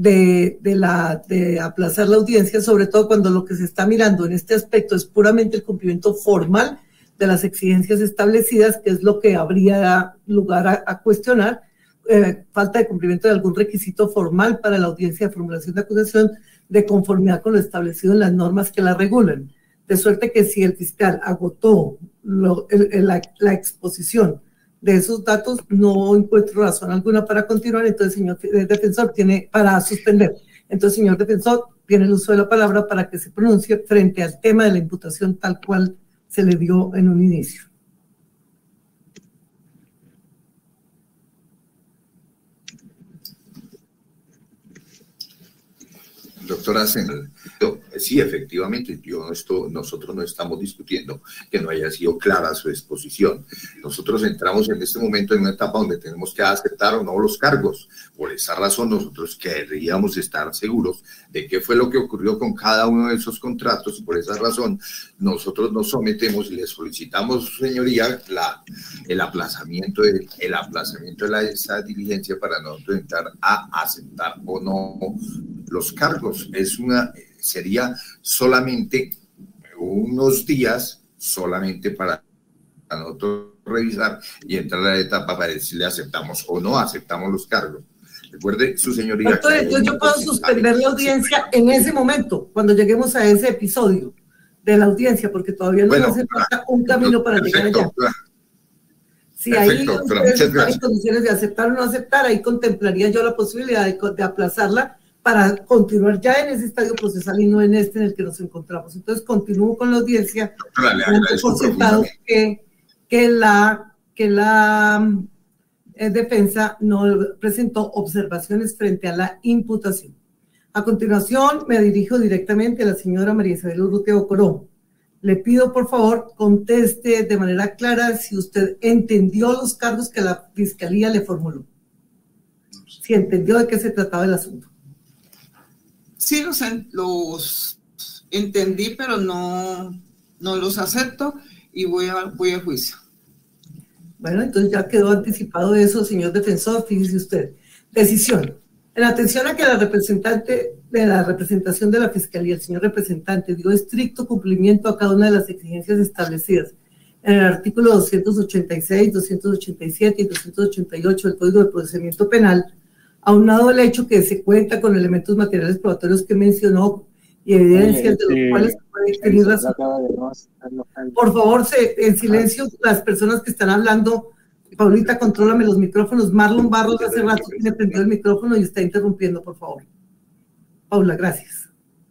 De, de, la, de aplazar la audiencia, sobre todo cuando lo que se está mirando en este aspecto es puramente el cumplimiento formal de las exigencias establecidas, que es lo que habría lugar a, a cuestionar, eh, falta de cumplimiento de algún requisito formal para la audiencia de formulación de acusación de conformidad con lo establecido en las normas que la regulan, de suerte que si el fiscal agotó lo, el, el, la, la exposición de esos datos, no encuentro razón alguna para continuar, entonces señor defensor tiene, para suspender, entonces señor defensor tiene el uso de la palabra para que se pronuncie frente al tema de la imputación tal cual se le dio en un inicio. Doctora Senal, sí, efectivamente, yo esto, nosotros no estamos discutiendo que no haya sido clara su exposición. Nosotros entramos en este momento en una etapa donde tenemos que aceptar o no los cargos. Por esa razón, nosotros querríamos estar seguros de qué fue lo que ocurrió con cada uno de esos contratos, y por esa razón nosotros nos sometemos y le solicitamos, señoría, la, el aplazamiento de, el aplazamiento de la, esa diligencia para nosotros entrar a aceptar o no los cargos. Es una, sería solamente unos días, solamente para nosotros revisar y entrar a la etapa para decirle aceptamos o no aceptamos los cargos. Recuerde, su señoría. Entonces, yo, yo puedo suspender la audiencia en ese momento, cuando lleguemos a ese episodio de la audiencia, porque todavía no bueno, hace falta un camino para llegar allá. Si ahí ustedes están en condiciones de aceptar o no aceptar, ahí contemplaría yo la posibilidad de, de aplazarla para continuar ya en ese estadio procesal y no en este en el que nos encontramos. Entonces, continúo con la audiencia, por sentado que, que la, que la eh, defensa no presentó observaciones frente a la imputación. A continuación, me dirijo directamente a la señora María Isabel Urrutia Bocoró. Le pido, por favor, conteste de manera clara si usted entendió los cargos que la Fiscalía le formuló. Si entendió de qué se trataba el asunto. Sí, los, los entendí, pero no, no los acepto y voy a, voy a juicio. Bueno, entonces ya quedó anticipado eso, señor defensor, fíjese usted. Decisión. En atención a que la representante de la representación de la Fiscalía, el señor representante, dio estricto cumplimiento a cada una de las exigencias establecidas en el artículo doscientos ochenta y seis, doscientos ochenta y siete y doscientos ochenta y ocho del Código de Procedimiento Penal, aunado al hecho que se cuenta con elementos materiales probatorios que mencionó y evidencias de los cuales se puede tener razón. Por favor, se, en silencio, las personas que están hablando. Paulita, contrólame los micrófonos. Marlon Barros hace rato tiene prendido el micrófono y está interrumpiendo, por favor. Paula, gracias.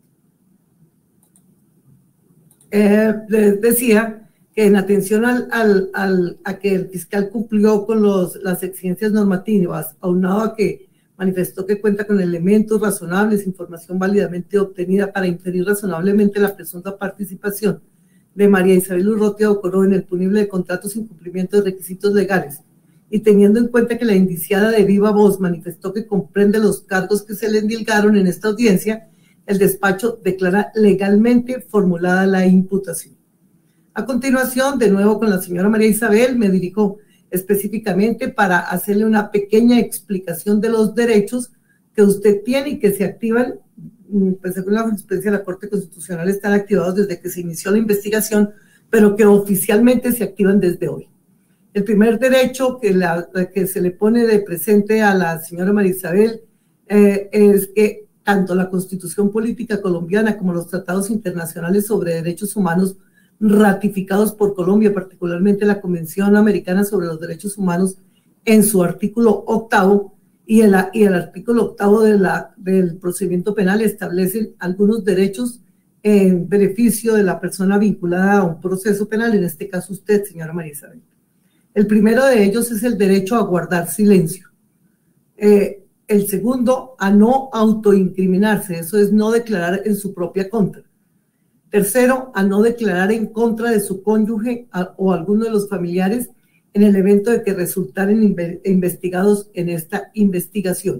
Eh, les decía que en atención al, al, al, a que el fiscal cumplió con los, las exigencias normativas, aunado a que manifestó que cuenta con elementos razonables, información válidamente obtenida para inferir razonablemente la presunta participación de María Isabel Urrutia Bocoró en el punible de contratos sin cumplimiento de requisitos legales, y teniendo en cuenta que la indiciada de viva voz manifestó que comprende los cargos que se le endilgaron en esta audiencia, el despacho declara legalmente formulada la imputación. A continuación, de nuevo con la señora María Isabel, me dirijo específicamente para hacerle una pequeña explicación de los derechos que usted tiene y que se activan, pues según la jurisprudencia de la Corte Constitucional, están activados desde que se inició la investigación, pero que oficialmente se activan desde hoy. El primer derecho que, la, que se le pone de presente a la señora María Isabel eh, es que tanto la Constitución Política Colombiana como los tratados internacionales sobre derechos humanos ratificados por Colombia, particularmente la Convención Americana sobre los Derechos Humanos, en su artículo octavo, y el, y el artículo octavo de la, del procedimiento penal establecen algunos derechos en beneficio de la persona vinculada a un proceso penal, en este caso usted, señora María Isabel. El primero de ellos es el derecho a guardar silencio. Eh, el segundo, a no autoincriminarse, eso es no declarar en su propia contra. Tercero, a no declarar en contra de su cónyuge a, o alguno de los familiares en el evento de que resultaran investigados en esta investigación.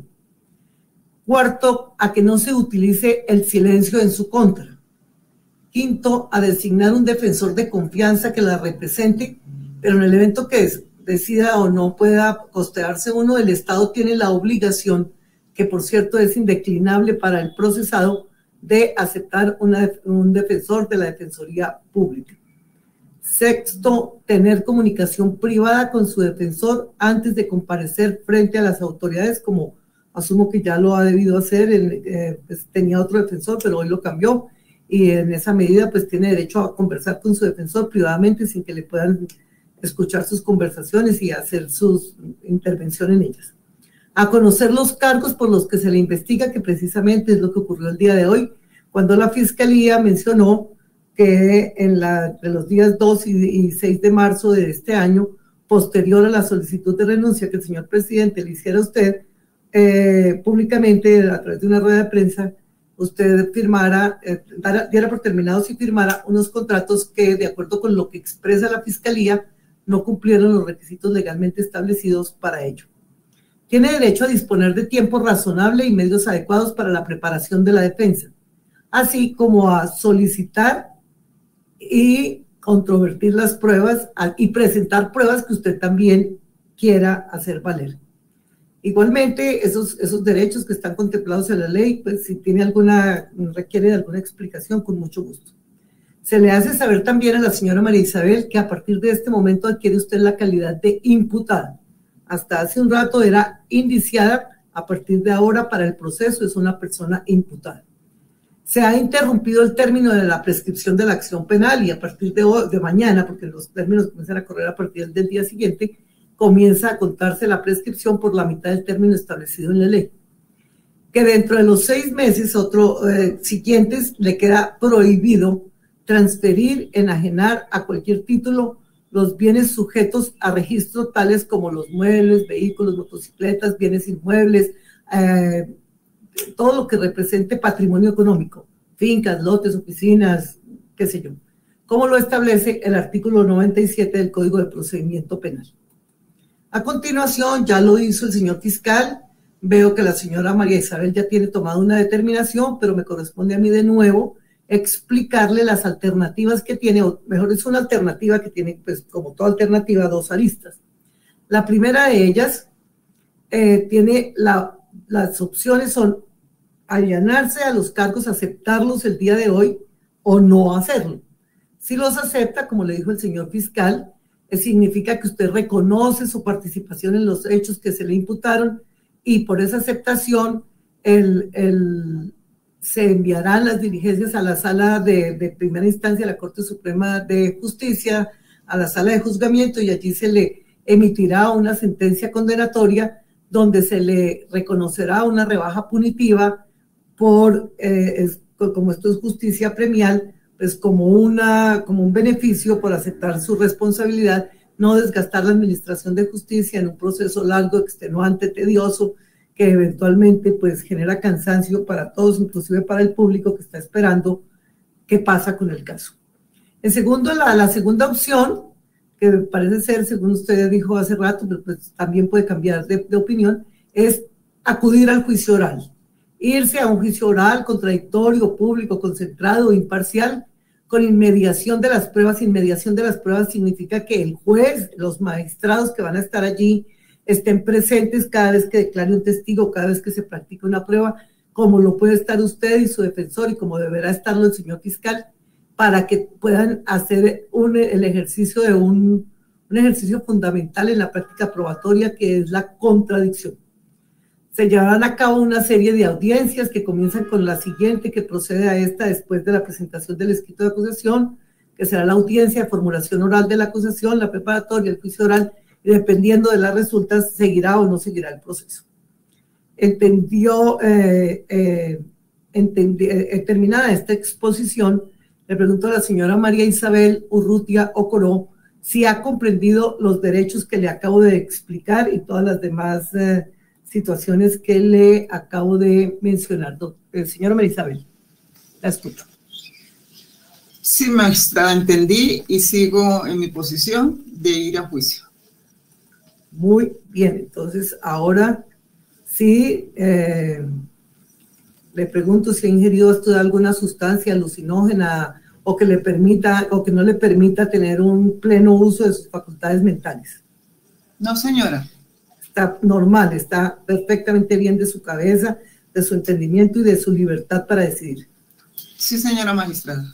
Cuarto, a que no se utilice el silencio en su contra. Quinto, a designar un defensor de confianza que la represente, pero en el evento que decida o no pueda costearse uno, el Estado tiene la obligación, que por cierto es indeclinable para el procesado, de aceptar una, un defensor de la Defensoría Pública. Sexto, tener comunicación privada con su defensor antes de comparecer frente a las autoridades, como asumo que ya lo ha debido hacer. Eh, pues tenía otro defensor, pero hoy lo cambió, y en esa medida pues tiene derecho a conversar con su defensor privadamente sin que le puedan escuchar sus conversaciones y hacer su intervención en ellas. A conocer los cargos por los que se le investiga, que precisamente es lo que ocurrió el día de hoy, cuando la Fiscalía mencionó que en la, de los días dos y seis de marzo de este año, posterior a la solicitud de renuncia que el señor presidente le hiciera a usted, eh, públicamente a través de una rueda de prensa, usted firmara, eh, diera por terminados y firmara unos contratos que, de acuerdo con lo que expresa la Fiscalía, no cumplieron los requisitos legalmente establecidos para ello. Tiene derecho a disponer de tiempo razonable y medios adecuados para la preparación de la defensa, así como a solicitar y controvertir las pruebas y presentar pruebas que usted también quiera hacer valer. Igualmente, esos, esos derechos que están contemplados en la ley, pues si tiene alguna, requiere de alguna explicación, con mucho gusto. Se le hace saber también a la señora María Isabel que a partir de este momento adquiere usted la calidad de imputada. Hasta hace un rato era indiciada, a partir de ahora para el proceso es una persona imputada. Se ha interrumpido el término de la prescripción de la acción penal y a partir de, hoy, de mañana, porque los términos comienzan a correr a partir del día siguiente, comienza a contarse la prescripción por la mitad del término establecido en la ley. Que dentro de los seis meses otro, eh, siguientes le queda prohibido transferir, enajenar a cualquier título los bienes sujetos a registro tales como los muebles, vehículos, motocicletas, bienes inmuebles, eh, todo lo que represente patrimonio económico, fincas, lotes, oficinas, qué sé yo, como lo establece el artículo noventa y siete del Código de Procedimiento Penal. A continuación, ya lo hizo el señor fiscal, veo que la señora María Isabel ya tiene tomada una determinación, pero me corresponde a mí de nuevo explicarle las alternativas que tiene, o mejor es una alternativa que tiene, pues como toda alternativa, dos aristas. La primera de ellas eh, tiene, la, las opciones son allanarse a los cargos, aceptarlos el día de hoy o no hacerlo. Si los acepta, como le dijo el señor fiscal, eh, significa que usted reconoce su participación en los hechos que se le imputaron y por esa aceptación el, el, se enviarán las diligencias a la sala de, de primera instancia de la Corte Suprema de Justicia, a la sala de juzgamiento, y allí se le emitirá una sentencia condenatoria donde se le reconocerá una rebaja punitiva por, eh, es, como esto es justicia premial, pues como, una, como un beneficio por aceptar su responsabilidad, no desgastar la administración de justicia en un proceso largo, extenuante, tedioso, que eventualmente pues genera cansancio para todos, inclusive para el público que está esperando qué pasa con el caso. En segundo, la, la segunda opción, que parece ser, según usted dijo hace rato, pero pues también puede cambiar de, de opinión, es acudir al juicio oral. Irse a un juicio oral contradictorio, público, concentrado, imparcial, con inmediación de las pruebas. Inmediación de las pruebas significa que el juez, los magistrados que van a estar allí, estén presentes cada vez que declare un testigo, cada vez que se practique una prueba, como lo puede estar usted y su defensor y como deberá estarlo el señor fiscal, para que puedan hacer un, el ejercicio de un, un ejercicio fundamental en la práctica probatoria, que es la contradicción. Se llevarán a cabo una serie de audiencias que comienzan con la siguiente, que procede a esta después de la presentación del escrito de acusación, que será la audiencia de formulación oral de la acusación, la preparatoria, el juicio oral, y dependiendo de las resultas, seguirá o no seguirá el proceso. Entendió, eh, eh, entendi, eh, terminada esta exposición, le pregunto a la señora María Isabel Urrutia Ocoró si ha comprendido los derechos que le acabo de explicar y todas las demás eh, situaciones que le acabo de mencionar. Eh, señora María Isabel, la escucho. Sí, magistrada, entendí y sigo en mi posición de ir a juicio. Muy bien, entonces ahora sí, eh, le pregunto si ha ingerido usted alguna sustancia alucinógena o que le permita o que no le permita tener un pleno uso de sus facultades mentales. No, señora. Está normal, está perfectamente bien de su cabeza, de su entendimiento y de su libertad para decidir. Sí, señora magistrada.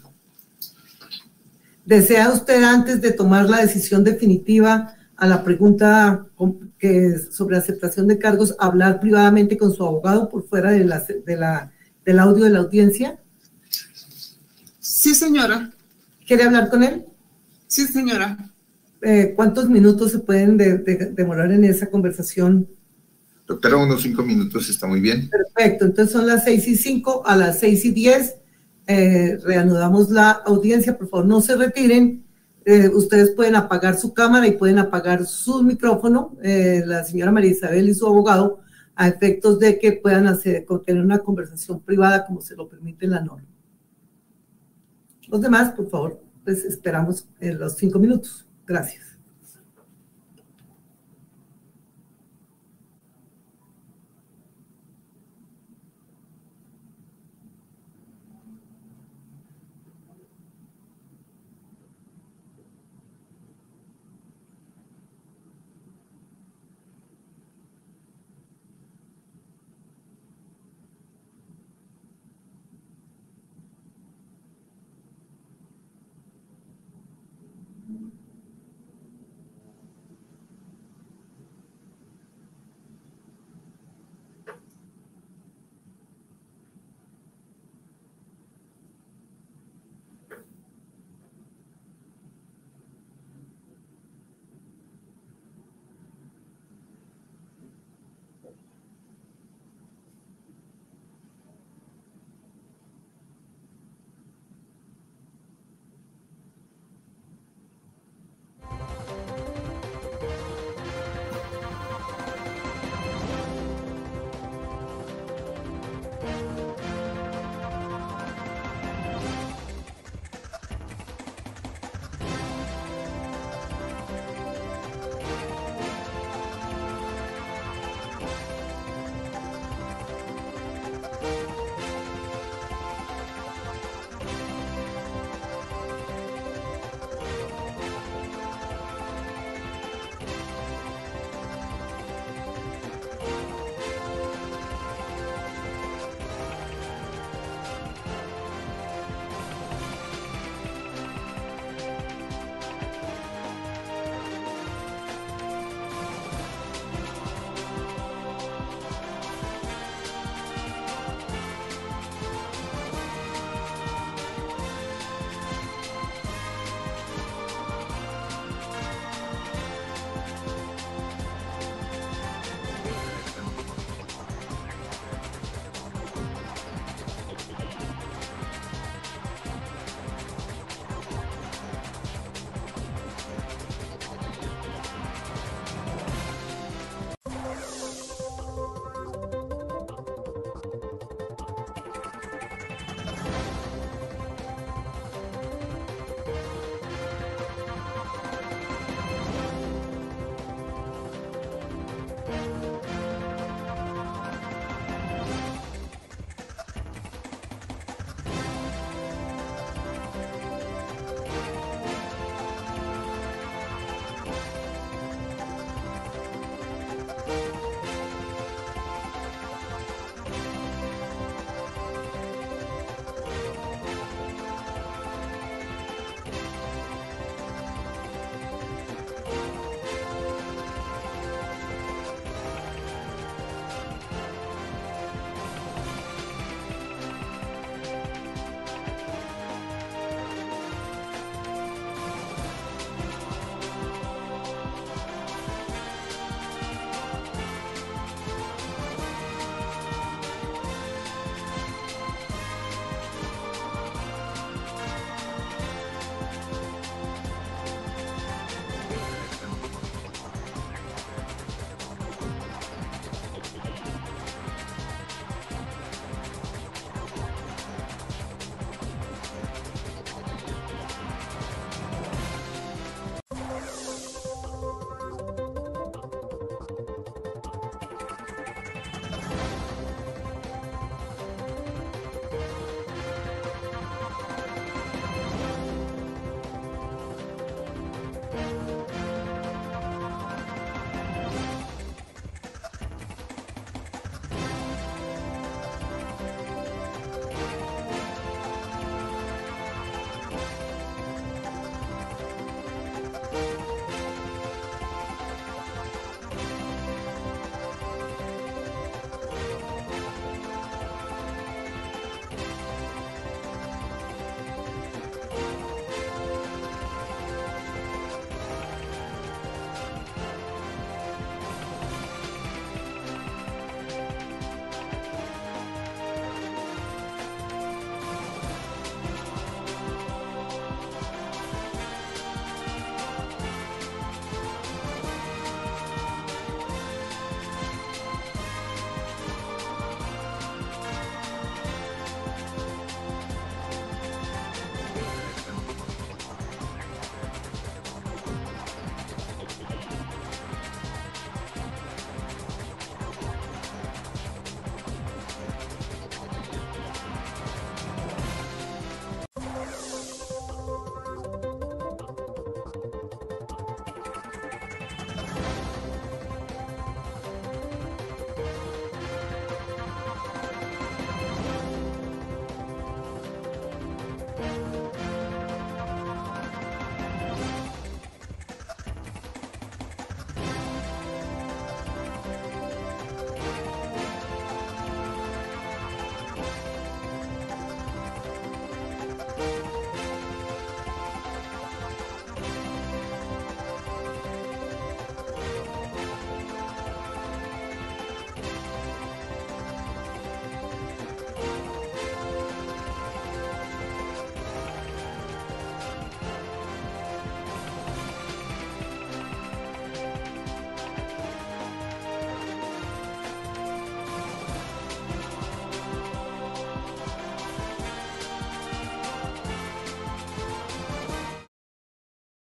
¿Desea usted, antes de tomar la decisión definitiva a la pregunta que sobre aceptación de cargos, hablar privadamente con su abogado por fuera de la, de la, del audio de la audiencia? Sí, señora. ¿Quiere hablar con él? Sí, señora. Eh, ¿Cuántos minutos se pueden de, de, demorar en esa conversación? Doctora, unos cinco minutos está muy bien. Perfecto, entonces son las seis y cinco, a las seis y diez eh, reanudamos la audiencia. Por favor, no se retiren. Eh, ustedes pueden apagar su cámara y pueden apagar su micrófono, eh, la señora María Isabel y su abogado, a efectos de que puedan hacer, tener una conversación privada como se lo permite la norma. Los demás, por favor, pues esperamos en los cinco minutos. Gracias.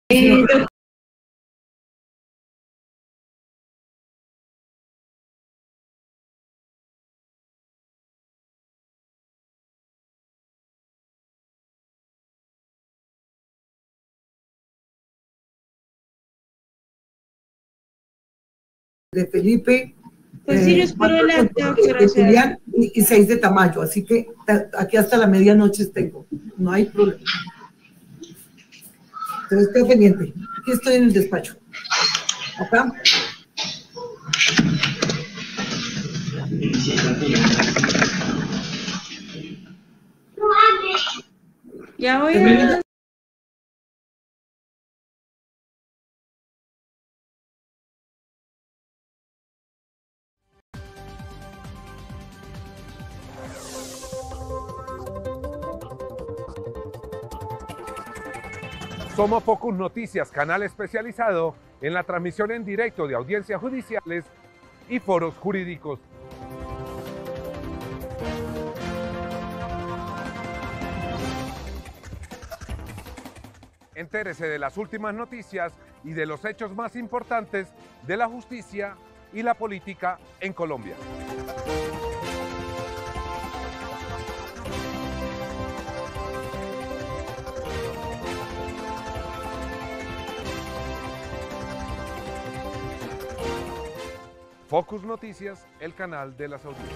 Eh, de Felipe, Pues sí, yo eh, espero el cuatro acta, de- doctora, de o sea. Julián y, y seis de Tamayo, así que ta- aquí hasta la medianoche tengo, no hay problema. Entonces, estoy pendiente, aquí estoy en el despacho. Acá. Ya voy a... Somos Focus Noticias, canal especializado en la transmisión en directo de audiencias judiciales y foros jurídicos. Entérese de las últimas noticias y de los hechos más importantes de la justicia y la política en Colombia. Focus Noticias, el canal de las audiencias.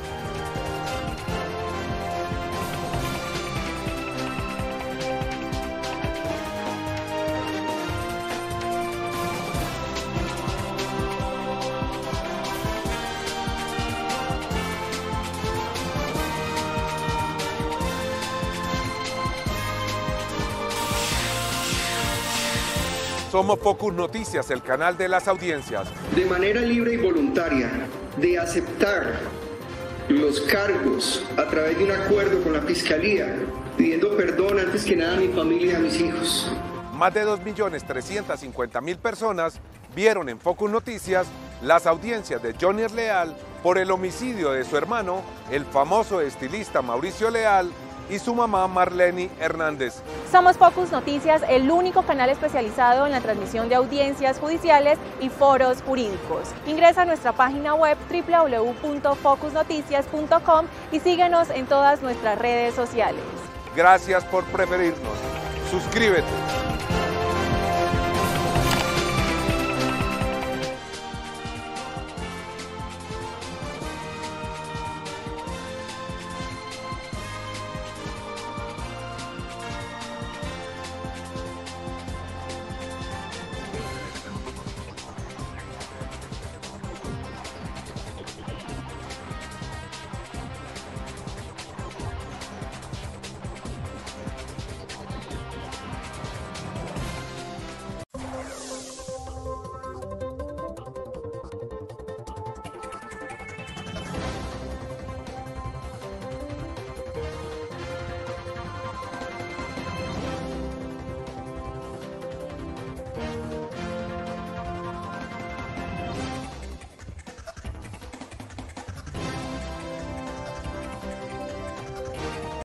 Somos Focus Noticias, el canal de las audiencias. De manera libre y voluntaria, de aceptar los cargos a través de un acuerdo con la Fiscalía, pidiendo perdón antes que nada a mi familia y a mis hijos. Más de dos millones trescientas cincuenta mil personas vieron en Focus Noticias las audiencias de Johnny Leal por el homicidio de su hermano, el famoso estilista Mauricio Leal, y su mamá Marlene Hernández. Somos Focus Noticias, el único canal especializado en la transmisión de audiencias judiciales y foros jurídicos. Ingresa a nuestra página web doble u doble u doble u punto focus noticias punto com y síguenos en todas nuestras redes sociales. Gracias por preferirnos. Suscríbete.